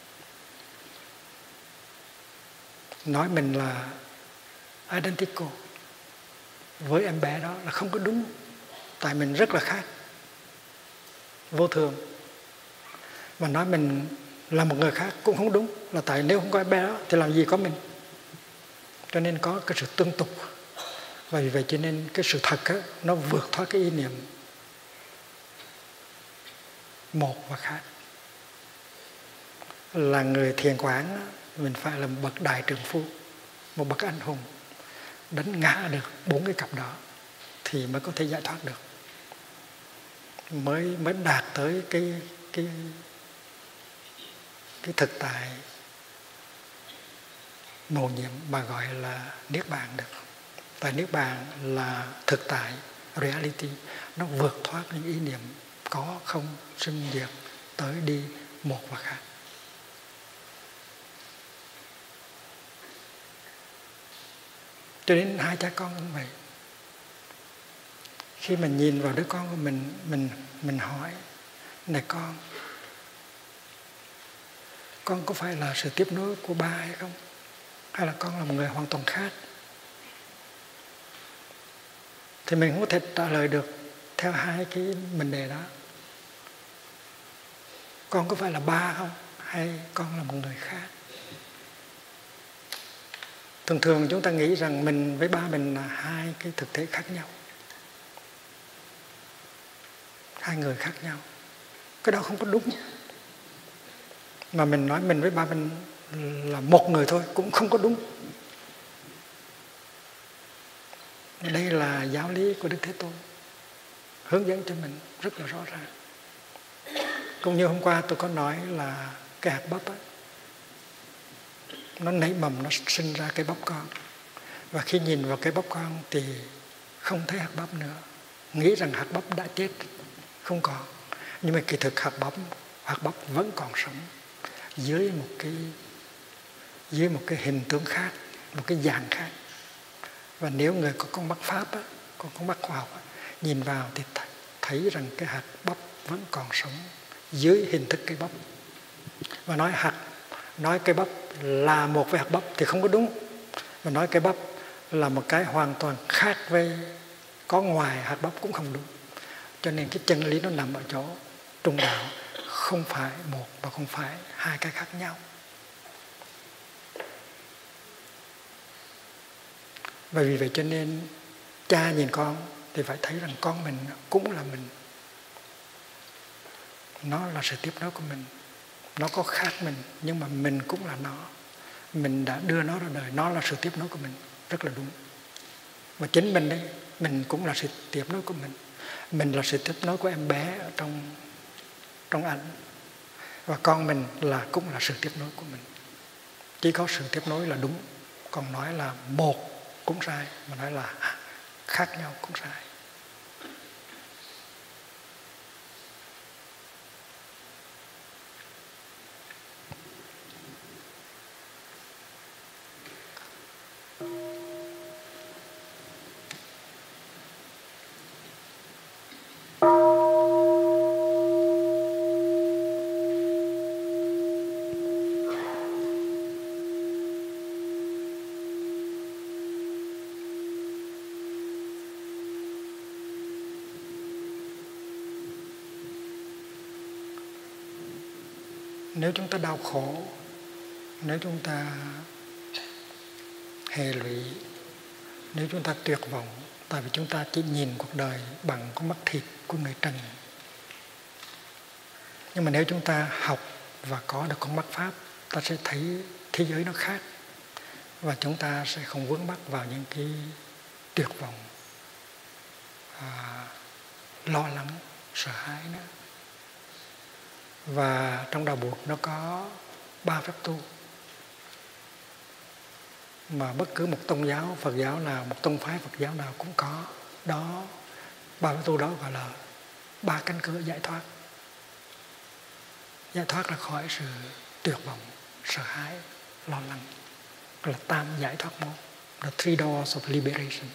Nói mình là identical với em bé đó là không có đúng, tại mình rất là khác, vô thường. Mà nói mình là một người khác cũng không đúng, là tại nếu không có em bé đó thì làm gì có mình. Cho nên có cái sự tương tục. Và vì vậy cho nên cái sự thật á, nó vượt thoát cái ý niệm một và khác. Là người thiền quán á, mình phải là một bậc đại trượng phu, một bậc anh hùng, đánh ngã được bốn cái cặp đó thì mới có thể giải thoát được, mới mới đạt tới cái cái cái thực tại mầu nhiệm mà gọi là niết bàn được. Tại niết bàn là thực tại, reality, nó vượt thoát những ý niệm có không, sinh diệt, tới đi, một và khác. Cho nên hai cha con cũng vậy. Khi mình nhìn vào đứa con của mình, mình mình hỏi: này con, con có phải là sự tiếp nối của ba hay không? Hay là con là một người hoàn toàn khác? Thì mình không có thể trả lời được theo hai cái vấn đề đó. Con có phải là ba không? Hay con là một người khác? Thường thường chúng ta nghĩ rằng mình với ba mình là hai cái thực thể khác nhau, hai người khác nhau. Cái đó không có đúng. Mà mình nói mình với ba mình là một người thôi cũng không có đúng. Đây là giáo lý của Đức Thế Tôn hướng dẫn cho mình rất là rõ ràng. Cũng như hôm qua tôi có nói là cái hạt bắp ấy, nó nảy mầm, nó sinh ra cái bắp con. Và khi nhìn vào cái bắp con thì không thấy hạt bắp nữa, nghĩ rằng hạt bắp đã chết, không còn. Nhưng mà kỳ thực hạt bắp, hạt bắp vẫn còn sống dưới một cái dưới một cái hình tướng khác, một cái dạng khác. Và nếu người có con mắt Pháp á, có con mắt khoa học á, nhìn vào thì thấy rằng cái hạt bắp vẫn còn sống dưới hình thức cây bắp. Và nói hạt, nói cây bắp là một với hạt bắp thì không có đúng. Và nói cây bắp là một cái hoàn toàn khác với có ngoài hạt bắp cũng không đúng. Cho nên cái chân lý nó nằm ở chỗ trung đạo, không phải một và không phải hai cái khác nhau. Và vì vậy cho nên cha nhìn con thì phải thấy rằng con mình cũng là mình. Nó là sự tiếp nối của mình. Nó có khác mình, nhưng mà mình cũng là nó. Mình đã đưa nó ra đời, nó là sự tiếp nối của mình. Rất là đúng. Và chính mình đấy, mình cũng là sự tiếp nối của mình. Mình là sự tiếp nối của em bé ở trong, trong ảnh. Và con mình là cũng là sự tiếp nối của mình. Chỉ có sự tiếp nối là đúng. Còn nói là một cũng sai, mà nói là khác nhau cũng sai. Nếu chúng ta đau khổ, nếu chúng ta hệ lụy, nếu chúng ta tuyệt vọng, tại vì chúng ta chỉ nhìn cuộc đời bằng con mắt thịt của người trần. Nhưng mà nếu chúng ta học và có được con mắt Pháp, ta sẽ thấy thế giới nó khác. Và chúng ta sẽ không vướng mắc vào những cái tuyệt vọng, à, lo lắng, sợ hãi nữa. Và trong đạo Bụt nó có ba phép tu. Mà bất cứ một tôn giáo, Phật giáo nào, một tông phái Phật giáo nào cũng có. Đó, ba phép tu đó gọi là ba cánh cửa giải thoát. Giải thoát ra khỏi sự tuyệt vọng, sợ hãi, lo lắng. Gọi là tam giải thoát môn. The three doors of liberation.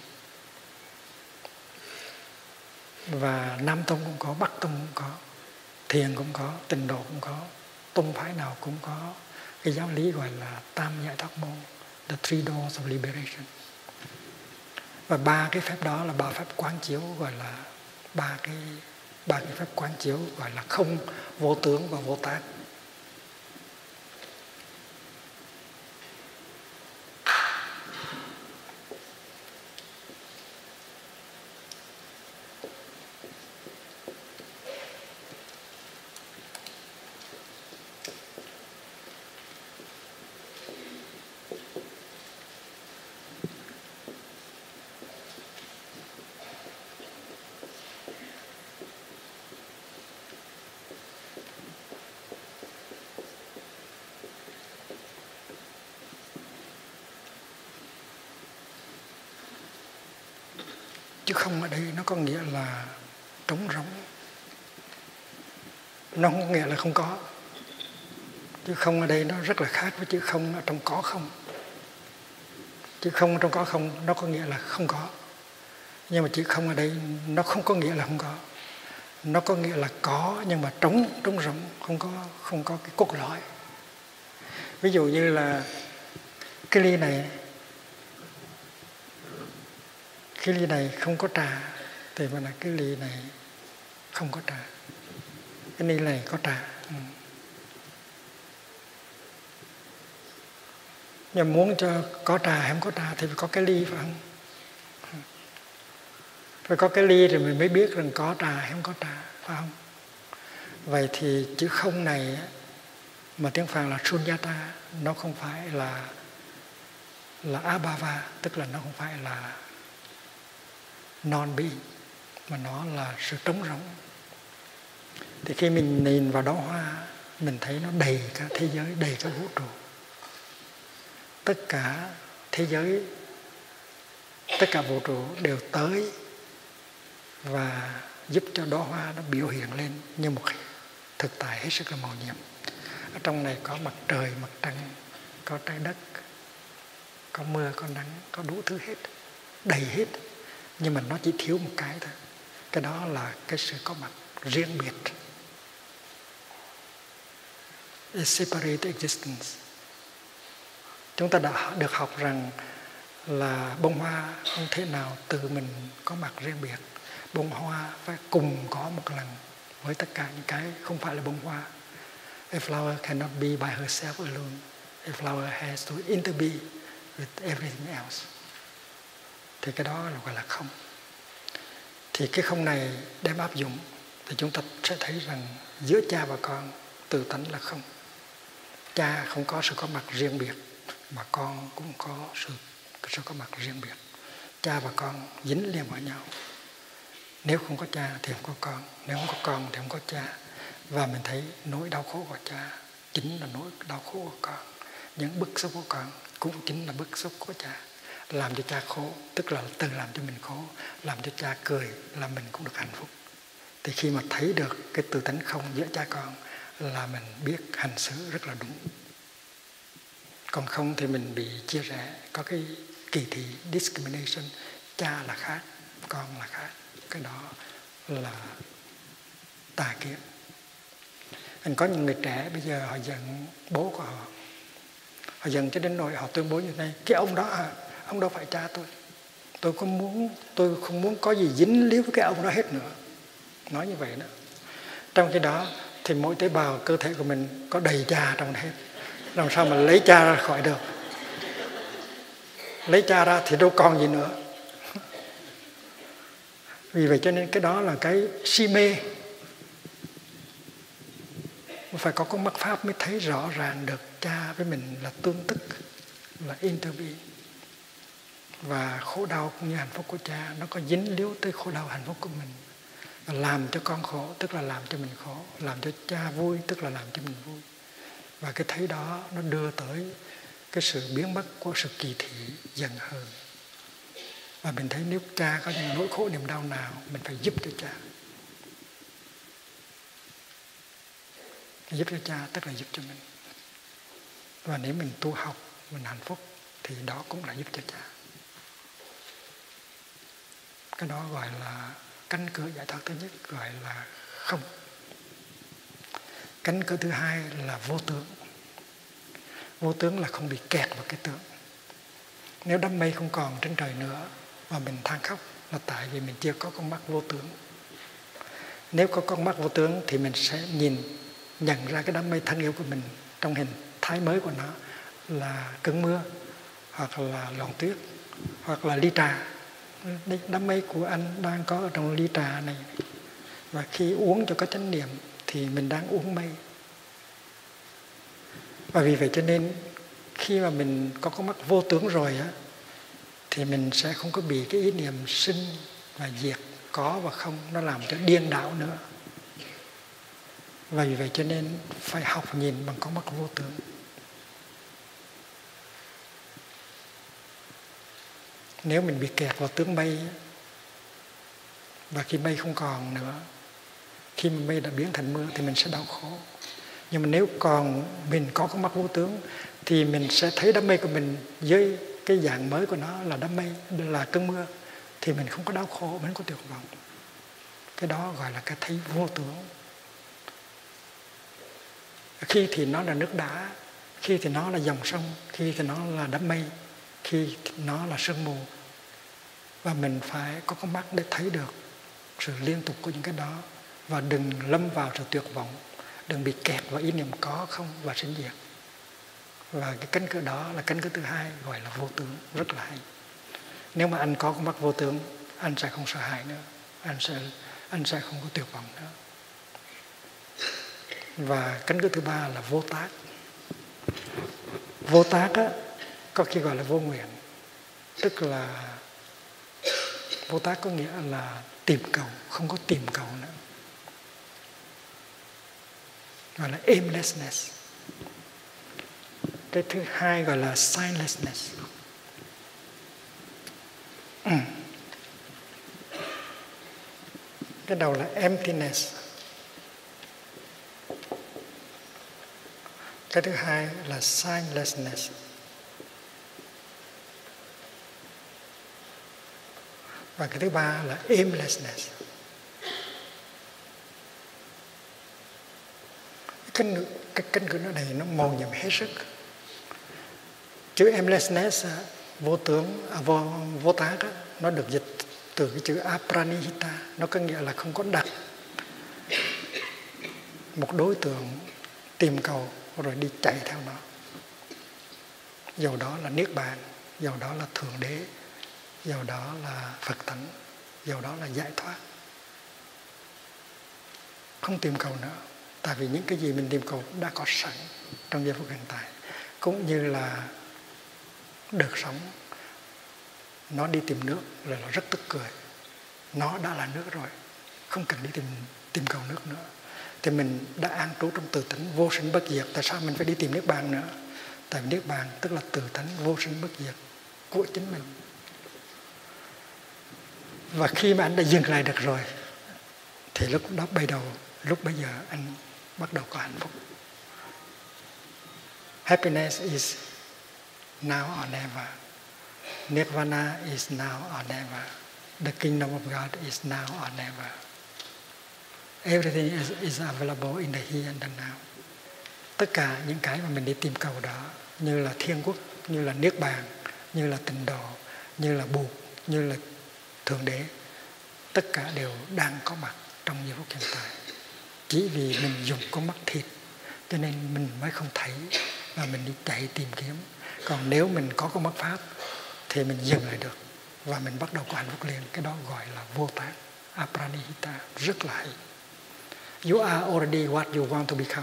Và Nam Tông cũng có, Bắc Tông cũng có, Thiền cũng có, Tịnh Độ cũng có, tông phái nào cũng có cái giáo lý gọi là tam giải thoát môn, the three doors of liberation. Và ba cái phép đó là ba phép quán chiếu, gọi là ba cái ba cái phép quán chiếu gọi là không, vô tướng và vô tác. Chứ không ở đây nó có nghĩa là trống rỗng. Nó không có nghĩa là không có. Chứ không ở đây nó rất là khác với chữ không ở trong có không. Chữ không trong có không nó có nghĩa là không có. Nhưng mà chữ không ở đây nó không có nghĩa là không có. Nó có nghĩa là có nhưng mà trống, trống rỗng, không có, không có cái cốt lõi. Ví dụ như là cái ly này, cái ly này không có trà thì mà là cái ly này không có trà. Cái ly này có trà. Ừ. Nhưng muốn cho có trà hay không có trà thì phải có cái ly phải không? Phải có cái ly thì mình mới biết rằng có trà hay không có trà, phải không? Vậy thì chữ không này mà tiếng Phạn là Sunyata, nó không phải là là Abhava, tức là nó không phải là non-being, mà nó là sự trống rỗng. Thì khi mình nhìn vào đóa hoa, mình thấy nó đầy cả thế giới, đầy cả vũ trụ. Tất cả thế giới, tất cả vũ trụ đều tới và giúp cho đóa hoa nó biểu hiện lên như một thực tại hết sức là màu nhiệm. Ở trong này có mặt trời, mặt trăng, có trái đất, có mưa, có nắng, có đủ thứ hết, đầy hết. Nhưng mà nó chỉ thiếu một cái thôi. Cái đó là cái sự có mặt riêng biệt. A separate existence. Chúng ta đã được học rằng là bông hoa không thể nào tự mình có mặt riêng biệt. Bông hoa phải cùng có một lần với tất cả những cái không phải là bông hoa. A flower cannot be by herself alone. A flower has to interbe with everything else. Thì cái đó là gọi là không. Thì cái không này đem áp dụng thì chúng ta sẽ thấy rằng giữa cha và con tự tánh là không. Cha không có sự có mặt riêng biệt, mà con cũng có sự, sự có mặt riêng biệt. Cha và con dính liền vào nhau. Nếu không có cha thì không có con, nếu không có con thì không có cha. Và mình thấy nỗi đau khổ của cha chính là nỗi đau khổ của con. Những bức xúc của con cũng chính là bức xúc của cha. Làm cho cha khổ, tức là tự làm cho mình khổ. Làm cho cha cười là mình cũng được hạnh phúc. Thì khi mà thấy được cái tự tánh không giữa cha con là mình biết hành xử rất là đúng. Còn không thì mình bị chia rẽ, có cái kỳ thị, discrimination. Cha là khác, con là khác. Cái đó là tà kiến. Anh có những người trẻ bây giờ họ giận bố của họ. Họ giận cho đến nỗi họ tuyên bố như thế này: cái ông đó à, ông đâu phải cha tôi. Tôi không muốn, tôi không muốn có gì dính líu với cái ông đó hết nữa. Nói như vậy đó. Trong khi đó thì mỗi tế bào cơ thể của mình có đầy cha trong hết. Làm sao mà lấy cha ra khỏi được? Lấy cha ra thì đâu còn gì nữa. Vì vậy cho nên cái đó là cái si mê. Phải có con mắt pháp mới thấy rõ ràng được cha với mình là tương tức, là interbeing. Và khổ đau cũng như hạnh phúc của cha nó có dính líu tới khổ đau hạnh phúc của mình. Và làm cho con khổ tức là làm cho mình khổ, làm cho cha vui tức là làm cho mình vui. Và cái thấy đó nó đưa tới cái sự biến mất của sự kỳ thị, giận hờn. Và mình thấy nếu cha có những nỗi khổ niềm đau nào, mình phải giúp cho cha. Giúp cho cha tức là giúp cho mình. Và nếu mình tu học, mình hạnh phúc thì đó cũng là giúp cho cha. Cái đó gọi là cánh cửa giải thoát thứ nhất, gọi là không. Cánh cửa thứ hai là vô tướng. Vô tướng là không bị kẹt vào cái tướng. Nếu đám mây không còn trên trời nữa mà mình than khóc là tại vì mình chưa có con mắt vô tướng. Nếu có con mắt vô tướng thì mình sẽ nhìn, nhận ra cái đám mây thân yêu của mình trong hình thái mới của nó là cơn mưa, hoặc là lọn tuyết, hoặc là ly trà. Đám mây của anh đang có ở trong ly trà này. Và khi uống cho có chánh niệm thì mình đang uống mây. Và vì vậy cho nên khi mà mình có con mắt vô tướng rồi á, thì mình sẽ không có bị cái ý niệm sinh và diệt, có và không, nó làm cho điên đảo nữa. Và vì vậy cho nên phải học nhìn bằng con mắt vô tướng. Nếu mình bị kẹt vào tướng mây và khi mây không còn nữa, khi mà mây đã biến thành mưa thì mình sẽ đau khổ. Nhưng mà nếu còn mình có con mắt vô tướng thì mình sẽ thấy đám mây của mình với cái dạng mới của nó là đám mây, là cơn mưa, thì mình không có đau khổ, mình không có tuyệt vọng. Cái đó gọi là cái thấy vô tướng. Khi thì nó là nước đá, khi thì nó là dòng sông, khi thì nó là đám mây, khi nó là sương mù. Và mình phải có con mắt để thấy được sự liên tục của những cái đó. Và đừng lâm vào sự tuyệt vọng, đừng bị kẹt vào ý niệm có không và sinh diệt. Và cái cánh cửa đó là cánh cửa thứ hai, gọi là vô tướng, rất là hay. Nếu mà anh có con mắt vô tướng, anh sẽ không sợ hãi nữa, anh sẽ, anh sẽ không có tuyệt vọng nữa. Và cánh cửa thứ ba là vô tác. Vô tác á, có khi gọi là vô nguyện. Tức là vô tác có nghĩa là tìm cầu, không có tìm cầu nữa. Gọi là aimlessness. Cái thứ hai gọi là signlessness. Ừ. Cái đầu là emptiness. Cái thứ hai là signlessness. Và cái thứ ba là aimlessness. Cái, cái kinh của nó này nó màu nhiệm hết sức. Chữ aimlessness, vô tướng, à, vô, vô tác đó, nó được dịch từ cái chữ apranihita. Nó có nghĩa là không có đặt một đối tượng tìm cầu rồi đi chạy theo nó. Dầu đó là Niết Bàn, dầu đó là Thượng Đế, dầu đó là Phật tánh, dầu đó là giải thoát. Không tìm cầu nữa. Tại vì những cái gì mình tìm cầu đã có sẵn trong giây phút hiện tại. Cũng như là đợt sống, nó đi tìm nước rồi nó rất tức cười. Nó đã là nước rồi, không cần đi tìm, tìm cầu nước nữa. Thì mình đã an trú trong tự tánh vô sinh bất diệt. Tại sao mình phải đi tìm Niết Bàn nữa? Tại vì Niết Bàn tức là tự tánh vô sinh bất diệt của chính mình. Và khi mà anh đã dừng lại được rồi thì lúc đó bây đầu, lúc bây giờ anh bắt đầu có hạnh phúc. Happiness is now or never. Nirvana is now or never. The kingdom of God is now or never. Everything is, is available in the here and the now. Tất cả những cái mà mình đi tìm cầu đó, như là thiên quốc, như là Niết Bàn, như là tịnh độ, như là Bụt, như là Thượng Đế, tất cả đều đang có mặt trong giây phút hiện tại. Chỉ vì mình dùng con mắt thịt cho nên mình mới không thấy và mình đi chạy tìm kiếm. Còn nếu mình có con mắt pháp thì mình dừng lại được và mình bắt đầu có hạnh phúc liền. Cái đó gọi là vô tác, apranihita, rất là hay. You are already what you want to become.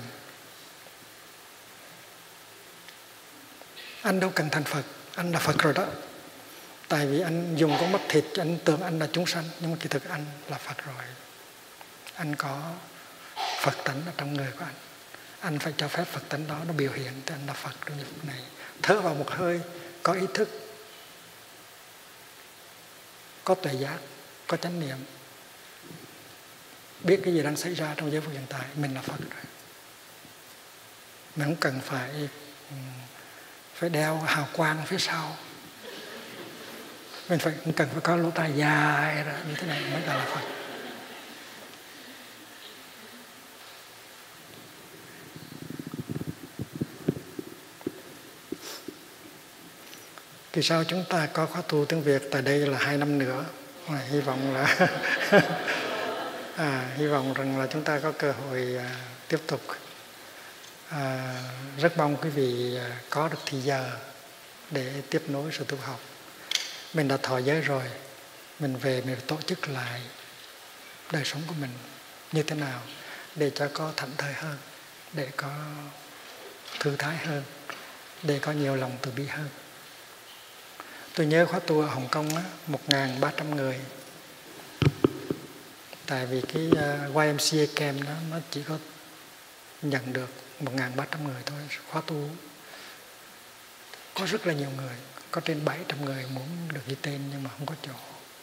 Anh đâu cần thành Phật, anh là Phật rồi đó. Tại vì anh dùng con mắt thịt, anh tưởng anh là chúng sanh, nhưng mà kỳ thực anh là Phật rồi. Anh có Phật tánh ở trong người của anh. Anh phải cho phép Phật tánh đó nó biểu hiện thì anh là Phật trong giây phút này. Thở vào một hơi, có ý thức, có tuệ giác, có chánh niệm, biết cái gì đang xảy ra trong giây phút hiện tại, mình là Phật rồi. Mình không cần phải phải đeo hào quang phía sau. Mình phải không cần phải có lỗ tai dài ra như thế này mới là Phật. Kỳ sau chúng ta có khóa tu tiếng Việt tại đây là hai năm nữa. À, hy vọng là à, hy vọng rằng là chúng ta có cơ hội à, tiếp tục. À, rất mong quý vị à, có được thì giờ để tiếp nối sự tu học. Mình đã thọ giới rồi, mình về mình tổ chức lại đời sống của mình như thế nào để cho có thảnh thơi hơn, để có thư thái hơn, để có nhiều lòng từ bi hơn. Tôi nhớ khóa tu ở Hồng Kông á, một nghìn ba trăm người. Tại vì cái uh, Y M C A camp đó nó chỉ có nhận được một nghìn ba trăm người thôi. Khóa tu có rất là nhiều người, có trên bảy trăm người muốn được ghi tên nhưng mà không có chỗ.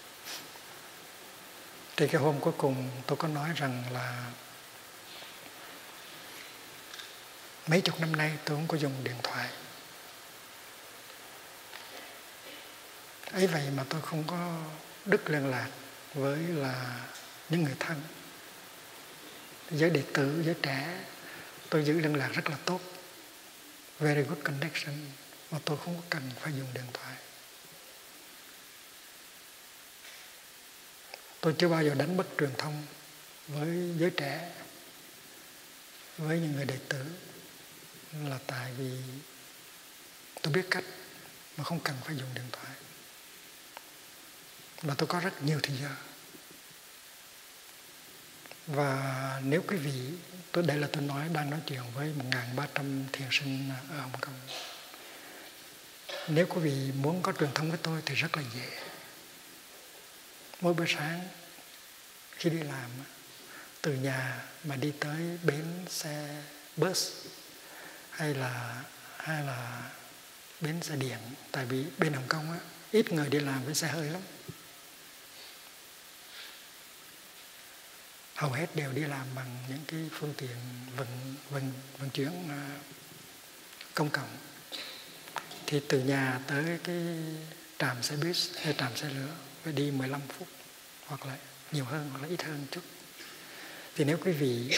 Thì cái hôm cuối cùng tôi có nói rằng là mấy chục năm nay tôi không có dùng điện thoại. Ấy vậy mà tôi không có đứt liên lạc với là những người thân. Giới đệ tử, giới trẻ tôi giữ liên lạc rất là tốt. Very good connection. Mà tôi không có cần phải dùng điện thoại. Tôi chưa bao giờ đánh mất truyền thông với giới trẻ, với những người đệ tử, là tại vì tôi biết cách mà không cần phải dùng điện thoại. Và tôi có rất nhiều thời giờ. Và nếu quý vị, tôi đây là tôi nói đang nói chuyện với một nghìn ba trăm thiền sinh ở Hồng Kông. Nếu quý vị muốn có truyền thông với tôi thì rất là dễ. Mỗi bữa sáng khi đi làm, từ nhà mà đi tới bến xe bus hay là hay là bến xe điện, tại vì bên Hồng Kông á, ít người đi làm với xe hơi lắm. Hầu hết đều đi làm bằng những cái phương tiện vận vận vận chuyển uh, công cộng. Thì từ nhà tới cái trạm xe buýt hay trạm xe lửa phải đi mười lăm phút hoặc là nhiều hơn hoặc là ít hơn chút. Thì nếu quý vị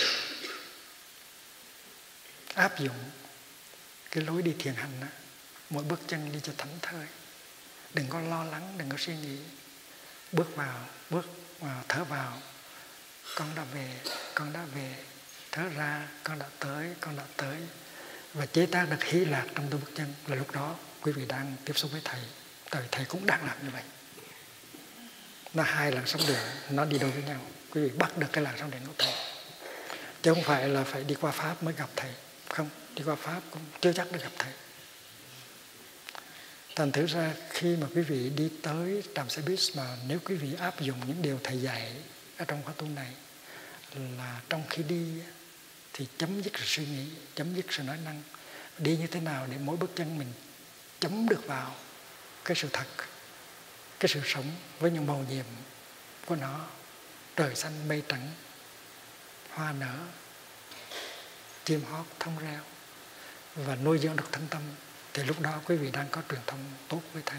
áp dụng cái lối đi thiền hành đó, mỗi bước chân đi cho thảnh thơi, đừng có lo lắng, đừng có suy nghĩ, bước vào, bước vào, thở vào, con đã về, con đã về, thở ra, con đã tới, con đã tới, và chế tác được hỷ lạc trong từng bước chân, là lúc đó quý vị đang tiếp xúc với thầy. Tại thầy cũng đang làm như vậy. Nó hai làn sóng điện, nó đi đôi với nhau. Quý vị bắt được cái làn sóng điện của thầy, chứ không phải là phải đi qua pháp mới gặp thầy. Không, đi qua pháp cũng chưa chắc được gặp thầy. Thành thử ra khi mà quý vị đi tới trạm xe buýt, mà nếu quý vị áp dụng những điều thầy dạy ở trong khóa tu này, là trong khi đi thì chấm dứt sự suy nghĩ, chấm dứt sự nói năng, đi như thế nào để mỗi bước chân mình chấm được vào cái sự thật, cái sự sống với những màu nhiệm của nó, trời xanh mây trắng, hoa nở, chim hót thông reo, và nuôi dưỡng được thân tâm, thì lúc đó quý vị đang có truyền thông tốt với thầy.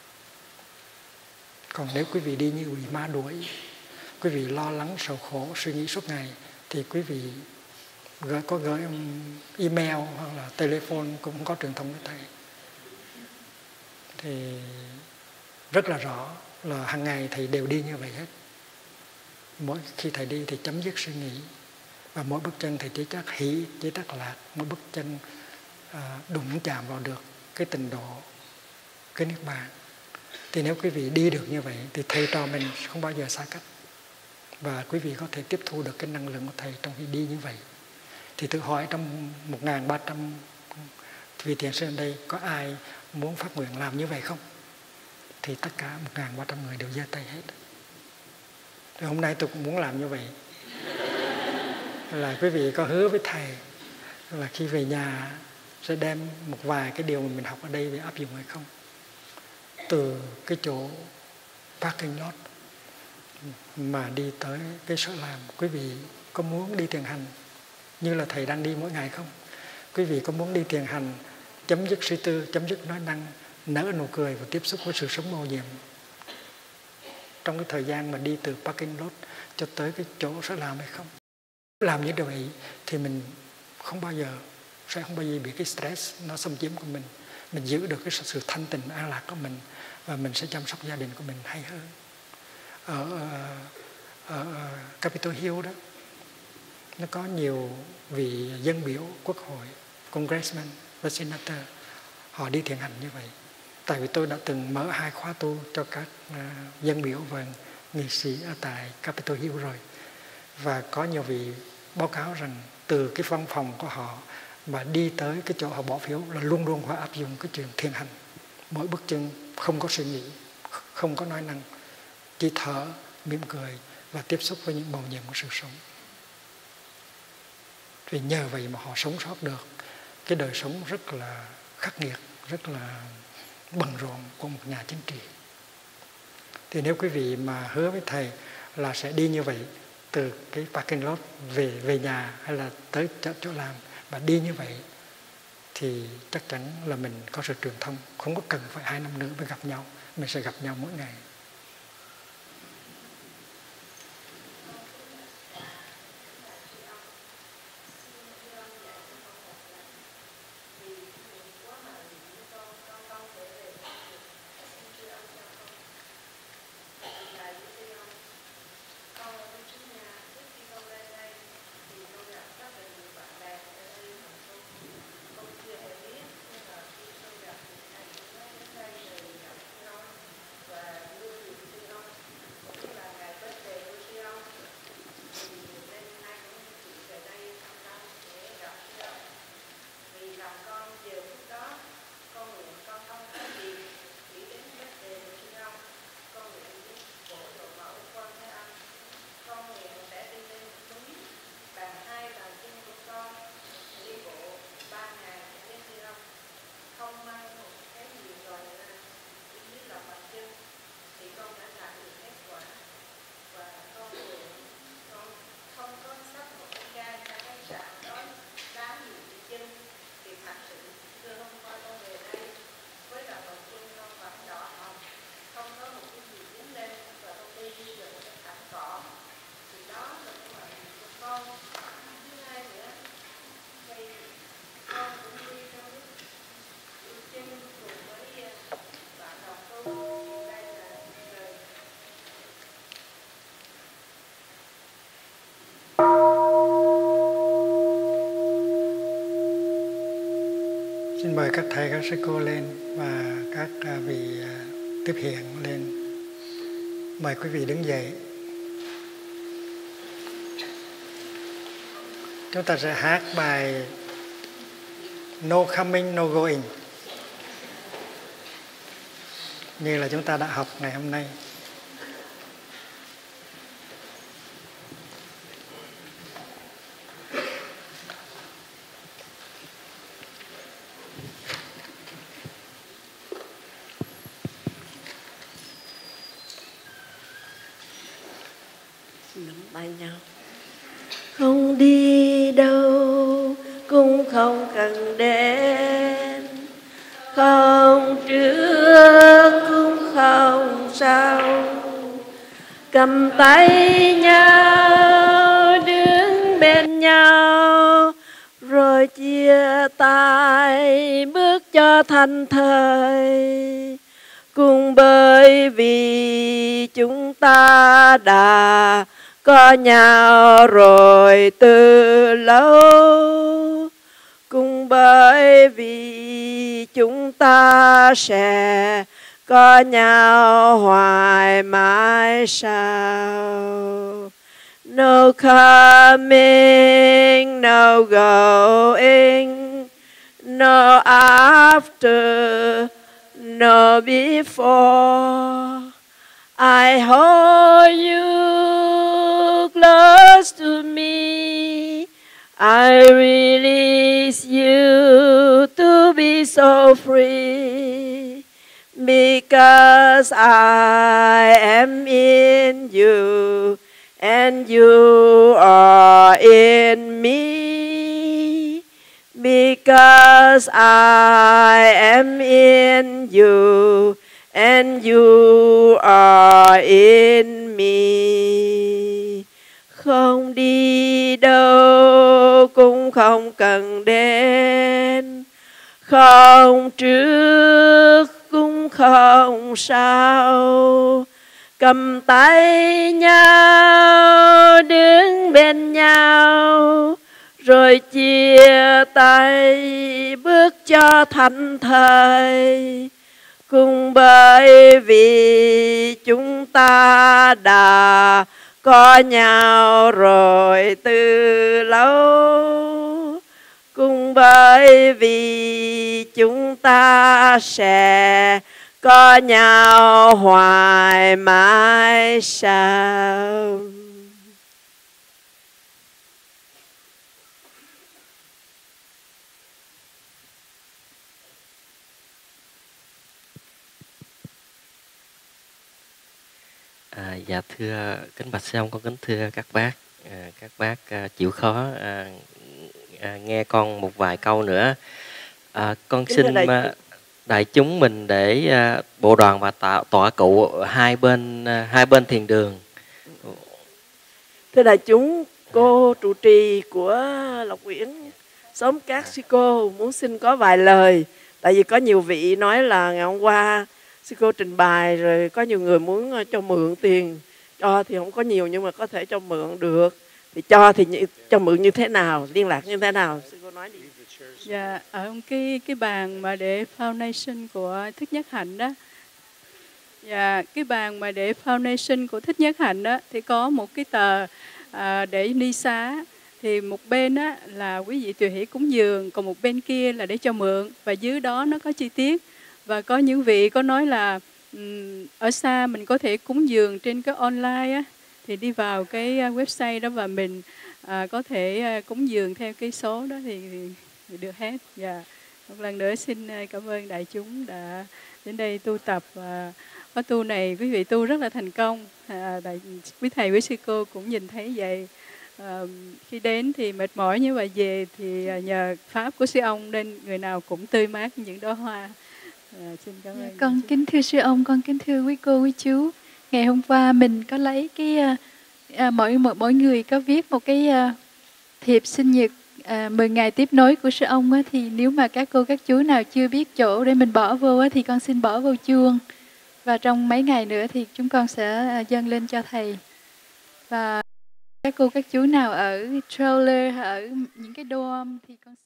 Còn nếu quý vị đi như bị ma đuổi, quý vị lo lắng, sầu khổ, suy nghĩ suốt ngày, thì quý vị gửi, có gửi email hoặc là telephone cũng không có truyền thông với thầy. Thì rất là rõ là hàng ngày thầy đều đi như vậy hết. Mỗi khi thầy đi thì chấm dứt suy nghĩ, và mỗi bước chân thầy chế tác hỷ, chế tác lạc, mỗi bước chân à, đụng chạm vào được cái trình độ, cái niết bàn. Thì nếu quý vị đi được như vậy thì thầy trò mình không bao giờ xa cách, và quý vị có thể tiếp thu được cái năng lượng của thầy trong khi đi như vậy. Thì tự hỏi trong một nghìn ba trăm vị thiền sư ở đây có ai muốn phát nguyện làm như vậy không? Thì tất cả một nghìn ba trăm người đều giơ tay hết. Thì hôm nay tôi cũng muốn làm như vậy. Là quý vị có hứa với thầy là khi về nhà sẽ đem một vài cái điều mà mình học ở đây để áp dụng hay không? Từ cái chỗ parking lot mà đi tới cái sở làm, quý vị có muốn đi thiền hành như là thầy đang đi mỗi ngày không? Quý vị có muốn đi thiền hành, chấm dứt suy tư, chấm dứt nói năng, nở nụ cười và tiếp xúc với sự sống mầu nhiệm trong cái thời gian mà đi từ parking lot cho tới cái chỗ sở làm hay không? Làm như điều ấy thì mình không bao giờ sẽ không bao giờ bị cái stress nó xâm chiếm của mình. Mình giữ được cái sự thanh tịnh an lạc của mình, và mình sẽ chăm sóc gia đình của mình hay hơn. Ở, ở, ở Capitol Hill đó, nó có nhiều vị dân biểu quốc hội, congressman và senator, họ đi thiền hành như vậy. Tại vì tôi đã từng mở hai khóa tu cho các uh, dân biểu và nghị sĩ ở tại Capitol Hill rồi, và có nhiều vị báo cáo rằng từ cái văn phòng của họ mà đi tới cái chỗ họ bỏ phiếu là luôn luôn họ áp dụng cái chuyện thiền hành. Mỗi bước chân không có suy nghĩ, không có nói năng, chỉ thở, mỉm cười và tiếp xúc với những màu nhiệm của sự sống. Vì nhờ vậy mà họ sống sót được cái đời sống rất là khắc nghiệt, rất là bận rộn của một nhà chính trị. Thì nếu quý vị mà hứa với thầy là sẽ đi như vậy từ cái parking lot về về nhà hay là tới chỗ làm, và đi như vậy thì chắc chắn là mình có sự truyền thông, không có cần phải hai năm nữa mới gặp nhau, mình sẽ gặp nhau mỗi ngày. xin mời các thầy, các sư cô lên và các vị tiếp hiện lên. Mời quý vị đứng dậy. Chúng ta sẽ hát bài No Coming, No Going như là chúng ta đã học ngày hôm nay. Nắm tay nhau. Không đi đâu cũng không cần đến, không trước cũng không sau, cầm tay nhau đứng bên nhau, rồi chia tay bước cho thành thời. Cùng bởi vì chúng ta đã có nhau rồi từ lâu, cùng bởi vì chúng ta sẽ có nhau hoài mãi sau. No coming, no going, no after, no before. I hold you close to me. I release you to be so free, because I am in you and you are in me. Because I am in you and you are in me. Không đi đâu cũng không cần đến, không trước cũng không sau, cầm tay nhau đứng bên nhau, rồi chia tay bước cho thành thời. Cùng bởi vì chúng ta đã có nhau rồi từ lâu, cùng bởi vì chúng ta sẽ có nhau hoài mãi sau. À, dạ thưa kính bạch sư ông, con kính thưa các bác, à, các bác à, chịu khó à, à, nghe con một vài câu nữa. À, con Kính xin đại, à, đại chúng mình để à, bộ đoàn và tạ, tọa cụ hai bên à, hai bên thiền đường. Thưa đại chúng, cô trụ trì của Lộc Uyển xóm Cát sư cô muốn xin có vài lời. Tại vì có nhiều vị nói là ngày hôm qua sư cô trình bày rồi có nhiều người muốn cho mượn tiền. Cho thì không có nhiều nhưng mà có thể cho mượn được. Thì cho thì như, cho mượn như thế nào, liên lạc như thế nào? Sư cô nói đi. Dạ, ở cái cái bàn mà để foundation của Thích Nhất Hạnh đó. Dạ, cái bàn mà để foundation của Thích Nhất Hạnh đó thì có một cái tờ à, để ni xá. Thì một bên á, là quý vị tùy hỷ cúng dường, còn một bên kia là để cho mượn. Và dưới đó nó có chi tiết. Và có những vị có nói là um, ở xa mình có thể cúng dường trên cái online á, thì đi vào cái website đó và mình à, có thể uh, cúng dường theo cái số đó thì, thì được hết. Dạ. Một lần nữa xin cảm ơn đại chúng đã đến đây tu tập. Và khóa tu này quý vị tu rất là thành công. À, đại, quý thầy quý sư cô cũng nhìn thấy vậy. À, khi đến thì mệt mỏi nhưng mà về thì nhờ pháp của sư ông nên người nào cũng tươi mát những đóa hoa. À, xin cảm ơn. Con kính thưa sư ông, con kính thưa quý cô quý chú. Ngày hôm qua mình có lấy cái à, mỗi mỗi người có viết một cái à, thiệp sinh nhật à, mười ngày tiếp nối của sư ông á, thì nếu mà các cô các chú nào chưa biết chỗ để mình bỏ vô á, thì con xin bỏ vô chuông. Và trong mấy ngày nữa thì chúng con sẽ à, dâng lên cho thầy. Và các cô các chú nào ở trailer, ở những cái dorm thì con